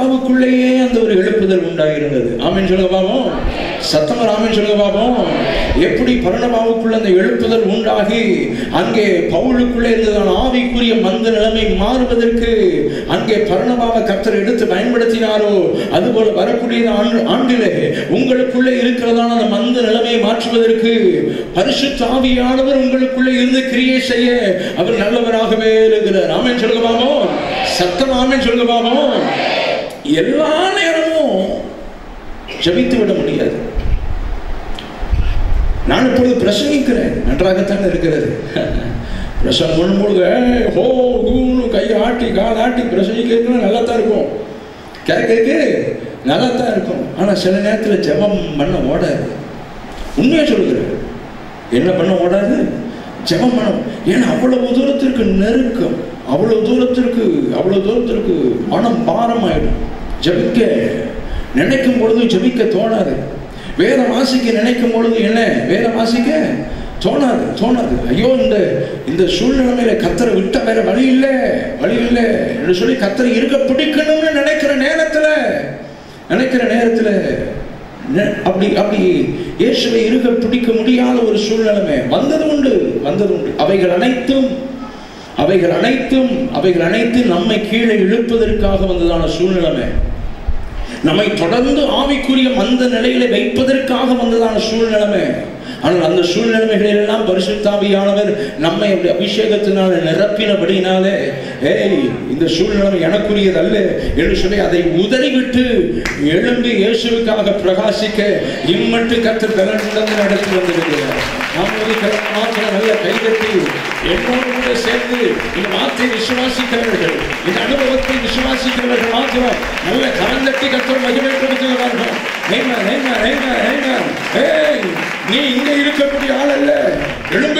பர்னபாவுக்குள்ளேயே அந்த ஒரு எழுப்புதல் உண்டாயிருந்தது. ஆமென் சொல்லுங்க பாப்போம். சத்தமா ஆமென் சொல்லுங்க பாப்போம். எப்படி பர்னபாவுக்குள்ள அந்த எழுப்புதல் உண்டாகி அங்கே பவுலுக்குள்ளே இருந்ததான ஆவிக்குரிய மந்த நிலைமை மாறுவதற்கு அங்கே பர்னபாவை கர்த்தர் எடுத்து பயன்படுத்தினாரோ, அதுபோல வரக்கூடிய ஆண்டிலே உங்களுக்குள்ளே இருக்கிறதான அந்த மந்த நிலைமையை மாற்றுவதற்கு பரிசுத்த ஆவியானவர் உங்களுக்குள்ளே இருந்து கிரியை செய்ய அவர் நல்லவராகவே இருக்கிறார். ஆமென் சொல்லுங்க பாப்போம். சத்தம் ஆமென் சொல்லுங்க பாப்போம். எல்லா நேரமும் ஜெபித்து விட முடியாது. நான் இப்பொழுது பிரசங்கிக்கிறேன், நன்றாகத்தான் இருக்கிறது. பிரசங்கம் பண்ணும்போது ஹோ ஹூன்னு கையை ஆட்டி கால் ஆட்டி பிரசங்கிக்கிறது நல்லா தான் இருக்கும், கேட்கறதுக்கு நல்லா தான் இருக்கும். ஆனால் சில நேரத்தில் ஜெபம் பண்ண ஓடாது. உண்மையை சொல்லுகிறேன், என்ன பண்ண ஓடாது? ஜெபம் பண்ண. ஏன்னா அவ்வளவு தூரத்திற்கு நெருக்கம், அவ்வளவு தூரத்திற்கு அவ்வளவு தூரத்திற்கு மனம் பாரமாயிடும். ஜெபிக்க நினைக்கும் பொழுது ஜெபிக்க தோணாது. வேதம் வாசிக்க நினைக்கும் பொழுது என்ன வேதம் வாசிக்க தோணாது தோணாது ஐயோ, இந்த இந்த சூழ்நிலையில கத்தரை விட்ட வேற வழி இல்லை வழி இல்லை என்று சொல்லி கத்தரை இருக்க பிடிக்கணும்னு நினைக்கிற நேரத்துல நினைக்கிற நேரத்துல அப்படி அப்படி இயேசுவை இருக்க பிடிக்க முடியாத ஒரு சூழ்நிலைமை வந்தது உண்டு வந்தது உண்டு அவைகள் அனைத்தும் அவைகள் அனைத்தும் அவைகள் அனைத்தும் நம்மை கீழே இழுப்பதற்காக வந்ததான சூழ்நிலைமை, நம்மை தொடர்ந்து ஆவிக்குரிய மந்த நிலையில வைப்பதற்காக வந்ததான சூழ்நிலைமை. ஆனால் அந்த சூழ்நிலைமைகளில் எல்லாம் பரிசுத்த ஆவியானவர் நம்மை அபிஷேகத்தினால நிரப்பினபடினாலே ஏய் இந்த சூழ்நிலைமை எனக்குரியது அல்ல என்று சொல்லி அதை உதறிவிட்டு எழும்பி இயேசுவுக்காக பிரகாசிக்க இம்மட்டு கர்த்தர் பலனுடன் நடத்தி வந்திருக்கிறார். நாம் ஒரு மாத்திரம் நல்ல கைதட்டி என்னோடு சேர்ந்து இந்த வார்த்தையை விசுவாசிக்கிறவர்கள், இந்த அனுபவத்தை விசுவாசிக்கிறவர்கள் மாத்திரம் நல்ல கரந்தட்டி கர்த்தர் மகிமைப்படுத்துகிறார்கள். நீ இங்க இருக்கக்கூடிய ஆள் அல்ல, எழும்பு.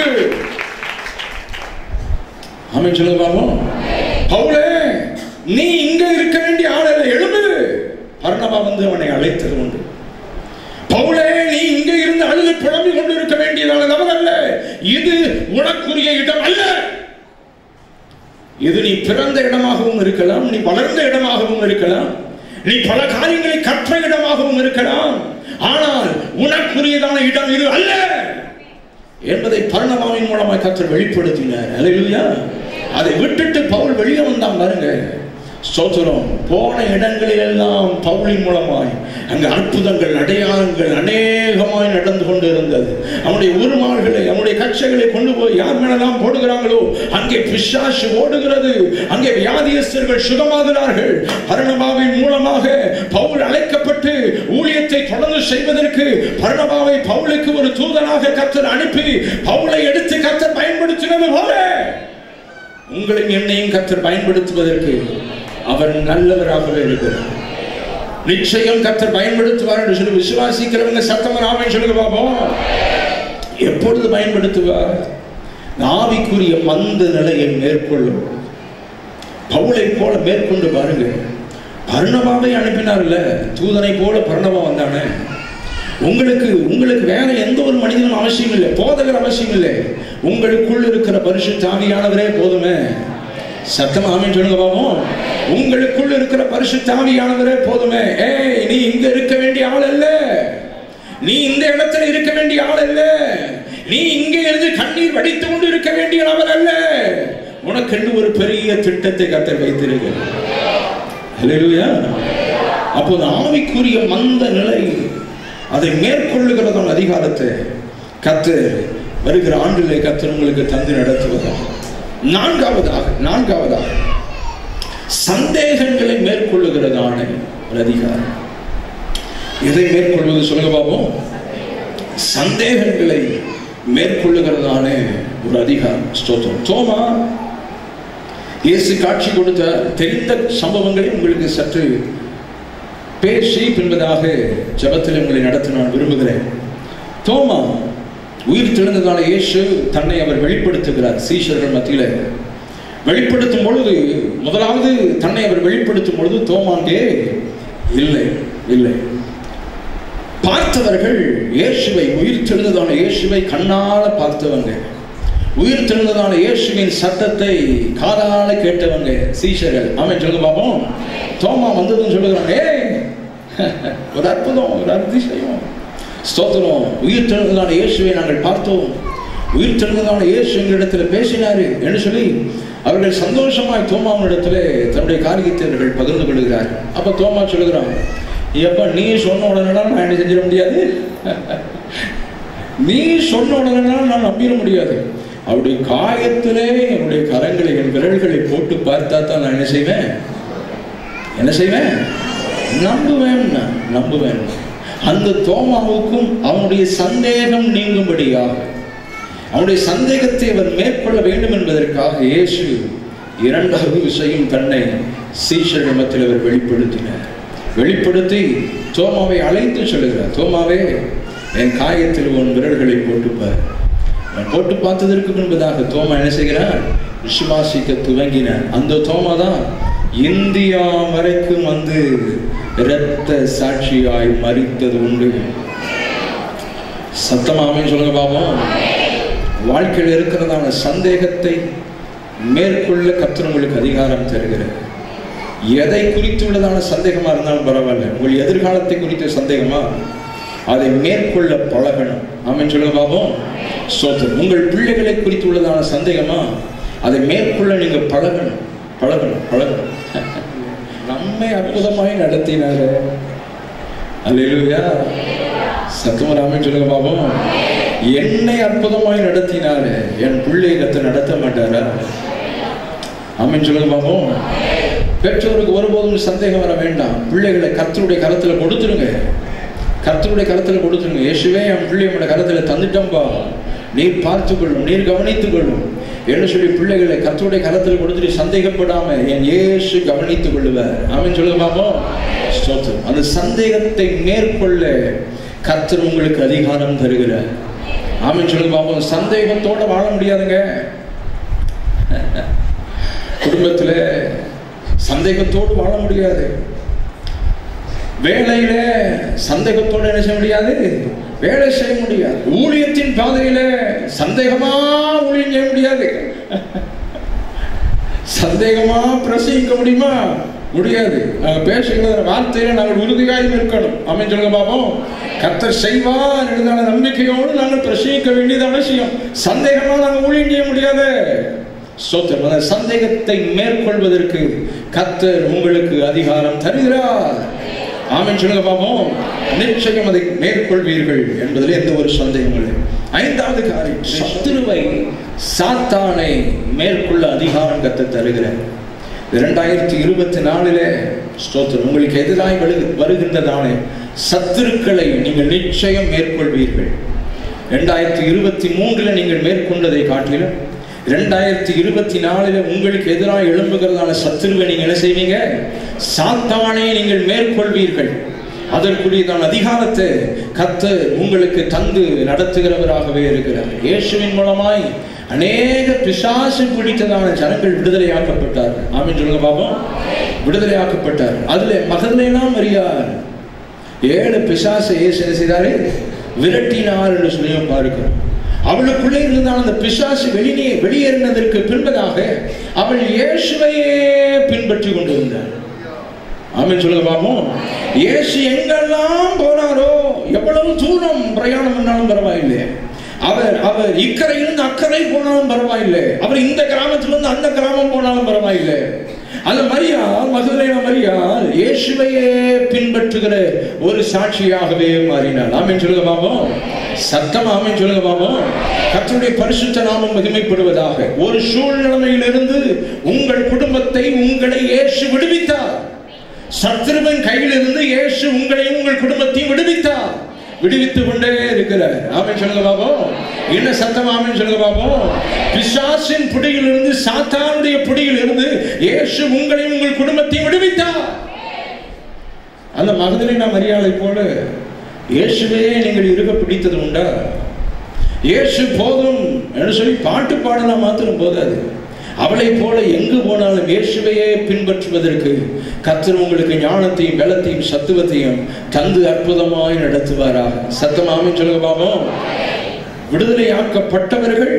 ஆமென் சொல்லுங்க பாப்போம். பவுலே, நீ இங்க இருக்க வேண்டிய ஆள் அல்ல, எழும்பு. பர்னபா வந்து அவனை அழைத்தது உண்டு. பவுலே, நீ இங்க இருந்து அழுது புலம்பிக் கொண்டு இருக்க வேண்டியதான நபர் அல்ல, இது உனக்குரிய இடம் அல்ல. இது நீ பிறந்த இடமாகவும் இருக்கலாம், நீ வளர்ந்த இடமாகவும் இருக்கலாம், நீ பல காரியங்களை கற்ற இடமாகவும் இருக்கலாம். ஆனால் உனக்குரியதான இடம் இது அல்ல என்பதை பர்னபாவின் மூலமாக கர்த்தர் வெளிப்படுத்தினார். அல்லேலூயா. அதை விட்டுட்டு பவுல் வெளியே வந்தான் பாருங்க. ஸ்தோத்திரம். போன இடங்களில் எல்லாம் பவுலின் மூலமாய் அங்கு அற்புதங்கள் அடையாளங்கள் அநேகமாய் நடந்து கொண்டு இருந்தது. அவனுடைய உருமால்களை அவனுடைய கட்சிகளை கொண்டு போய் யார் மேலெல்லாம் போடுகிறாங்களோ அங்கே பிசாசு ஓடுகிறது, அங்கே வியாதியஸ்தர்கள் சுகமாகிறார்கள். பர்னபாவின் மூலமாக பவுல் அழைக்கப்பட்டு ஊழியத்தை தொடர்ந்து செய்வதற்கு பர்னபாவை பவுலுக்கு ஒரு தூதனாக கர்த்தர் அனுப்பி பவுலை எடுத்து கர்த்தர் பயன்படுத்தினது போல உங்களையும் என்னையும் கர்த்தர் பயன்படுத்துவதற்கு அவர் நல்லவராகவே இருக்கிறார். நிச்சயம் கர்த்தர் பயன்படுத்துவார் என்று சொல்லி விசுவாசிக்கிறவங்க சத்தமா ஆமென் சொல்லுங்க பாப்போம். எப்பொழுது பயன்படுத்துவார்? ஆவிக்குரிய மந்த நிலையை மேற்கொள்ளும். பவுலை போல மேற்கொண்டு பாருங்க. பர்னபாவை அனுப்பினார்ல, தூதனை போல பர்னபா வந்தானே. உங்களுக்கு உங்களுக்கு வேற எந்த ஒரு மனிதனும் அவசியம் இல்லை, போதகர் அவசியம் இல்லை. உங்களுக்குள் இருக்கிற பரிசுத்த ஆவியானவரே போதுமே. சத்தமா ஆமென் சொல்லுங்க பாப்போம். உங்களுக்குள் இருக்கிற பரிசுத்த ஆவியானவரே போதுமே. ஏய், நீ இங்க இருக்க வேண்டிய ஆள் அல்ல, நீ இந்த இடத்துல இருக்க வேண்டிய ஆள் அல்ல, நீ இங்கே இருந்து கண்ணீர் வடித்து கொண்டு இருக்க வேண்டிய நபர் அல்ல. உனக்கு ஒரு பெரிய திட்டத்தை கர்த்தர் வைத்திருக்கிறார். அல்லேலூயா. அப்போது ஆவிக்குரிய மந்த நிலை அதை மேற்கொள்ளுகிறதான அதிகாரத்தை கர்த்தர் வருகிற ஆண்டிலே கர்த்தர் உங்களுக்கு தந்து நடத்துவதாக. நான்காவதாக நான்காவதாக சந்தேகங்களை மேற்கொள்ளுகிறதான ஒரு அதிகாரம். எதை மேற்கொள்வது சொல்லுங்க பாப்போம். சந்தேகங்களை மேற்கொள்ளுகிறதான ஒரு அதிகாரம். ஸ்தோத்திரம். தோமா இயேசு காட்சி கொடுத்த தெரிந்த சம்பவங்களை உங்களுக்கு சற்று பேசி பின்பதாக ஜெபத்தில் உங்களை நடத்த நான் விரும்புகிறேன். தோமா உயிர் தெழுந்ததான இயேசு தன்னை அவர் வெளிப்படுத்துகிறார். சீஷர்கள் மத்தியில வெளிப்படுத்தும் பொழுது முதலாவது தன்னை அவர் வெளிப்படுத்தும் பொழுது தோமாங்கே இல்லை இல்லை பார்த்தவர்கள் இயேசுவை, உயிர் தெழுந்ததான இயேசுவை கண்ணால பார்த்தவங்க, உயிர் தெழுந்ததான இயேசுவின் சத்தத்தை காதால கேட்டவங்க சீஷர்கள். ஆமென் சொல்லுங்க பாப்போம். தோமா வந்ததுன்னு சொல்லுகிறாங்க. ஏய், ஒரு அற்புதம், ஒரு அதிசயம். ஸ்தோத்திரம். உயிர் தெழுந்ததான இயேசுவை நாங்கள் பார்த்தோம், உயிர் தெழுந்ததான இயேசு எங்களிடத்தில் பேசினாரு என்று சொல்லி அவர்கள் சந்தோஷமாய் தோமாவினிடத்திலே தன்னுடைய காரியத்தை அவர்கள் பகிர்ந்து கொள்கிறார். அப்ப தோமா சொல்லுகிறான், எப்ப நீ சொன்ன உடனே நான் என்ன செஞ்சிட முடியாது, நீ சொன்ன உடனே நான் நம்பிட முடியாது. அவருடைய காயத்திலே என்னுடைய கரங்களை என் விரல்களை போட்டு பார்த்தா தான் நான் என்ன செய்வேன், என்ன செய்வேன், நம்புவேன், நம்புவேன். அந்த தோமாவுக்கும் அவனுடைய சந்தேகம் நீங்கும்படியாக, அவனுடைய சந்தேகத்தை அவர் மேற்கொள்ள வேண்டும் என்பதற்காக இயேசு இரண்டாவது விஷயம் தன்னை சீஷரிடத்தில் அவர் வெளிப்படுத்தினார். வெளிப்படுத்தி தோமாவை அழைத்து சொல்லுகிறார், தோமாவே என் காயத்தில் உன் விரல்களை போட்டுப்பார். போட்டு பார்த்ததற்கு முன்பதாக தோமா என்ன செய்கிறார், விசுவாசிக்க துவங்கினார். அந்த தோமா தான் இந்தியா வரைக்கும் வந்து இரத்த சாட்சியாய் மரித்தது உண்டு. சத்தமாமே சொல்லுங்க பாப்போம். வாழ்க்கையில் இருக்கிறதான சந்தேகத்தை மேற்கொள்ள கர்த்தர் உங்களுக்கு அதிகாரம் தருகிறார். எதை குறித்துள்ளதான சந்தேகமா இருந்தாலும் பரவாயில்ல, உங்கள் எதிர்காலத்தை குறித்த சந்தேகமா அதை மேற்கொள்ள பழகணும். ஆமென் சொல்லுங்க பாப்போம். ஸ்தோத்திரம். உங்கள் பிள்ளைகளை குறித்துள்ளதான சந்தேகமா அதை மேற்கொள்ள நீங்க பழகணும், பழகணும், பழகணும். நம்மை அற்புதமாய் நடத்தினாரு. அல்லேலூயா. சத்தமா ஆமென் சொல்லுங்க பாப்போம். என்னை அற்புதமாய் நடத்தினாரு, என் பிள்ளை கர்த்தர் நடத்த மாட்டாரா? ஆமென் சொல்லுங்க பாப்போம். பெற்றோருக்கு ஒருபோதும் சந்தேகம் வர வேண்டாம். பிள்ளைகளை கர்த்தருடைய கரத்துல கொடுத்துருங்க, கர்த்தருடைய கரத்துல கொடுத்துருங்க. இயேசுவே என் பிள்ளையோட கரத்துல தந்துட்டம்பா, நீர் பார்த்துக் கொள்ளும், நீர் கவனித்துக் கொள்ளும் என்று சொல்லி பிள்ளைகளை கர்த்தருடைய கரத்தில் கொடுத்துட்டு சந்தேகப்படாம என் இயேசு கவனித்துக் கொள்ளுவார். ஆமென் சொல்லுங்க பாப்போம். ஸ்தோத்திரம். அந்த சந்தேகத்தை மேற்கொள்ள கர்த்தர் உங்களுக்கு அதிகாரம் தருகிறார். ஆமென் சொல்லுங்க பாப்போம். சந்தேகத்தோட வாழ முடியாதுங்க. குடும்பத்துல சந்தேகத்தோடு வாழ முடியாது. வேலையில சந்தேகத்தோடு என்ன செய்ய முடியாது, வேலை செய்ய முடியாது. ஊழியத்தின் பாதையில சந்தேகமா ஊழியம் செய்ய முடியாது. சந்தேகமா பிரசங்கிக்க முடியுமா? முடியாது. நாங்க பேசுகிற வார்த்தையில நாங்கள் உறுதியாய் இருக்கணும். ஆமென் சொல்லுங்க பாப்போம். கர்த்தர் செய்வார் என்றான நம்பிக்கையோடு நாங்கள் பிரசங்கிக்க வேண்டியது அவசியம். சந்தேகமா நாங்கள் ஊழியம் செய்ய முடியாது. ஸ்தோத்திரம். அந்த சந்தேகத்தை மேற்கொள்வதற்கு கர்த்தர் உங்களுக்கு அதிகாரம் தருகிறார். ஆமென் சொல்லுங்க பாப்போம். நிச்சயம் அதை மேற்கொள்வீர்கள் என்பதில் எந்த ஒரு சந்தேகமும் இல்லை. ஐந்தாவது காரியம், சத்துருவை சாத்தானை மேற்கொள்ள அதிகாரம் கர்த்தர் தருகிறார். இரண்டாயிரத்தி இருபத்தி நாலுல ஸ்தோத்திரம் உங்களுக்கு எதிராய் வருகின்றதானே சத்துருக்களை நீங்கள் நிச்சயம் மேற்கொள்வீர்கள். இரண்டாயிரத்தி இருபத்தி மூன்றுல நீங்கள் மேற்கொண்டதை காட்டிலும் இரண்டாயிரத்தி இருபத்தி நாலுல உங்களுக்கு எதிராக எழும்புகிறதான சத்துருவை நீங்க என்ன செய்வீங்க, சாத்தானை நீங்கள் மேற்கொள்வீர்கள். அதற்குரியதான அதிகாரத்தை கர்த்தர் உங்களுக்கு தந்து நடத்துகிறவராகவே இருக்கிறார். இயேசுவின் மூலமாய் அநேக பிசாசு பிடித்ததான ஜனங்கள் விடுதலையாக்கப்பட்டார்கள். ஆமென் சொல்லுங்க பாப்போம். விடுதலையாக்கப்பட்டார். அதுல மகதலேனா மரியாள் ஏழு பிசாசை இயேசு என்ன செய்தாரு, விரட்டினார் என்று சொல்லி பார்க்கிறோம். அவளுக்குள்ளே இருந்தால் அந்த பிசாசு வெளியே வெளியேறினதற்கு பின்பதாக அவள் இயேசுவையே பின்பற்றி கொண்டிருந்தாள். ஆமென் சொல்லுங்க பாப்போம். இயேசு எங்கெல்லாம் போனாரோ, எவ்வளவு தூரம் பிரயாணம் பண்ணாலும் பரவாயில்லை, அவர் அவர் இக்கரையிலிருந்து அக்கறை போனாலும் பரவாயில்லை, அவர் இந்த கிராமத்திலிருந்து அந்த கிராமம் போனாலும் பரவாயில்லை. அந்த மரியாள், மகதலேனா மரியாள் இயேசுவையே பின்பற்றுகிற ஒரு சாட்சியாகவே மாறினாள். ஆமென் சொல்லுங்க பாப்போம். சத்தம் ஆமென் சொல்லுங்க பாப்போம். கர்த்தருடைய பரிசுத்த நாமம் மகிமைப்படுவதாக. ஒரு சூழ்நிலையிலிருந்து உங்கள் குடும்பத்தை, உங்களை இயேசு விடுவித்தார். சத்துருவின் கையிலிருந்து இயேசு உங்களையும் உங்கள் குடும்பத்தையும் விடுவித்தார். விடுவித்துக் கொண்டே இருக்கிறார். ஆமென் சொல்லுங்க பாப்போம். என்ன சத்தம் ஆமென் சொல்லுங்க பாப்போம். பிசாசின் பிடியிலிருந்து, சாத்தானுடைய பிடியிலிருந்து இயேசு உங்களையும் உங்கள் குடும்பத்தையும் விடுவித்தார். அந்த மகதலேனா மரியாளை போல இயேசுவே நீங்கள் இருக்க பிடித்தது உண்டா? இயேசு போதும் என்று சொல்லி பாட்டு பாடனா மாத்திரம் போதாது. அவளை போல எங்கு போனாலும் இயேசுவையே பின்பற்றுவதற்கு கர்த்தர் உங்களுக்கு ஞானத்தையும் பலத்தையும் சத்துவத்தையும் தந்து அற்புதமாய் நடத்துவாராக. சத்தம் ஆமென் சொல்லுங்க பாப்போம். விடுதலையாக்கப்பட்டவர்கள்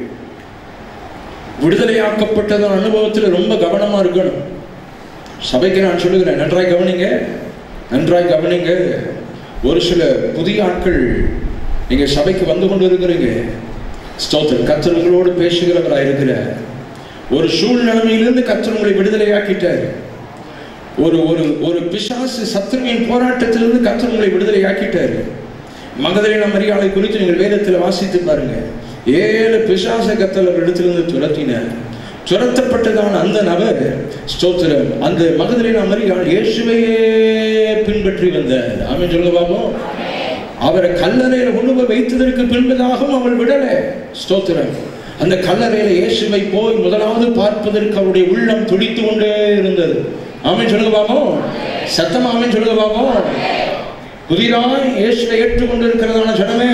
விடுதலையாக்கப்பட்டதன் அனுபவத்தில் ரொம்ப கவனமா இருக்கணும். சபைக்கு நான் சொல்லுகிறேன், நன்றாய் கவனிங்க, நன்றாய் கவனிங்க. ஒரு சில புதிய ஆட்கள் நீங்க சபைக்கு வந்து கொண்டு இருக்கிறீங்க. ஸ்தோத்திரம். கர்த்தர் உங்களோடு பேசுகிறவராக இருக்கிறார். ஒரு சூழ்நிலையிலிருந்து கர்த்தர் உங்களை விடுதலையாக்கிட்டார். ஒரு ஒரு ஒரு பிசாசு சத்துருவின் போராட்டத்திலிருந்து கர்த்தர் உங்களை விடுதலையாக்கிட்டார். மகதலேனா மரியாளை குறித்து நீங்கள் வேதத்தில் வாசித்து பாருங்க. ஏழு பிசாசை கர்த்தர் இடத்திலிருந்து துரத்தினார். துரத்தப்பட்டதான அந்த நபர் ஸ்தோத்திரம் அந்த மகதலேனா மரியாள் இயேசுவையே பின்பற்றி வந்தார். ஆமென் சொல்லுங்க பாப்போம். அவரை கல்லறையில கொண்டு போய் வைத்ததற்கு பின்பதாகவும் அவள் விடலை. ஸ்தோத்திரம். அந்த கல்லறையில இயேசுவை போய் முதலாவது பார்ப்பதற்கு அவருடைய உள்ளம் துடித்து கொண்டே இருந்தது. ஆமென் சொல்லுங்க பாப்போம். சத்தமா ஆமென் சொல்லுங்க பாப்போம். புதிதாய் இயேசுவை ஏற்றுக்கொண்டிருக்கிறதான ஜனமே,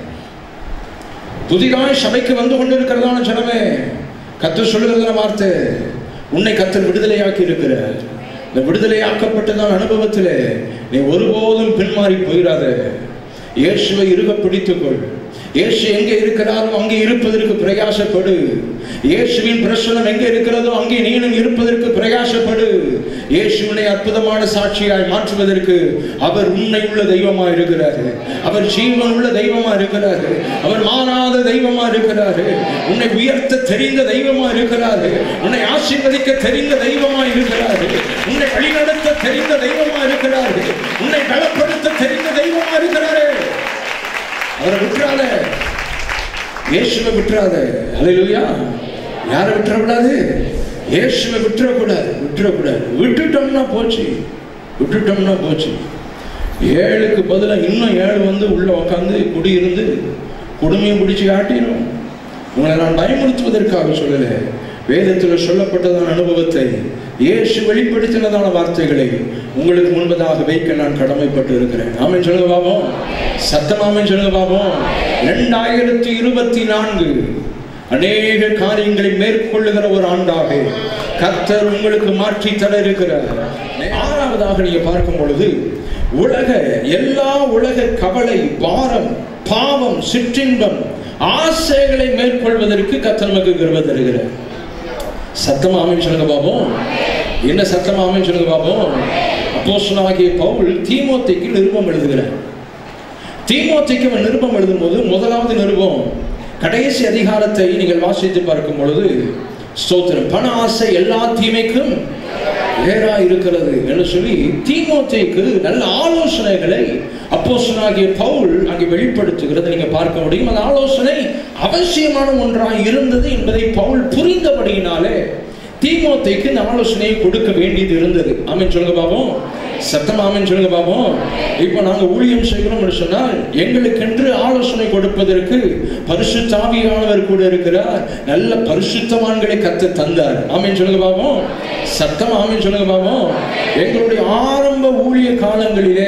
புதிதாய் சபைக்கு வந்து கொண்டிருக்கிறதான ஜனமே, கர்த்தர் சொல்லுகிறதான வார்த்தை, உன்னை கர்த்தர் விடுதலையாக்கி இருக்கிறார். இந்த விடுதலையாக்கப்பட்டதான அனுபவத்திலே நீ ஒருபோதும் பின்மாறி போயிடாத. இயேசுவை இறுக பிடித்துக்கொள். இயேசு எங்கே இருக்கிறாரோ அங்கே இருப்பதற்கு பிரயாசப்படு. இயேசுவின் பிரசன்னம் எங்கே இருக்கிறதோ அங்கே நீனும் இருப்பதற்கு பிரயாசப்படு. இயேசுவினை அற்புதமான சாட்சியாய் மாற்றுவதற்கு அவர் உண்மை உள்ள தெய்வமா இருக்கிறார். அவர் ஜீவன் உள்ள தெய்வமா இருக்கிறார். அவர் மாறாத தெய்வமா இருக்கிறார். உன்னை உயர்த்த தெரிந்த தெய்வமா இருக்கிறார். உன்னை ஆசீர்வதிக்க தெரிந்த தெய்வமா இருக்கிறார். உன்னை வழிநடத்த தெரிந்த தெய்வமா இருக்கிறார். உன்னை பலப்படுத்த தெரிந்த தெய்வமா இருக்கிறாரு. அவரை விட்டுறாத. இயேசுவை விட்டுறாத. அல்லேலூயா. யாரை விட்டுறக்கூடாது? இயேசுவை விட்டுறக்கூடாது. விட்டுறக்கூடாது. விட்டுட்டோம்னா போச்சு. விட்டுட்டோம்னா போச்சு. ஏழுக்கு பதிலாக இன்னும் ஏழு வந்து உள்ள உட்காந்து குடியிருந்து குடுமையை பிடிச்சி ஆட்டிடும். உங்களை நான் பயமுறுத்துவதற்காக சொல்லலை. வேதத்தில் சொல்லப்பட்டதான அனுபவத்தை, இயேசு வெளிப்படுத்தினதான வார்த்தைகளை உங்களுக்கு முன்பதாக வைக்க நான் கடமைப்பட்டு இருக்கிறேன். ஆமென் சொல்லுங்க பாப்போம். சத்தமாமென் சொல்லுங்க பாப்போம். இரண்டாயிரத்தி இருபத்தி நான்கு அநேக காரியங்களை மேற்கொள்ளுகிற ஒரு ஆண்டாக கர்த்தர் உங்களுக்கு மாற்றி தர இருக்கிறார். ஆறாவதாக நீங்க பார்க்கும் பொழுது, உலக எல்லா உலக கவலை, பாரம், பாவம், சிற்றின்பம், ஆசைகளை மேற்கொள்வதற்கு கர்த்தர் நமக்கு கிருபை தருகிறார். சத்தமா ஆமென் சொல்லுங்க பாப்போம். என்ன சத்தமா ஆமென் சொல்லுங்க பாப்போம். அப்போஸ்தலனாகிய பவுல் தீமோத்தேயுக்கு நிருபம் எழுதுகிறார். தீமோத்தேயுக்கு அவன் நிருபம் எழுதும் போது முதலாவது நிருபம் கடைசி அதிகாரத்தை நீங்கள் வாசித்து பார்க்கும் பொழுது, ஸ்தோத்திரம், பண ஆசை எல்லா தீமைக்கும் வேறா இருக்கிறது என்று சொல்லி தீமோத்தேயுக்கு நல்ல ஆலோசனைகளை அப்போஸ்தலனாகிய பவுல் அங்கே வெளிப்படுத்துகிறது நீங்க பார்க்க முடியும். அந்த ஆலோசனை அவசியமான ஒன்றாக இருந்தது என்பதை பவுல் புரிந்தபடியினாலே தீமோத்தேயுக்கு இந்த ஆலோசனையை கொடுக்க வேண்டியது இருந்தது. ஆமென் சொல்லுங்க பாப்போம். சத்தம் ஆமென் சொல்லுங்க பாப்போம். இப்போ நாங்க ஊழியம் செய்கிறோம் என்று சொன்னால் எங்களுக்கென்று ஆலோசனை கொடுப்பதற்கு பரிசுத்த ஆவியானவர் கூட இருக்கிறார். நல்ல பரிசுத்தவான்களை கர்த்தர் தந்தார். ஆமென் சொல்லுங்க பாப்போம். சத்தம் ஆமென் சொல்லுங்க பாப்போம். எங்களுடைய ஆரம்ப ஊழிய காலங்களிலே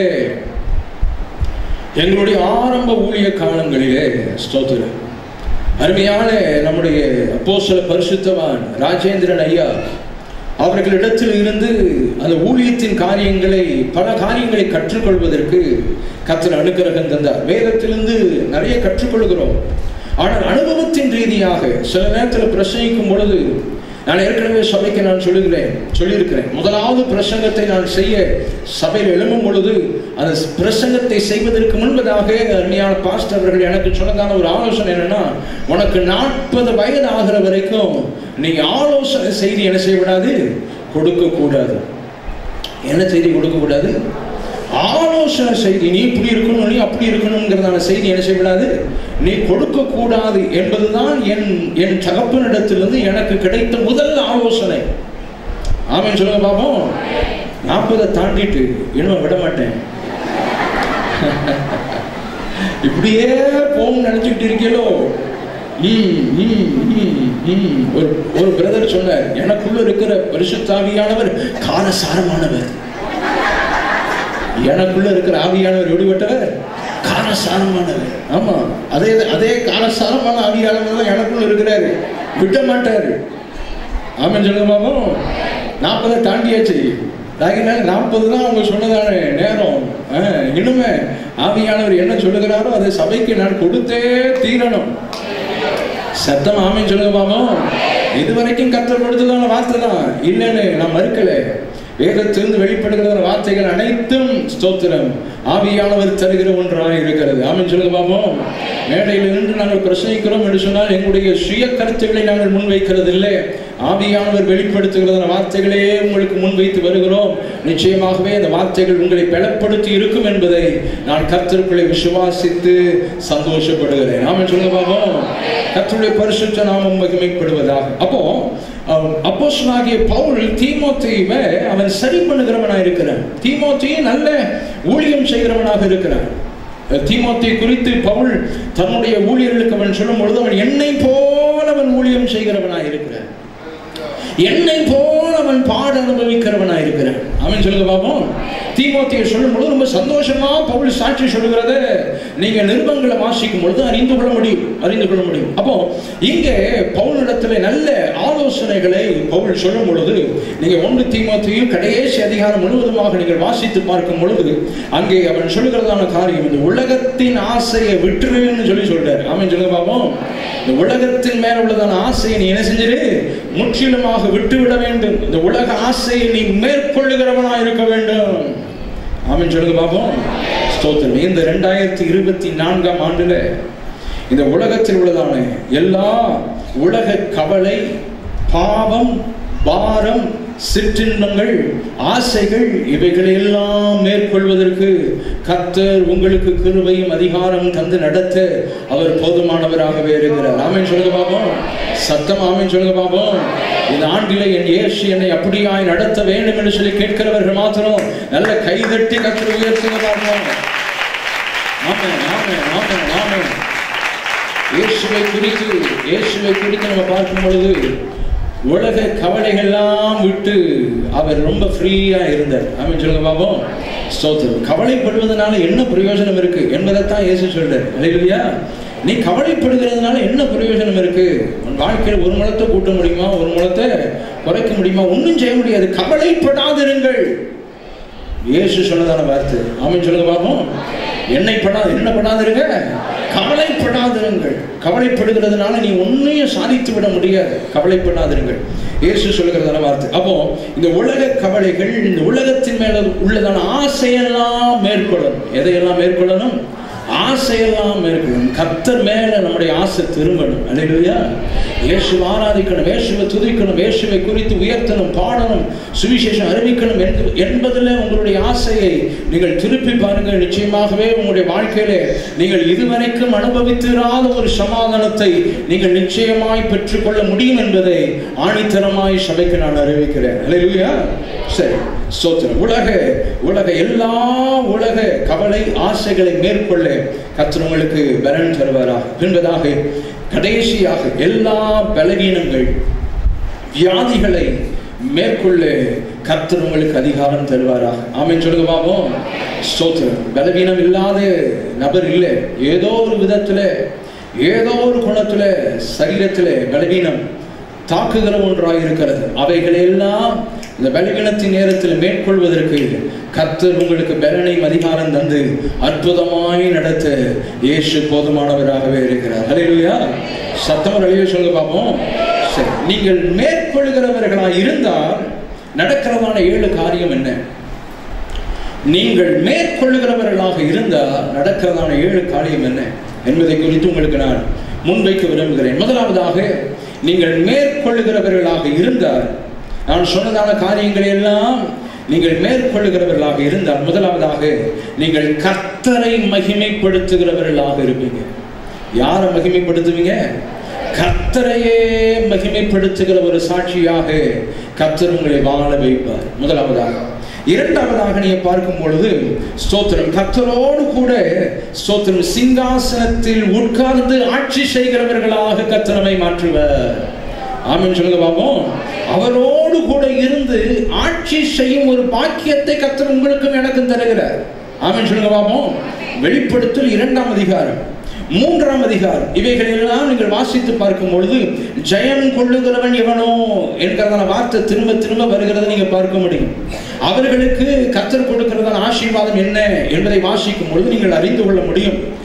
எங்களுடைய ஆரம்ப ஊழிய காலங்களிலே ஸ்தோத்திரம், அருமையான நம்முடைய அப்போஸ்தல பரிசுத்தவான் ராஜேந்திரன் ஐயா அவர்களிடத்தில் இருந்து அந்த ஊழியத்தின் காரியங்களை, பல காரியங்களை கற்றுக்கொள்வதற்கு கர்த்தர் அனுக்கிரகம் தந்தார். வேதத்திலிருந்து நிறைய கற்றுக்கொள்கிறோம். ஆனால் அனுபவத்தின் ரீதியாக சில நேரத்தில் பிரசங்கிக்கும் பொழுது, நான் ஏற்கனவே சபைக்கு நான் சொல்லுகிறேன் சொல்லியிருக்கிறேன் முதலாவது பிரசங்கத்தை நான் செய்ய சபையில் எழும்பும் பொழுது அந்த பிரசங்கத்தை செய்வதற்கு முன்பதாக அருமையான பாஸ்டர் அவர்கள் எனக்கு சொன்னதான ஒரு ஆலோசனை என்னன்னா, உனக்கு நாற்பது வயது ஆகிற வரைக்கும் நீ ஆலோசனை செய்தி என்ன செய்யக்கூடாது, கொடுக்க கூடாது. என்ன செய்தி கொடுக்க கூடாது? ஆலோசனை செய்தி. நீ இப்படி இருக்கணும், நீ அப்படி இருக்கணும்ங்கிறதான செய்தி என்ன செய்யக்கூடாது, நீ கொடுக்க கூடாது என்பதுதான் என் என் தகப்பனிடத்திலிருந்து எனக்கு கிடைத்த முதல் ஆலோசனை. ஆமென் சொல்லுங்க பாப்போம். நாற்பதை தாண்டிட்டு இன்னும் விட மாட்டேன், இப்படியே போகும் நினைச்சுக்கிட்டு இருக்கீங்களோ. ஒரு ஒரு பிரதர் சொன்னார், எனக்குள்ள இருக்கிற பரிசுத்த ஆவியானவர் காரசாரமானவர். எனக்குள்ள இருக்கிற ஆவியானவர் எப்படிப்பட்டவர்? காரசாரமானவர். ஆமா, அதே அதே காரசாரமான ஆவியானவர் தான் எனக்குள்ள இருக்கிறாரு, விட மாட்டாரு. ஆமென் சொல்லுங்க பாப்போம். நாற்பதை தாண்டியாச்சு. நாற்பது தான் அவங்க சொன்னதான நேரம். இனிமே ஆவியானவர் என்ன சொல்லுகிறாரோ அதை சபைக்கு நான் கொடுத்தே தீரணும். சத்தம் ஆமென் சொல்லுங்க பாப்போம். இதுவரைக்கும் கர்த்தர் கொடுத்ததான வார்த்தை தான் இல்லைன்னு நான் மறுக்கல. வேதத்திலிருந்து வெளிப்படுகிற வார்த்தைகள் அனைத்தும் ஸ்தோத்திரம் ஆவியானவர் தருகிற ஒன்றாக இருக்கிறது. ஆமென் சொல்லுங்க பாப்போம். மேடையில் நின்று நாங்கள் பிரசங்கிக்கிறோம் என்று சொன்னால் எங்களுடைய சுய கருத்துக்களை நாங்கள் முன்வைக்கிறது இல்லை. ஆவியானவர் வெளிப்படுத்துகிற வார்த்தைகளே உங்களுக்கு முன்வைத்து வருகிறோம். நிச்சயமாகவே அந்த வார்த்தைகள் உங்களை பலப்படுத்தி இருக்கும் என்பதை நான் கர்த்தருக்குள்ளே விசுவாசித்து சந்தோஷப்படுகிறேன். ஆமென் சொல்லுங்க பாப்போம். கர்த்தருடைய பரிசுத்த நாமம் மகிமைப்படுவதாக. அப்போ அப்போஸ்தலனாகிய பவுல் தீமோத்தேயுவை அவன் சரி பண்ணுகிறவனாக இருக்கிறான். தீமோத்தேயு நல்ல ஊழியம் செய்கிறவனாக இருக்கிறான். தீமோத்தேயு குறித்து பவுல் தன்னுடைய ஊழியர்களுக்கு அவன் சொல்லும் பொழுது அவன் என்னை போல அவன் ஊழியம் செய்கிறவனாக இருக்கிறான். என்னை போல அவன் பாட அனுபவிக்கிறவனாக இருக்கிறான். அவன் சொல்லுங்க பாப்போம். தீமோத்தேயு சொல்லும் பொழுது ரொம்ப சந்தோஷமா பவுல் சாட்சி சொல்லுகிறத நீங்க நிருபங்களை வாசிக்கும் பொழுது அறிந்து கொள்ள முடியும் அறிந்து கொள்ள முடியும் அப்போ இங்கே பவுலிடத்துல நல்ல ஆலோசனைகளை பவுல் சொல்லும் பொழுது நீங்க ஒன்று தீமோத்தேயு கடைசி அதிகாரம் முழுவதுமாக நீங்கள் வாசித்து பார்க்கும் பொழுது அங்கே அவன் சொல்லுகிறதான காரியம் இந்த உலகத்தின் ஆசையை விட்டுருன்னு சொல்லி சொல்றாரு. ஆமென் சொல்லுங்க பாப்போம். இந்த உலகத்தின் மேல உள்ளதான ஆசையை நீ என்ன செஞ்சிரு? முற்றிலுமாக விட்டுவிட வேண்டும். இந்த உலக ஆசையை நீ மேற்கொள்ளுகிறவனா இருக்க வேண்டும். ஆமென் சொல்லுங்க பாப்போம். ஸ்தோத்திரம். இந்த இரண்டாயிரத்தி இருபத்தி நான்காம் ஆண்டுல இந்த உலகத்தில் உள்ளதான எல்லா உலக கவலை, பாவம், பாரம், சிற்றின்பங்கள், ஆசைகள் இவைகளை எல்லாம் மேற்கொள்வதற்கு கர்த்தர் உங்களுக்கு கிருபையும் அதிகாரம் தந்து நடத்த அவர் போதுமானவராகவே இருக்கிறார். ஆமென் சொல்லுங்க பாப்போம். சத்தம் ஆமென் சொல்லுங்க பாப்போம். இந்த ஆண்டிலே என் இயேசு என்னை அப்படியாய் நடத்த வேண்டும் என்று சொல்லி கேட்கிறவர்கள் மாத்திரம் நல்ல கைதட்டி கர்த்தரை உயர்த்துங்க பாப்போம். ஆமென் ஆமென் ஆமென் ஆமென். இயேசுவை குறித்து இயேசுவை குறித்து நம்ம பார்க்கும் பொழுது உலக கவலைகள்லாம் விட்டு அவர் ரொம்ப ஃப்ரீயா இருந்தார். ஆமென் சொல்லுங்க பாப்போம். ஸ்தோத்திரம். கவலைப்படுவதனால என்ன பிரயோஜனம் இருக்கு என்பதைத்தான் இயேசு சொல்றார். அல்லேலூயா. நீ கவலைப்படுகிறதுனால என்ன பிரயோஜனம் இருக்கு? உன் வாழ்க்கையில் ஒரு முழத்தை கூட்ட முடியுமா? ஒரு முழத்தை குறைக்க முடியுமா? ஒன்றும் செய்ய முடியாது. கவலைப்படாதிருங்கள். இயேசு சொன்னதான வார்த்தை. ஆமென் சொல்லுங்க பாப்போம். என்னை படா என்ன படாதிருங்க? கவலைப்படாதிருங்கள். கவலைப்படுகிறதுனால நீ ஒன்னையும் சாதித்து விட முடியாது. கவலைப்படாதிருங்கள். இயேசு சொல்லுகிறதான வார்த்தை. அப்போ இந்த உலக கவலைகள், இந்த உலகத்தின் மேல உள்ளதான ஆசையெல்லாம் மேற்கொள்ளணும். எதையெல்லாம் மேற்கொள்ளணும்? ஆசையெல்லாம் மேற்கொள்ளணும். கர்த்தர் மேல நம்முடைய ஆசை திரும்பணும். அல்லேலூயா. இயேசுவை ஆராதிக்கணும், இயேசுவை துதிக்கணும், இயேசுவை குறித்து உயர்த்தணும், பாடணும், சுவிசேஷம் அறிவிக்கணும் என்பதில் உங்களுடைய ஆசையை நீங்கள் திருப்பி பாருங்கள். நிச்சயமாகவே உங்களுடைய வாழ்க்கையிலே நீங்கள் இதுவரைக்கும் அனுபவித்திராத ஒரு சமாதானத்தை நீங்கள் நிச்சயமாய் பெற்றுக்கொள்ள முடியும் என்பதை ஆணித்தரமாய் சபைக்கு நான் அறிவிக்கிறேன். அல்லேலூயா. சரி, ஸ்தோத்திரம். உலக உலக எல்லா உலக கவலை ஆசைகளை மேற்கொள்ள கர்த்தர் உங்களுக்கு பலன் தருவாராக. என்பதாக கடைசியாக எல்லா பலவீனங்கள், வியாதிகளை மேற்கொள்ள கர்த்தர் உங்களுக்கு அதிகாரம் தருவாராக. ஆமென் சொல்லுங்க பாப்போம். ஸ்தோத்திரம். பலவீனம் இல்லாத நபர் இல்லை. ஏதோ ஒரு விதத்துல, ஏதோ ஒரு குணத்துல, சரீரத்துல பலவீனம் தாக்குகிற ஒன்றாக இருக்கிறது. அவைகளை எல்லாம் இந்த பலவீனத்தின் நேரத்தில் மேற்கொள்வதற்கு கர்த்தர் உங்களுக்கு பலனை அதிகாரம் தந்து அற்புதமாய் நடத்த இயேசு போதுமானவராகவே இருக்கிறார். அல்லேலூயா. சத்தம் வெளியே சொல்லுங்க பாப்போம். சரி, நீங்கள் மேற்கொள்கிறவர்களாக இருந்தால் நடக்கிறதான ஏழு காரியம் என்ன? நீங்கள் மேற்கொள்கிறவர்களாக இருந்தால் நடக்கிறதான ஏழு காரியம் என்ன என்பதை குறித்து உங்களுக்கு நான் முன்வைக்க விரும்புகிறேன். முதலாவதாக, நீங்கள் மேற்கொள்கிறவர்களாக இருந்தால், நான் சொன்னதான காரியங்களை எல்லாம் நீங்கள் மேற்கொள்கிறவர்களாக இருந்தால், முதலாவதாக நீங்கள் கர்த்தரை மகிமைப்படுத்துகிறவர்களாக இருப்பீங்க. யாரை மகிமைப்படுத்துவீங்க? கர்த்தரையே மகிமைப்படுத்துகிற ஒரு சாட்சியாக கர்த்தர் உங்களை வாழ வைப்பார். முதலாவதாக. இரண்டாவதாக நீங்க பார்க்கும் பொழுது ஸ்தோத்திரம், கர்த்தரோடு கூட ஸ்தோத்திரம் சிங்காசனத்தில் உட்கார்ந்து ஆட்சி செய்கிறவர்களாக கர்த்தர் நம்மை மாற்றுவார். ஆமென் சொல்லுங்க பாப்போம். அவரோடு கூட இருந்து ஆட்சி செய்யும் ஒரு பாக்கியத்தை கர்த்தர் உங்களுக்கும் எனக்கும் தருகிறார். ஆமென் சொல்லுங்க பாப்போம். வெளிப்படுத்தல் இரண்டாம் அதிகாரம், மூன்றாம் அதிகாரம் இவைகள் எல்லாம் நீங்கள் வாசித்து பார்க்கும் பொழுது ஜெயம் கொள்ளுகிறவன் எவனோ என்கிறதான வார்த்தை திரும்ப திரும்ப வருகிறத நீங்க பார்க்க முடியும். அவர்களுக்கு கர்த்தர் கொடுக்கிறதான ஆசீர்வாதம் என்ன என்பதை வாசிக்கும் பொழுது நீங்கள் அறிந்து கொள்ள முடியும்.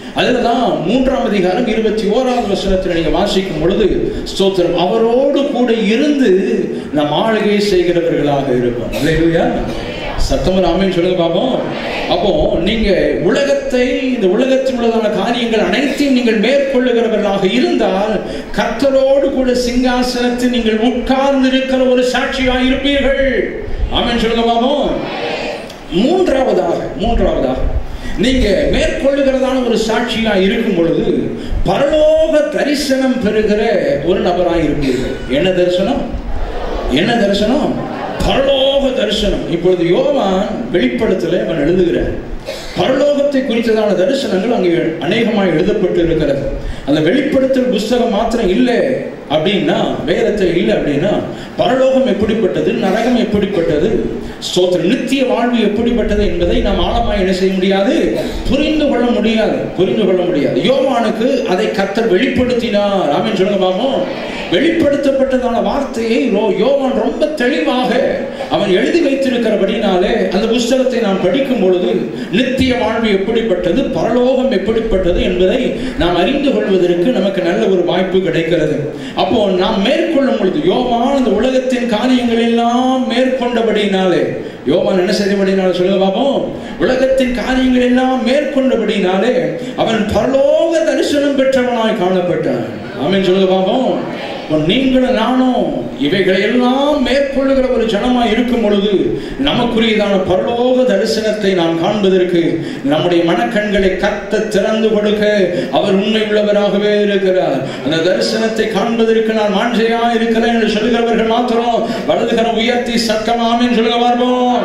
அதுலதான் மூன்றாம் அதிகாரம் இருபத்தி ஓராவது வசனத்தில் நீங்க வாசிக்கும் பொழுது ஸ்தோத்திரம், அவரோடு கூட இருந்து நம் ஆளுகை செய்கிறவர்களாக இருப்போம். அல்லேலூயா. சத்தம் ஆமென் சொல்லுங்க பாப்போம். அப்போ நீங்க உலகத்தை, இந்த உலகத்தில் உள்ளதான காரியங்கள் அனைத்தையும் நீங்கள் மேற்கொள்ளுகிறவர்களாக இருந்தால் கர்த்தரோடு கூட சிங்காசனத்தில் நீங்கள் உட்கார்ந்து இருக்கிற ஒரு சாட்சியாக இருப்பீர்கள். ஆமென் சொல்லுங்க பாப்போம். மூன்றாவதாக மூன்றாவதாக நீங்க மேற்கொள்ளுகிறதான ஒரு சாட்சியா இருக்கும் பொழுது பரலோக தரிசனம் பெறுகிற ஒரு நபராக இருப்பீர்கள். என்ன தரிசனம்? என்ன தரிசனம்? பரலோக தரிசனம். இப்பொழுது யோவான் வெளிப்படுத்தல அவன் எழுதுகிறார். பரலோகத்தை குறித்ததான தரிசனங்கள் அங்கே அநேகமாக எழுதப்பட்டு இருக்கிறது. அந்த வெளிப்படுத்தல் புஸ்தகம் மாத்திரம் இல்லை அப்படின்னா, வேதத்தில் இல்லை அப்படின்னா, பரலோகம் எப்படிப்பட்டது, நரகம் எப்படிப்பட்டது, ஸ்தோத்திரம், நித்திய வாழ்வு எப்படிப்பட்டது என்பதை நாம் ஆழமாக என்ன செய்ய முடியாது, புரிந்து கொள்ள முடியாது புரிந்து கொள்ள முடியாது. யோவானுக்கு அதை கர்த்தர் வெளிப்படுத்தினார். ஆமென் சொல்லுங்க பாப்போம். வெளிப்படுத்தப்பட்டதான வார்த்தையை யோவான் ரொம்ப தெளிவாக அவன் எழுதி வைத்திருக்கிறபடினாலே அந்த புஸ்தகத்தை நாம் படிக்கும் பொழுது நித்திய வாழ்வு எப்படிப்பட்டது, பரலோகம் எப்படிப்பட்டது என்பதை நாம் அறிந்து கொள்வதற்கு நமக்கு நல்ல ஒரு வாய்ப்பு கிடைக்கிறது. அப்போ நாம் மேற்கொள்ளும் பொழுது யோவான் அந்த உலகத்தின் காரியங்கள் எல்லாம் மேற்கொண்டபடினாலே, யோவான் என்ன செய்தபடினாலே சொல்லுங்க பாப்போம், உலகத்தின் காரியங்கள் எல்லாம் மேற்கொண்டபடினாலே அவன் பரலோக தரிசனம் பெற்றவனாய் காணப்பட்டான். ஆமென் சொல்லுங்க பாப்போம். நீங்களும் நானும் இவைகளை எல்லாம் மேற்கொள்ளுகிற ஒரு ஜனமா இருக்கும் பொழுது நமக்குரியதான பரலோக தரிசனத்தை நாம் காண்பதற்கு நம்முடைய மனக்கண்களை கத்த திறந்து கொடுக்க அவர் உண்மை உள்ளவராகவே இருக்கிறார். அந்த தரிசனத்தை காண்பதற்கு நான் மாஞ்சையா இருக்கிறேன் என்று சொல்லுகிறவர்கள் மாத்திரம் வலதுகரம் உயர்த்தி சத்தமாமென் சொல்லுங்க பார்ப்போம்.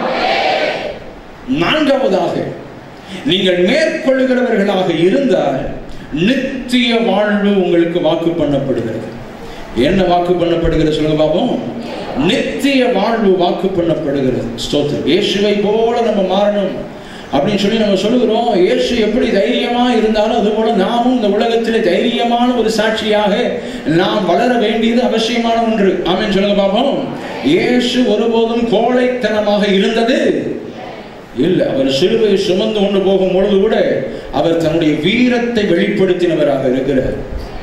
நான்காவதாக நீங்கள் மேற்கொள்ளுகிறவர்களாக இருந்தால் நித்திய வாழ்வு உங்களுக்கு வாக்கு பண்ணப்படுகிறது. என்ன வாக்கு பண்ணப்படுகிறது சொல்லுங்க பாப்போம். நித்திய வாழ்வு வாக்கு பண்ணப்படுகிறது. ஸ்தோத்திரம். இயேசுவை போல நம்ம மாறணும் அப்படின்னு சொல்லி நம்ம சொல்லுகிறோம். இயேசு எப்படி தைரியமா இருந்தாலும் அது போல நாமும் இந்த உலகத்திலே தைரியமான ஒரு சாட்சியாக நாம் வளர வேண்டியது அவசியமான ஒன்று. ஆமென் சொல்லுங்க பாப்போம். இயேசு ஒருபோதும் கோழைத்தனமாக இருந்தது இல்லை. அவர் சிலுவையை சுமந்து கொண்டு போகும் பொழுது கூட அவர் தன்னுடைய வீரத்தை வெளிப்படுத்தினவராக இருக்கிறார்.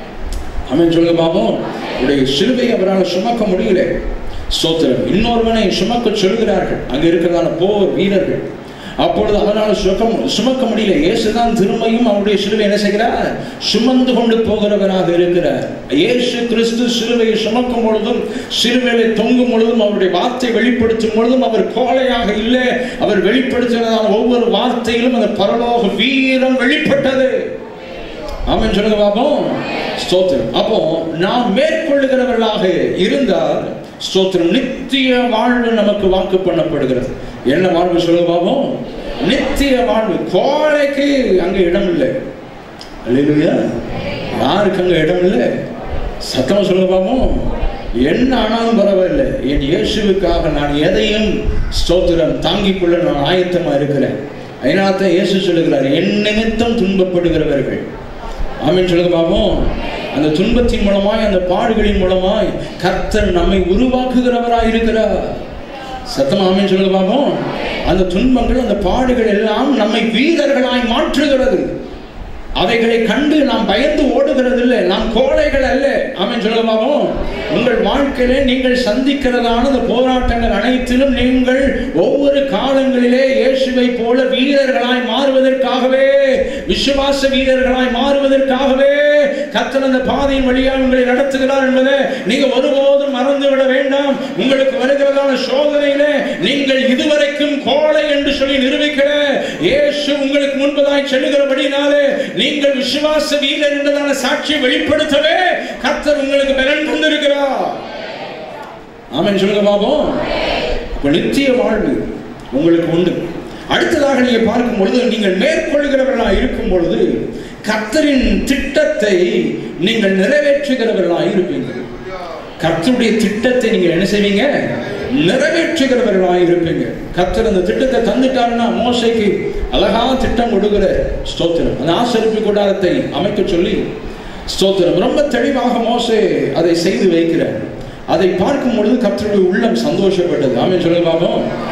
ஆமென் சொல்லுங்க பாப்போம். உடைய சிலுவை அவரால் சுமக்க முடியல. ஸ்தோத்திரம். இன்னொருவனை சுமக்க சொல்கிறார்கள் அங்க இருக்கிறதான போர் வீரர்கள். அப்பொழுது அவனால் சுமக்க முடியல. இயேசுதான் திரும்பியும் அவருடைய சிலுவை என்ன செய்கிறார், சுமந்து கொண்டு போகிறவராக இருக்கிறார். இயேசு கிறிஸ்து சிலுவையை சுமக்கும் பொழுதும் சிலுவையிலே தொங்கும் பொழுதும் அவருடைய வார்த்தை வெளிப்படுத்தும் பொழுதும் அவர் கோழையாக இல்லை. அவர் வெளிப்படுத்தினதான ஒவ்வொரு வார்த்தையிலும் அந்த பரலோக வீரம் வெளிப்பட்டது. ஆமென் சொல்லுங்க பாப்போம். ஸ்தோத்திரம். அப்போ நாம் மேற்கொள்ளுகிறவர்களாக இருந்தால் ஸ்தோத்திரம், நித்திய வாழ்வு நமக்கு வாக்கு பண்ணப்படுகிறது. என்ன வாழ்வு சொல்லுங்க பாப்போம். நித்திய வாழ்வு. கோழைக்கு அங்க இடம் இல்லை. அல்லேலூயா. யாருக்கு அங்க இடம் இல்லை? சத்தமா சொல்லுங்க பாப்போம். என்ன ஆனாலும் பரவாயில்லை, என் இயேசுவுக்காக நான் எதையும் ஸ்தோத்திரம் தாங்கிக் கொள்ள நான் ஆயத்தமா இருக்கிறேன். அதனால்தான் இயேசு சொல்லுகிறார், என் நிமித்தம் துன்பப்படுகிறவர்கள். ஆமென் சொல்லுங்க பாப்போம். அந்த துன்பத்தின் மூலமாய், அந்த பாடுகளின் மூலமாய் கர்த்தர் நம்மை உருவாக்குகிறவராய் இருக்கிறார். சத்தமா ஆமென் சொல்லுங்க பாப்போம். அந்த துன்பங்கள், அந்த பாடுகள் எல்லாம் நம்மை வீரர்களாய் மாற்றுகிறது. அவைகளை கண்டு நாம் பயந்து ஓடுகிறது இல்லை. நாம் கோழைகள் அல்ல. ஆமென் சொல்லுங்க பாப்போம். உங்கள் வாழ்க்கையிலே நீங்கள் சந்திக்கிறதான அந்த போராட்டங்கள் அனைத்திலும் நீங்கள் ஒவ்வொரு காலங்களிலே இயேசுவை போல வீரர்களாய் மாறுவதற்காகவே, விசுவாச வீரர்களாய் மாறுவதற்காகவே கர்த்தர் அந்த பாதையின் வழியாக உங்களை நடத்துகிறார் என்பதை நீங்க ஒருபோதும் மறந்துவிட வேண்டாம். உங்களுக்கு வருகிறதான சோதனையிலே நீங்கள் இதுவரைக்கும் கோழை என்று சொல்லி நிரூபிக்கிற இயேசு உங்களுக்கு முன்பதாய் செல்லுகிறபடினாலே நீங்கள் விசுவாச வீரர் என்றதான சாட்சியை வெளிப்படுத்தவே கர்த்தர் உங்களுக்கு பலன் தந்திருக்கிறார். ஆமென் சொல்லுங்க பாப்போம். நித்திய வாழ்வு உங்களுக்கு உண்டு. அடுத்ததாக நீங்க பார்க்கும் பொழுது, நீங்கள் மேற்கொள்கிறவர்களாக இருக்கும் பொழுது கர்த்தரின் திட்டத்தை நீங்கள் நிறைவேற்றுகிறவர்களாக இருப்பீங்க. கர்த்தருடைய திட்டத்தை நீங்க என்ன செய்வீங்க, நிறைவேற்றுகிறவர்களாக இருப்பீங்க. கர்த்தர் அந்த திட்டத்தை தந்துட்டாருன்னா, மோசைக்கு அழகா திட்டம் கொடுக்கிற ஸ்தோத்திரம், அந்த ஆசரிப்பு கூடாரத்தை அமைக்க சொல்லி ஸ்தோத்திரம் ரொம்ப தெளிவாக மோசே அதை செய்து வைக்கிறார். அதை பார்க்கும் பொழுது கர்த்தருடைய உள்ளம் சந்தோஷப்பட்டது. ஆமென் சொல்லுங்க பாப்போம்.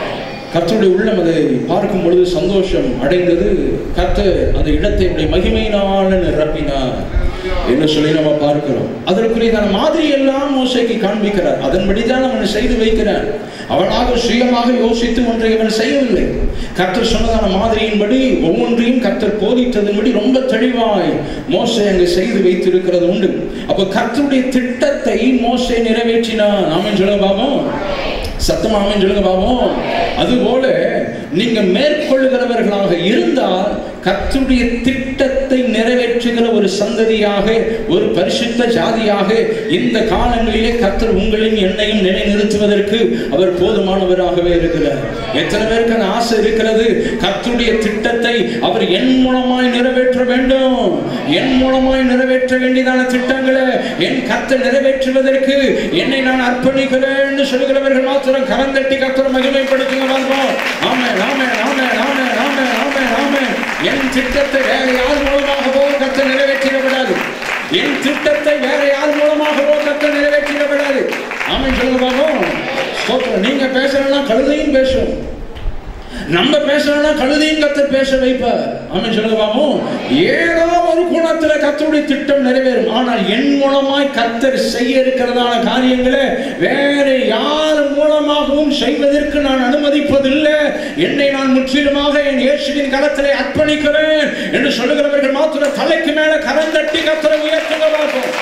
கர்த்தருடைய உள்ளம் அதை பார்க்கும் பொழுது சந்தோஷம் அடைந்தது. கர்த்தர் அந்த இடத்தை மகிமையினால் நிரப்பினார் என்று சொல்லி நம்ம பார்க்கிறோம். அதற்குரியதான மாதிரி எல்லாம் மோசேக்கு காண்பிக்கிறார். அதன்படிதான் அவன் செய்து வைக்கிறார். அவனாக சுயமாக யோசித்து ஒன்றை அவன் செய்யவில்லை. கர்த்தர் சொன்னதான மாதிரியின்படி ஒவ்வொன்றையும் கர்த்தர் போதித்ததன்படி ரொம்ப தெளிவாய் மோசே அங்கு செய்து வைத்திருக்கிறது உண்டு. அப்ப கர்த்தருடைய திட்டத்தை மோசே நிறைவேற்றினான். ஆமென் சொல்லுங்க பாப்போம். சத்தமா ஆமென் சொல்லுங்க பாப்போம். அதுபோல நீங்க மேற்கொள்ளுகிறவர்களாக இருந்தால் கர்த்தருடைய திட்டத்தை நிறைவேற்றுகிற ஒரு சந்ததியாக, ஒரு பரிசுத்த ஜாதியாக இந்த காலங்களிலே கர்த்தர் உங்களையும் என்னையும் நிலைநிறுத்துவதற்கு அவர் போதுமானவராகவே இருக்கிறார். எத்தனை பேருக்கு அந்த ஆசை இருக்கிறது? கர்த்தருடைய திட்டத்தை அவர் என் மூலமாய் நிறைவேற்ற வேண்டும், என் மூலமாய் நிறைவேற்ற வேண்டியதான திட்டங்களை என் கர்த்தர் நிறைவேற்றுவதற்கு என்னை நான் அர்ப்பணிக்கிறேன் என்று சொல்கிறவர்கள் மாத்திரம் கரந்தட்டி கர்த்தரை மகிமைப்படுத்துங்க. பார்ப்போம். ஆமென் ஆமென் ஆமென் ஆமென் ஆமென் ஆமென் ஆமென். என் திட்டத்தை வேற யார் மூலமாகவோ கர்த்தர் நிறைவேற்றிட விடாது. என் திட்டத்தை வேற யார் மூலமாகவோ கர்த்தர் நிறைவேற்றிட விடாது. ஆமென் சொல்லுங்க பாப்போம். ஸ்தோத்திரம். நீங்க பேசலன்னா கழுதையும் பேசும், நம்ம பேசலன்னா கழுதையும் கர்த்தர் பேச வைப்பார். ஆமென் சொல்லுங்க பாப்போம். ஏதோ ஒரு குணத்துல கர்த்தருடைய திட்டம் நிறைவேறும். ஆனால் என் மூலமாய் கர்த்தர் செய்ய இருக்கிறதான காரியங்களை வேற யார் மூலமாகவும் செய்வதற்கு நான் அனுமதிப்பதில்லை. என்னை நான் முற்றிலுமாக என் இயேசுவின் கரத்திலே அர்ப்பணிக்கிறேன் என்று சொல்லுகிறவர்கள் மாத்திரம் தலைக்கு மேல கரம் தட்டி கர்த்தரை உயர்த்துங்க பார்ப்போம்.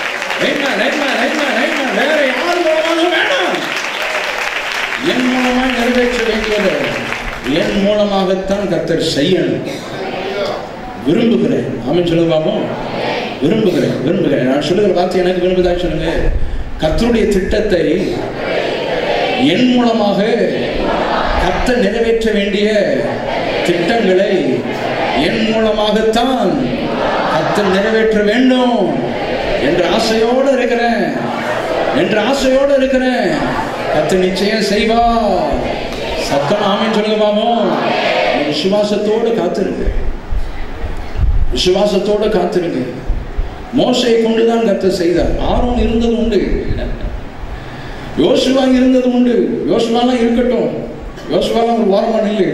வேற யார் மூலமாக வேணாம், என் மூலமாய் நிறைவேற்ற வேண்டியது என் மூலமாகத்தான் கர்த்தர் செய்யணும். விரும்புகிறேன். ஆமென் சொல்லுங்க பாப்போம். விரும்புகிறேன் விரும்புகிறேன் நான் சொல்லுகிற வார்த்தை எனக்கு விரும்புதா சொல்லுங்க. கர்த்தருடைய திட்டத்தை என் மூலமாக கர்த்தர் நிறைவேற்ற வேண்டிய திட்டங்களை என் மூலமாகத்தான் கர்த்தர் நிறைவேற்ற வேண்டும் என்ற ஆசையோடு இருக்கிறேன் என்ற ஆசையோடு இருக்கிறேன். கர்த்தர் நிச்சயம் செய்வார். சத்தம் ஆமென் சொல்லுங்க பாப்போம். விசுவாசத்தோடு காத்திருங்க, விசுவாசத்தோடு காத்திருங்க. மோசையை கொண்டுதான் கர்த்தர் செய்தார். ஆரோன் இருந்தது உண்டு, யோசுவா இருந்தது உண்டு. யோசுவாலாம் இருக்கட்டும், யோசுவாலாம் ஒரு வாரமா நில்லு.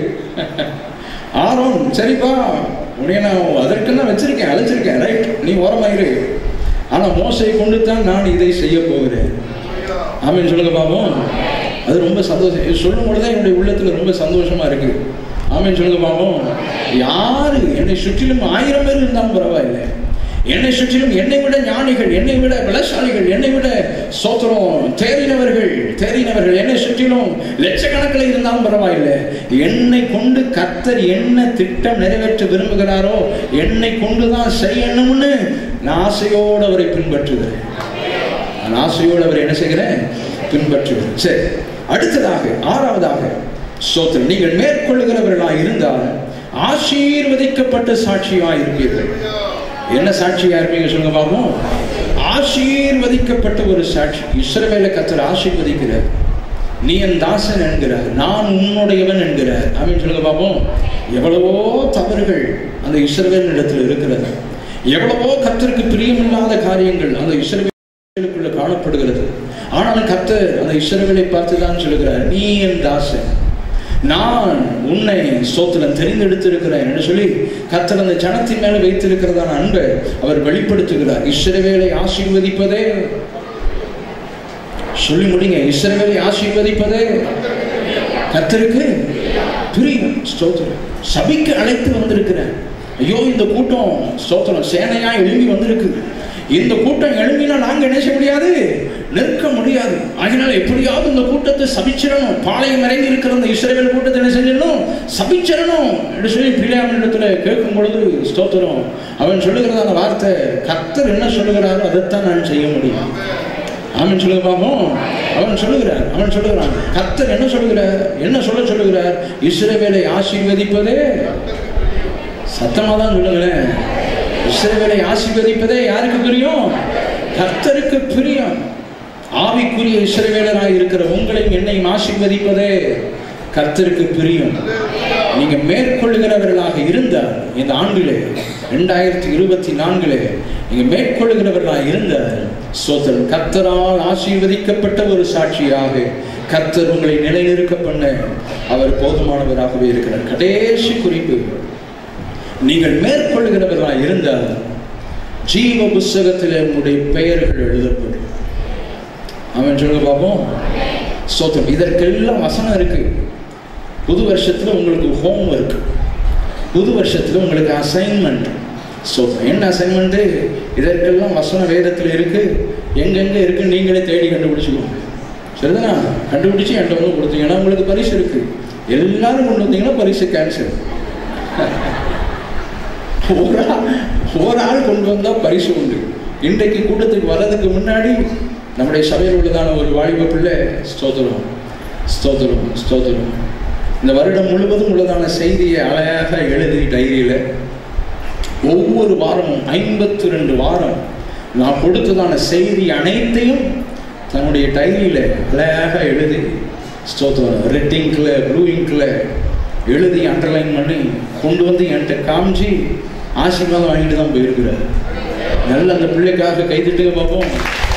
ஆரோன் சரிப்பா உன்னைய நான் அதற்கெல்லாம் வச்சிருக்கேன், அழைச்சிருக்கேன், ரைட், நீ ஓரமாயிரு. ஆனா மோசையை கொண்டு தான் நான் இதை செய்ய போகிறேன். ஆமென் சொல்லுங்க பாப்போம். அது ரொம்ப சந்தோஷம். சொல்லும் பொழுதுதான் என்னுடைய உள்ளத்துல ரொம்ப சந்தோஷமா இருக்கு. ஆமென் சொல்லுங்க பாப்போம். யாரு என்னை சுற்றிலும் ஆயிரம் பேர் இருந்தாலும் பரவாயில்லை, என்னை சுற்றிலும் என்னை விட ஞானிகள், என்னை விட பலசாலிகள், என்னை விட சோத்திரம் தேறினவர்கள் தேறினவர்கள் என்னை சுற்றிலும் லட்சக்கணக்கில் இருந்தாலும் பரவாயில்லை, என்னை கொண்டு கர்த்தர் என்ன திட்டம் நிறைவேற்ற விரும்புகிறாரோ என்னை கொண்டுதான் செய்யணும்னு நான் ஆசையோடு அவரை பின்பற்றுகிறேன். நான் ஆசையோடு அவரை என்ன செய்கிறேன்? பின்பற்றுகிறேன். சரி, அடுத்ததாக ஆறாவதாக ஸ்தோத்திரம், நீங்கள் மேற்கொள்ளுகிறவர்களாக இருந்தால் ஆசீர்வதிக்கப்பட்ட சாட்சியாக இருப்பீர்கள். என்ன சாட்சியா இருப்பீங்க சொல்லுங்க பாப்போம். ஆசீர்வதிக்கப்பட்ட ஒரு சாட்சி. இஸ்ரவேலை கர்த்தர் ஆசீர்வதிக்கிறார். நீ என் தாசன் என்கிறார், நான் உன்னுடையவன் என்கிறார். ஆமென் சொல்லுங்க பாப்போம். எவ்வளவோ தவறுகள் அந்த இஸ்ரவேல் இடத்துல இருக்கிறது, எவ்வளவோ கர்த்தருக்கு பிரியமில்லாத காரியங்கள் அந்த இஸ்ரவேலுக்குள்ள காணப்படுகிறது. ஆனாலும் கர்த்தர் அந்த இஸ்ரவேலை பார்த்து தான் சொல்லுகிறார், நீ என் தாசன், நான் உன்னை ஸ்தோத்திரம் தெரிந்தெடுத்திருக்கிறேன் என்று சொல்லி கர்த்தர் அந்த ஜனத்தின் மேல வைத்திருக்கிறதான அன்பை அவர் வெளிப்படுத்துகிறார். இஸ்ரவேலை ஆசீர்வதிப்பதே, சொல்லி முடிங்க, இஸ்ரவேலை ஆசீர்வதிப்பதே கர்த்தருக்கு பிரியம். ஸ்தோத்திரம். சபைக்கு அழைத்து வந்திருக்கிறேன். ஐயோ இந்த கூட்டம் ஸ்தோத்திரம் சேனையா எழும்பி வந்திருக்கு. இந்த கூட்டம் எழும்பினா நாங்க என்ன செய்ய முடியாது, நிற்க முடியாது. அதனால எப்படியாவது இந்த கூட்டத்தை சபிச்சிடணும், பாளையம் இறங்கி இருக்கிற அந்த இஸ்ரவேல் கூட்டத்தை என்ன செஞ்சிடணும், சபிச்சிடணும் என்று சொல்லி பிள்ளையாமின் இடத்துல கேட்கும் பொழுது ஸ்தோத்திரம் அவன் சொல்லுகிறதான வார்த்தை, கர்த்தர் என்ன சொல்லுகிறாரோ அதைத்தான் நான் செய்ய முடியும். ஆமென் சொல்லுங்க பாப்போம். அவன் சொல்லுகிறார் அவன் சொல்லுகிறான் கர்த்தர் என்ன சொல்லுகிறார், என்ன சொல்ல சொல்லுகிறார், இஸ்ரவேலை ஆசீர்வதிப்பதே, சத்தமா தான் சொல்லுங்களேன், இஸ்ரவேலை ஆசீர்வதிப்பதே யாருக்கு பிரியம்? கர்த்தருக்கு பிரியம். ஆவிக்குரிய இஸ்ரவேலராய் இருக்கிற உங்களையும் என்னையும் ஆசீர்வதிப்பதே கர்த்தருக்கு பிரியம். நீங்க மேற்கொள்ளுகிறவர்களாக இருந்தால் இந்த ஆண்டிலே இரண்டாயிரத்தி இருபத்தி நான்கிலே நீங்க மேற்கொள்ளுகிறவர்களாக இருந்தால் ஸ்தோத்திரம். கர்த்தரால் ஆசீர்வதிக்கப்பட்ட ஒரு சாட்சியாக கர்த்தர் உங்களை நிலைநிறுத்த பண்ண அவர் போதுமானவராகவே இருக்கிறார். கடைசி குறிப்பு, நீங்கள் மேற்கொள்கிறவர்களாக இருந்தால் ஜீவ புஸ்தகத்தில் உங்களுடைய பெயர்கள் எழுதப்படும். அவன் சொல்லுங்க பார்ப்போம். ஸ்தோத்திரம். இதற்கெல்லாம் வசனம் இருக்கு. புது வருஷத்துல உங்களுக்கு ஹோம் ஒர்க், புது வருஷத்துல உங்களுக்கு அசைன்மெண்ட். ஸ்தோத்திரம். என்ன அசைன்மெண்ட்? இதற்கெல்லாம் வசன வேதத்தில் இருக்கு. எங்கெங்க இருக்கு நீங்களே தேடி கண்டுபிடிச்சுக்கோங்க. சரிதானா? கண்டுபிடிச்சு என்கிட்ட வந்து கொடுத்தீங்கன்னா உங்களுக்கு பரிசு இருக்கு. எல்லாரும் கொண்டு வந்தீங்கன்னா பரிசு கேன்சல். ஒரு ஆள் ஒரு ஆள் கொண்டு வந்தா பரிசு உண்டு. இன்றைக்கு கூட்டத்துக்கு வர்றதுக்கு முன்னாடி நம்முடைய சபையில் உள்ளதான ஒரு வாலிப பிள்ளை, ஸ்தோத்திரம் ஸ்தோத்திரம் ஸ்தோத்திரம், இந்த வருடம் முழுவதும் உள்ளதான செய்தியை அழகாக எழுதி டைரியில் ஒவ்வொரு வாரமும் ஐம்பத்தி ரெண்டு வாரம் நான் கொடுத்ததான செய்தி அனைத்தையும் தன்னுடைய டைரியில் அழகாக எழுதி, ஸ்தோத்திரம், ரெட் இங்கில் ப்ளூ இங்கில் எழுதி அண்டர்லைன் பண்ணி கொண்டு வந்து என்கிட்ட காமிச்சு ஆசீர்வாதம் வாங்கிட்டு தான் போயிருக்கிறார். நல்ல அந்த பிள்ளைக்காக கைதிட்டு பார்ப்போம்.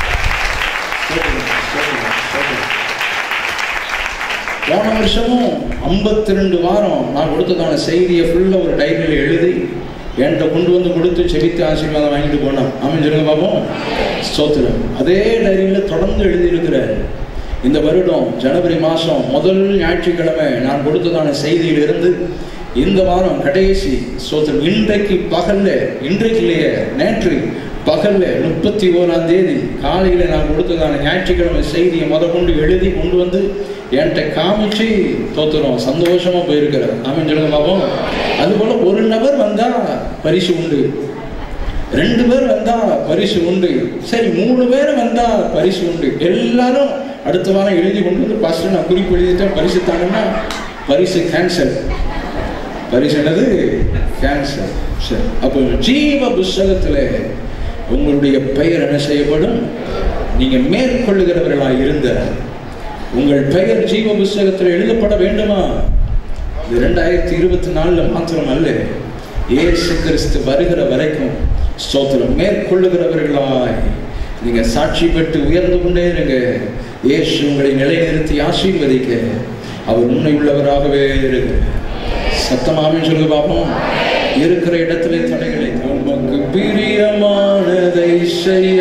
போன வருஷமும் ஐம்பத்தி ரெண்டு வாரம் நான் கொடுத்ததான செய்தியை ஃபுல்லாக ஒரு டைரியில் எழுதி என்கிட்ட கொண்டு வந்து கொடுத்து செபித்து ஆசீர்வாதம் வாங்கிட்டு போனான். ஆமென் சொல்லுங்க பார்ப்போம். ஸ்தோத்திரம். அதே டைரியில் தொடர்ந்து எழுதியிருக்கிறார். இந்த வருடம் ஜனவரி மாதம் முதல் ஞாயிற்றுக்கிழமை நான் கொடுத்ததான செய்தியிலிருந்து இந்த வாரம் கடைசி ஸ்தோத்திரம் இன்றைக்கு பகல்ல, இன்றைக்கு இல்லையே நேற்று பகல்ல முப்பத்தி ஓராம் தேதி காலையில் நான் கொடுத்ததான ஞாயிற்றுக்கிழமை செய்தியை முத கொண்டு எழுதி கொண்டு வந்து என்கிட்ட காமிச்சு தோத்துறோம் சந்தோஷமா போயிருக்கிறார். ஆமென் சொல்லுங்க பாப்போம். அதுபோல ஒரு நபர் வந்தா பரிசு உண்டு, ரெண்டு பேர் வந்தா பரிசு உண்டு, சரி மூணு பேர் வந்தா பரிசு உண்டு. எல்லாரும் அடுத்த வாரம் எழுதி கொண்டு வந்து ஃபர்ஸ்ட் நான் குறிப்பு எழுதிட்டேன் பரிசு தாங்கன்னா பரிசு கேன்சல். பரிசு என்னது? கேன்சல். சரி, அப்போ ஜீவ புஸ்தகத்தில் உங்களுடைய பெயர் என்ன செய்யப்படும்? நீங்க மேற்கொள்ளுகிறவர்களாக இருந்த உங்கள் பெயர் ஜீவ புஸ்தகத்தில் எழுதப்பட வேண்டுமா? இது ரெண்டாயிரத்தி இருபத்தி நாலுல மாத்திரம் அல்ல, இயேசு கிறிஸ்து வருகிற வரைக்கும் ஸ்தோத்திரம் மேற்கொள்ளுகிறவர்களாய் நீங்க சாட்சி பெற்று உயர்ந்து கொண்டே இருங்க. இயேசு உங்களை நிலைநிறுத்தி ஆசீர்வதிக்க அவர் உண்மை உள்ளவராகவே இருக்கு. சத்தமாவே சொல்லுங்க பார்ப்போம். இருக்கிற இடத்திலே தடைகளை உமக்கு பிரியமானதை செய்ய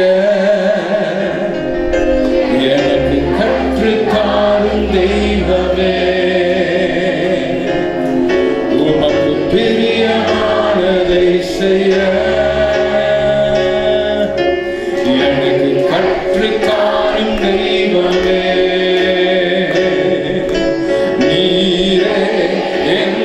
எனக்கு கற்றுத்தாரும் தெய்வமே, உமக்கு பிரியமானதை செய்ய எனக்கு கற்றுத்தாரும் தெய்வமே, நீரே என்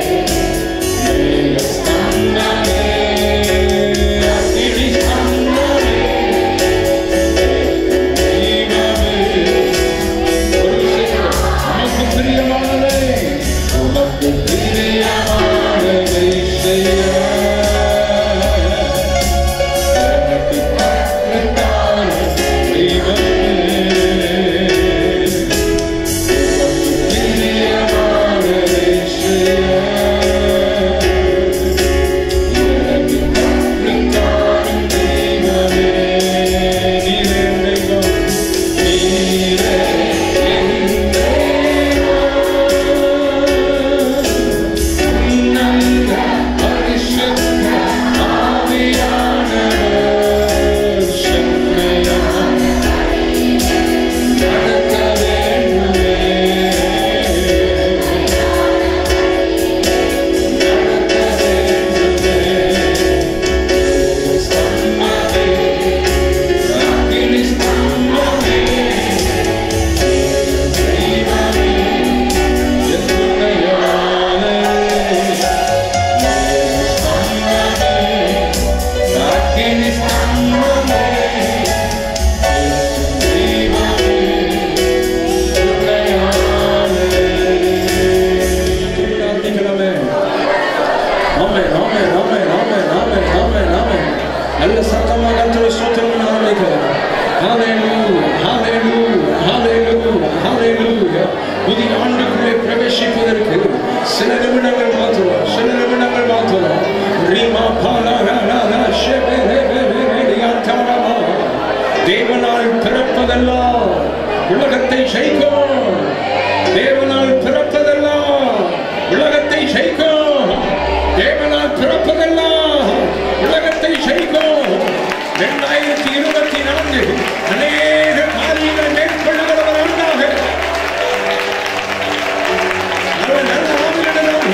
Stop. பிறப்பதெல்லாம் உலகத்தை ஜெயிக்கும். தேவனால் பிறப்பதெல்லாம் உலகத்தை ஜெயிக்கும். தேவனால் பிறப்பதெல்லாம் உலகத்தை ஜெயிக்கும். இரண்டாயிரத்தி இருபத்தி நான்கு அநேக காரியங்களை மேற்கொள்ளுகிறவர்களாக நல்ல ஆவியிடம்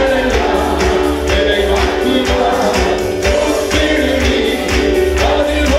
Hallelujah.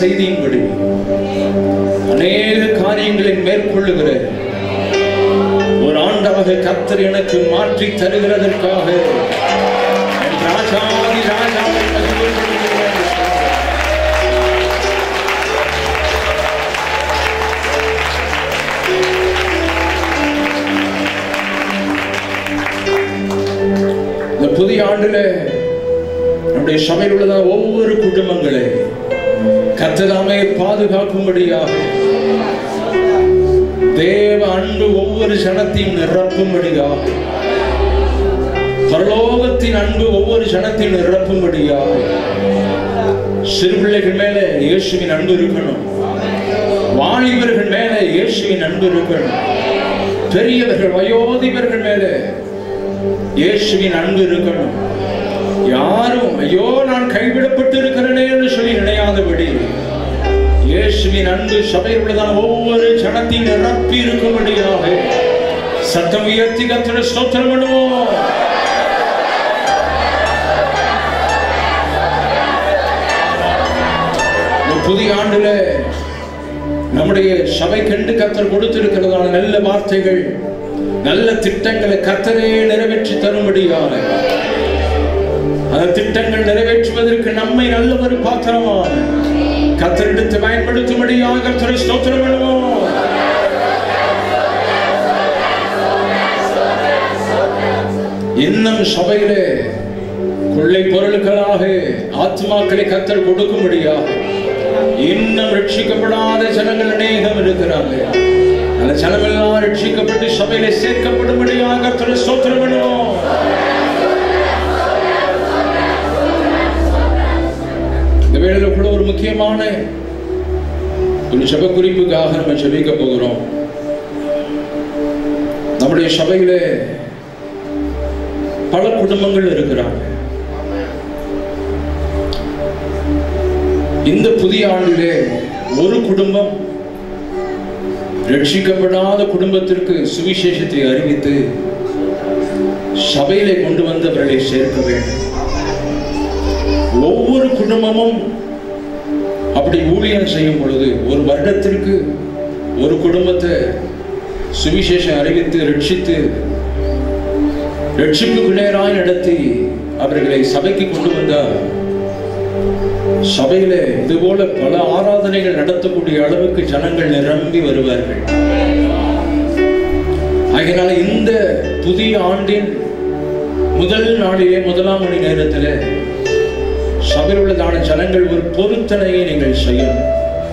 செய்தியின்படி அநேக காரியங்களை மேற்கொள்ளுகிற ஒரு ஆண்டாக கர்த்தர் எனக்கு மாற்றி தருகிறதற்காக ராஜாதி ராஜாவை மகிமைப்படுத்துகிறேன். இந்த புதிய ஆண்டுல நம்முடைய சபையில் உள்ள ஒவ்வொரு குடும்பங்களை கர்த்தராமே பாதுகாக்கும்படியாக தேவ அன்பு ஒவ்வொரு ஜனத்தையும் நிரப்பும்படியாக பரலோகத்தின் அன்பு ஒவ்வொரு ஜனத்தையும் நிரப்பும்படியாக சிறு பிள்ளைகள் மேல இயேசுவின் அன்பு இருக்கணும், வாலிபர்கள் மேல இயேசுவின் அன்பு இருக்கணும், பெரியவர்கள் வயோதிபர்கள் மேல இயேசுவின் அன்பு இருக்கணும். யாரும் ஐயோ நான் கைவிடப்பட்டு இருக்கிறேனே என்று சொல்லி நினையாதபடி இயேசுவின் அன்பு சபையில் உள்ளதான ஒவ்வொரு ஜனத்தையும் நிரப்பி இருக்கும்படியாக சத்தம் உயர்த்தி கர்த்தரை ஸ்தோத்திரம் பண்ணுவோம். புதிய ஆண்டுல நம்முடைய சபை கண்டு கர்த்தர் கொடுத்திருக்கிறதான நல்ல வார்த்தைகள், நல்ல திட்டங்களை கர்த்தரே நிறைவேற்றி தரும்படியாக அந்த திட்டங்கள் நிறைவேற்றுவதற்கு நம்மை நல்ல ஒரு பாத்திரமான கர்த்தரிடத்தை பயன்படுத்தும்படியாக கர்த்தரை ஸ்தோத்திரம் பண்ணுவோம். இன்னும் சபையிலே கொள்ளை பொருட்களாக ஆத்மாக்களை கர்த்தர் கொடுக்கும்படியாக இன்னும் ரட்சிக்கப்படாத ஜனங்கள் அநேகம் இருக்கிறாங்க. அந்த ஜனமெல்லாம் ரட்சிக்கப்பட்டு சபையில சேர்க்கப்படும்படியாக கர்த்தரை ஸ்தோத்திரம் பண்ணுவோம். இந்த வேளையில கூட ஒரு முக்கியமான ஒரு ஜெப குறிப்புக்காக நம்ம ஜெபிக்க போகிறோம். நம்முடைய சபையில பல குடும்பங்கள் இருக்கிறாங்க. இந்த புதிய ஆண்டிலே ஒரு குடும்பம் ரட்சிக்கப்படாத குடும்பத்திற்கு சுவிசேஷத்தை அறிவித்து சபையிலே கொண்டு வந்து அவர்களை சேர்க்க வேண்டும். ஒவ்வொரு குடும்பமும் அப்படி ஊழியம் செய்யும் பொழுது ஒரு வருடத்திற்கு ஒரு குடும்பத்தை சுவிசேஷம் அறிவித்து ரட்சித்து ரட்சிப்புக்கு நேராய் நடத்தி அவர்களை சபைக்கு கொண்டு வந்தார். சபையில இதுபோல பல ஆராதனைகள் நடத்தக்கூடிய அளவுக்கு ஜனங்கள் நிரம்பி வருவார்கள். ஆகையினால இந்த புதிய ஆண்டின் முதல் நாளிலே முதலாம் மணி நேரத்தில் சபையில் உள்ளதான ஜனங்கள் ஒரு பொருத்தனையை நீங்கள் செய்யணும்.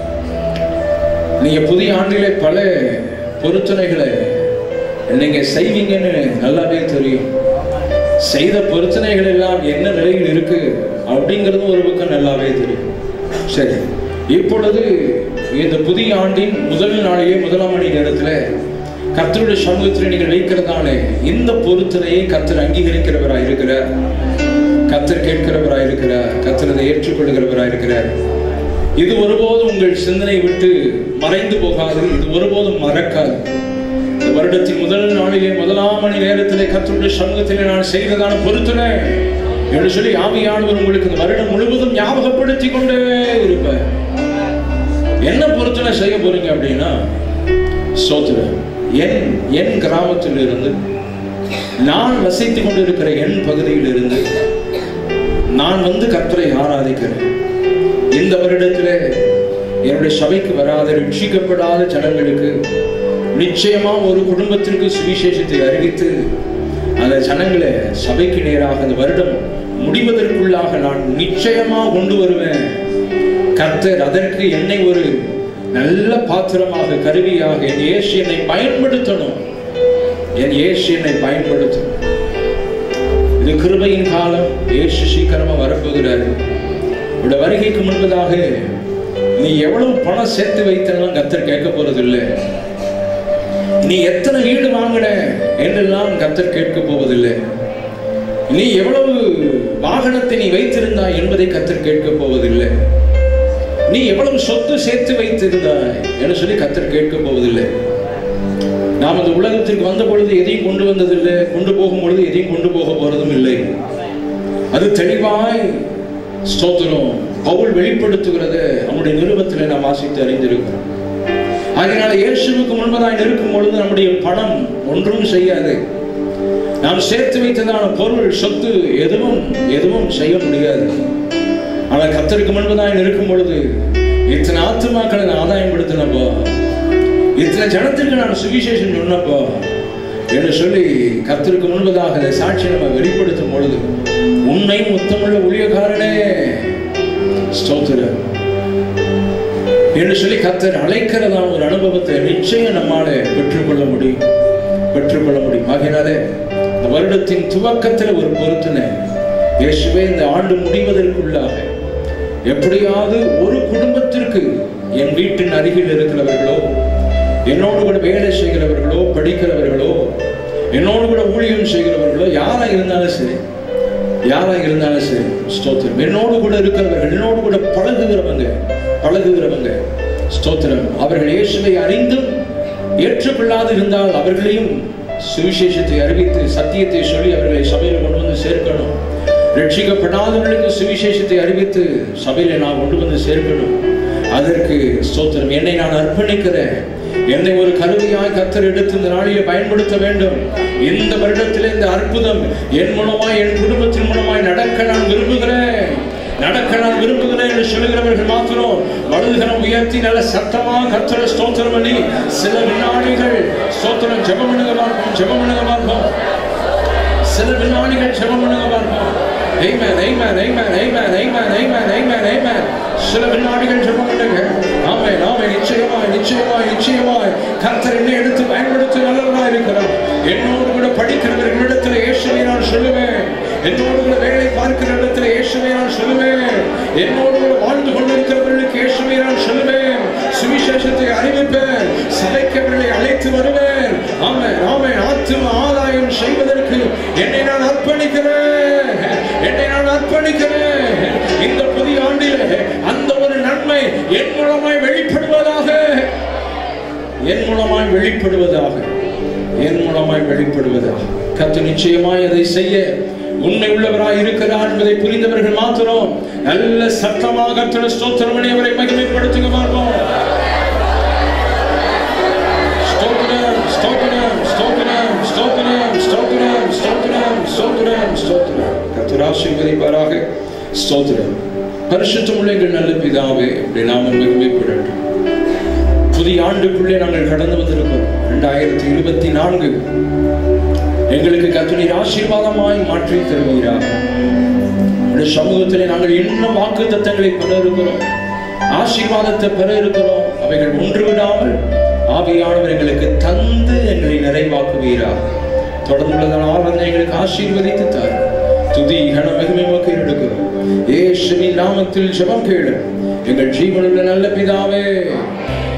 நீங்க புதிய ஆண்டிலே பல பொருத்தனைகளை நீங்க செய்வீங்கன்னு நல்லாவே தெரியும். செய்த பொருத்தனைகள் எல்லாம் என்ன நிலையில் இருக்கு அப்படிங்கிறது ஒரு பக்கம் நல்லாவே தெரியும். சரி, இப்பொழுது இந்த புதிய ஆண்டின் முதல் நாளையே முதலாம் மணி நேரத்தில் கர்த்தருடைய சமூகத்தில் நீங்கள் வைக்கிறதானே இந்த பொருத்தனையை கர்த்தர் அங்கீகரிக்கிறவராய் இருக்கிறார், கர்த்தர் கேட்கிறவராய் இருக்கிறார், கர்த்தர் அதை ஏற்றுக்கொள்கிறவராய் இருக்கிறார். இது ஒருபோதும் உங்கள் சிந்தனை விட்டு மறைந்து போகாது, இது ஒருபோதும் மறக்காது. இந்த வருடத்தின் முதல் நாளிலே முதலாம் மணி நேரத்திலே கர்த்தருடைய சமூகத்திலே நான் செய்ததான பொருத்தனை என்று சொல்லி ஆவியானவர் உங்களுக்கு இந்த வருடம் முழுவதும் ஞாபகப்படுத்தி கொண்டே இருப்பார். என்ன பொருத்தனை செய்ய போறீங்க அப்படின்னா, ஸ்தோத்திரம், என் என் கிராமத்தில் இருந்து நான் வசித்துக் கொண்டிருக்கிற என் பகுதியில் இருந்து நான் வந்து கர்த்தரை ஆராதிக்கிறேன். இந்த வருடத்திலே என்னுடைய சபைக்கு வராத ரட்சிக்கப்படாத ஜனங்களுக்கு நிச்சயமா ஒரு குடும்பத்திற்கு சுவிசேஷத்தை அறிவித்து அந்த ஜனங்களை சபைக்கு நேராக அந்த வருடம் முடிவதற்குள்ளாக நான் நிச்சயமா கொண்டு வருவேன். கர்த்தர் அதற்கு என்னை ஒரு நல்ல பாத்திரமாக கருவியாக என் இயேசு என்னை பயன்படுத்தணும், என் இயேசு என்னை பயன்படுத்தணும். இது கிருபையின் காலம். இயேசு சீக்கிரமா வரப்போகிறாரு. இவருடைய வருகைக்கு முன்பதாக நீ எவ்வளவு பணம் சேர்த்து வைத்தெல்லாம் கர்த்தர் கேட்க போறது இல்லை. நீ எத்தனை வீடு வாங்கின என்றெல்லாம் கர்த்தர் கேட்க போவதில்லை. நீ எவ்வளவு வாகனத்தை நீ வைத்திருந்தாய் என்பதை கர்த்தர் கேட்க போவதில்லை. நீ எவ்வளவு சொத்து சேர்த்து வைத்திருந்தாய் என்று சொல்லி கர்த்தர் கேட்க போவதில்லை. நாம் இந்த உலகத்திற்கு வந்த பொழுது எதையும் கொண்டு வந்ததில்லை, கொண்டு போகும் பொழுது எதையும் கொண்டு போக போறதும் இல்லை. அது தெளிவாய் ஸ்தோத்திரம் பவுல் வெளிப்படுத்துகிறது நம்முடைய நிருபத்தில் நாம் வாசித்து அறிந்திருக்கிறோம். அதனால இயேசுவுக்கு முன்பதாய் நிற்கும் பொழுது நம்முடைய பணம் ஒன்றும் செய்யாது. நாம் சேர்த்து வைத்ததான பொருள் சொத்து எதுவும் எதுவும் செய்ய முடியாது. ஆனால் கர்த்தருக்கு முன்பதாய் நிற்கும் பொழுது இத்தனை ஆத்துமாக்களை நான் ஆதாயம் படுத்தினப்போ, இத்தனை ஜனத்திற்கு நான் சுவிசேஷம் சொன்னப்போ என்று சொல்லி கர்த்தருக்கு முன்பதாக சாட்சி நம்ம வெளிப்படுத்தும் பொழுது, உன்னை முத்தமுள்ள ஊழியக்காரனே ஸ்தோத்திரம் என்று சொல்லி கர்த்தர் அழைக்கிறதான ஒரு அனுபவத்தை நிச்சயம் நம்மால பெற்றுக்கொள்ள முடியும் பெற்றுக்கொள்ள முடியும் ஆகினாலே இந்த வருடத்தின் துவக்கத்தில் ஒரு பொருத்தனை, இயேசுவே இந்த ஆண்டு முடிவதற்குள்ளாக எப்படியாவது ஒரு குடும்பத்திற்கு என் வீட்டின் அருகில் இருக்கிறவர்களோ, என்னோடு கூட வேலை செய்கிறவர்களோ, படிக்கிறவர்களோ, என்னோடு கூட ஊழியம் செய்கிறவர்களோ, யாரா இருந்தாலும் சரி யாரா இருந்தாலும் சரி ஸ்தோத்திரம், என்னோடு கூட இருக்கிறவர்கள், என்னோடு கூட பழகுகிறவங்க பழகுகிறவங்க ஸ்தோத்திரம், அவர்கள் இயேசுவை அறிந்தும் ஏற்றுக்கொள்ளாது இருந்தால் அவர்களையும் சுவிசேஷத்தை அறிவித்து சத்தியத்தை சொல்லி அவர்களை சபையில் கொண்டு வந்து சேர்க்கணும். ரட்சிக்கப்படாதவர்களுக்கு சுவிசேஷத்தை அறிவித்து சபையில நான் கொண்டு வந்து சேர்க்கணும். அதற்கு ஸ்தோத்திரம், என்னை நான் அர்ப்பணிக்கிறேன். என்னை ஒரு கருவியாய் கர்த்தர் எடுத்து இந்த நாளிலே பயன்படுத்த வேண்டும். இந்த வருடத்தில் இந்த அற்புதம் என் மூலமாய் என் குடும்பத்தின் மூலமாய் நடக்க நான் விரும்புகிறேன் நடக்க நான் விரும்புகிறேன் என்று சொல்லுகிறவர்கள் மாத்திரம் வலதுகரம் உயர்த்தி நல்ல சத்தமாக கர்த்தரை ஸ்தோத்திரம் பண்ணி சில வினாடிகள் ஸ்தோத்திரம் ஜெபம் பண்ணுங்க பார்ப்போம் ஜெபம் பண்ணுங்க பார்ப்போம் சில வினாடிகள் ஜெபம் பண்ணுங்க பார்ப்போம். Amen, amen, amen, amen, amen, amen, amen, amen. சில வினாடிகள் ஜெபம் பண்ணுங்க. ஆமென், ஆமென். நிச்சயமாய் நிச்சயமாய் நிச்சயமாய் கர்த்தர் என்னை எடுத்து பயன்படுத்தி நல்லவராய் இருக்கிறார். என்னோடு கூட படிக்கிறவர்களிடத்தில் இயேசுவை நான் சொல்லுவேன். என்னோடு கூட வேலை பார்க்கிற இடத்துல இயேசுவை நான் சொல்லுவேன். என்னோடு கூட வாழ்ந்து கொண்டிருக்கிறவர்களுக்கு இயேசுவை நான் சொல்லுவேன். சுவிசேஷத்தை அறிவிப்பேன். சபைக்கு அவர்களை அழைத்து வருவேன். ஆமென், ஆமென். ஆத்தும ஆதாயம் செய்வதற்கு என்னை நான் அர்ப்பணிக்கிறேன். என்னை நான் அர்ப்பணிக்கிறேன். இந்த புதிய ஆண்டிலே அந்த ஒரு நன்மை என் மூலமாய் வெளிப்படுவதாக என் மூலமாய் வெளிப்படுவதாக என் மூலமாய் வெளிப்படுவதாக கர்த்தர் நிச்சயமாய் அதை செய்ய உண்மை உள்ளவராய் இருக்கிறார் என்பதை புரிந்தவர்கள் மாத்திரம் நல்ல சத்தமாக கர்த்தரை ஸ்தோத்திரம் பண்ணி அவரை மகிமைப்படுத்துங்க பார்ப்போம். ஸ்தோத்திரம் ஸ்தோத்திரம் ஸ்தோத்திரம் ஸ்தோத்திரம் ஸ்தோத்திரம் ஸ்தோத்திரம் ஸ்தோத்திரம் ஸ்தோத்திரம் கர்த்தர் ஆசீர்வதிப்பாராக. ஸ்தோத்திரம். பரிசுத்தமுள்ள எங்கள் நல்ல பிதாவே, அப்படி நாம மகிமைப்படட்டும். புதிய ஆண்டுக்குள்ளே நாங்கள் கடந்து வந்திருக்கிறோம். இரண்டாயிரத்தி இருபத்தி நான்கு எங்களுக்கு கர்த்தர் ஆசீர்வாதமாய் மாற்றி தருவீராக. சமூகத்திலே நாங்கள் இன்னும் வாக்கு தத்தங்களை பெற இருக்கிறோம், ஆசீர்வாதத்தை பெற இருக்கிறோம். அவைகள் ஒன்று விடாமல் ஆவியானவர் எங்களுக்கு தந்து எங்களை நிறைவாக்குவீராக. தொடர்ந்துள்ளதான ஆராதனை எங்களுக்கு ஆசீர்வதித்து தார். துதி கன மகிமை உமக்கு எடுக்கிறோம். இயேசுவின் நாமத்தில் ஜெபம் கேளு எங்கள் ஜீவனுள்ள நல்ல பிதாவே.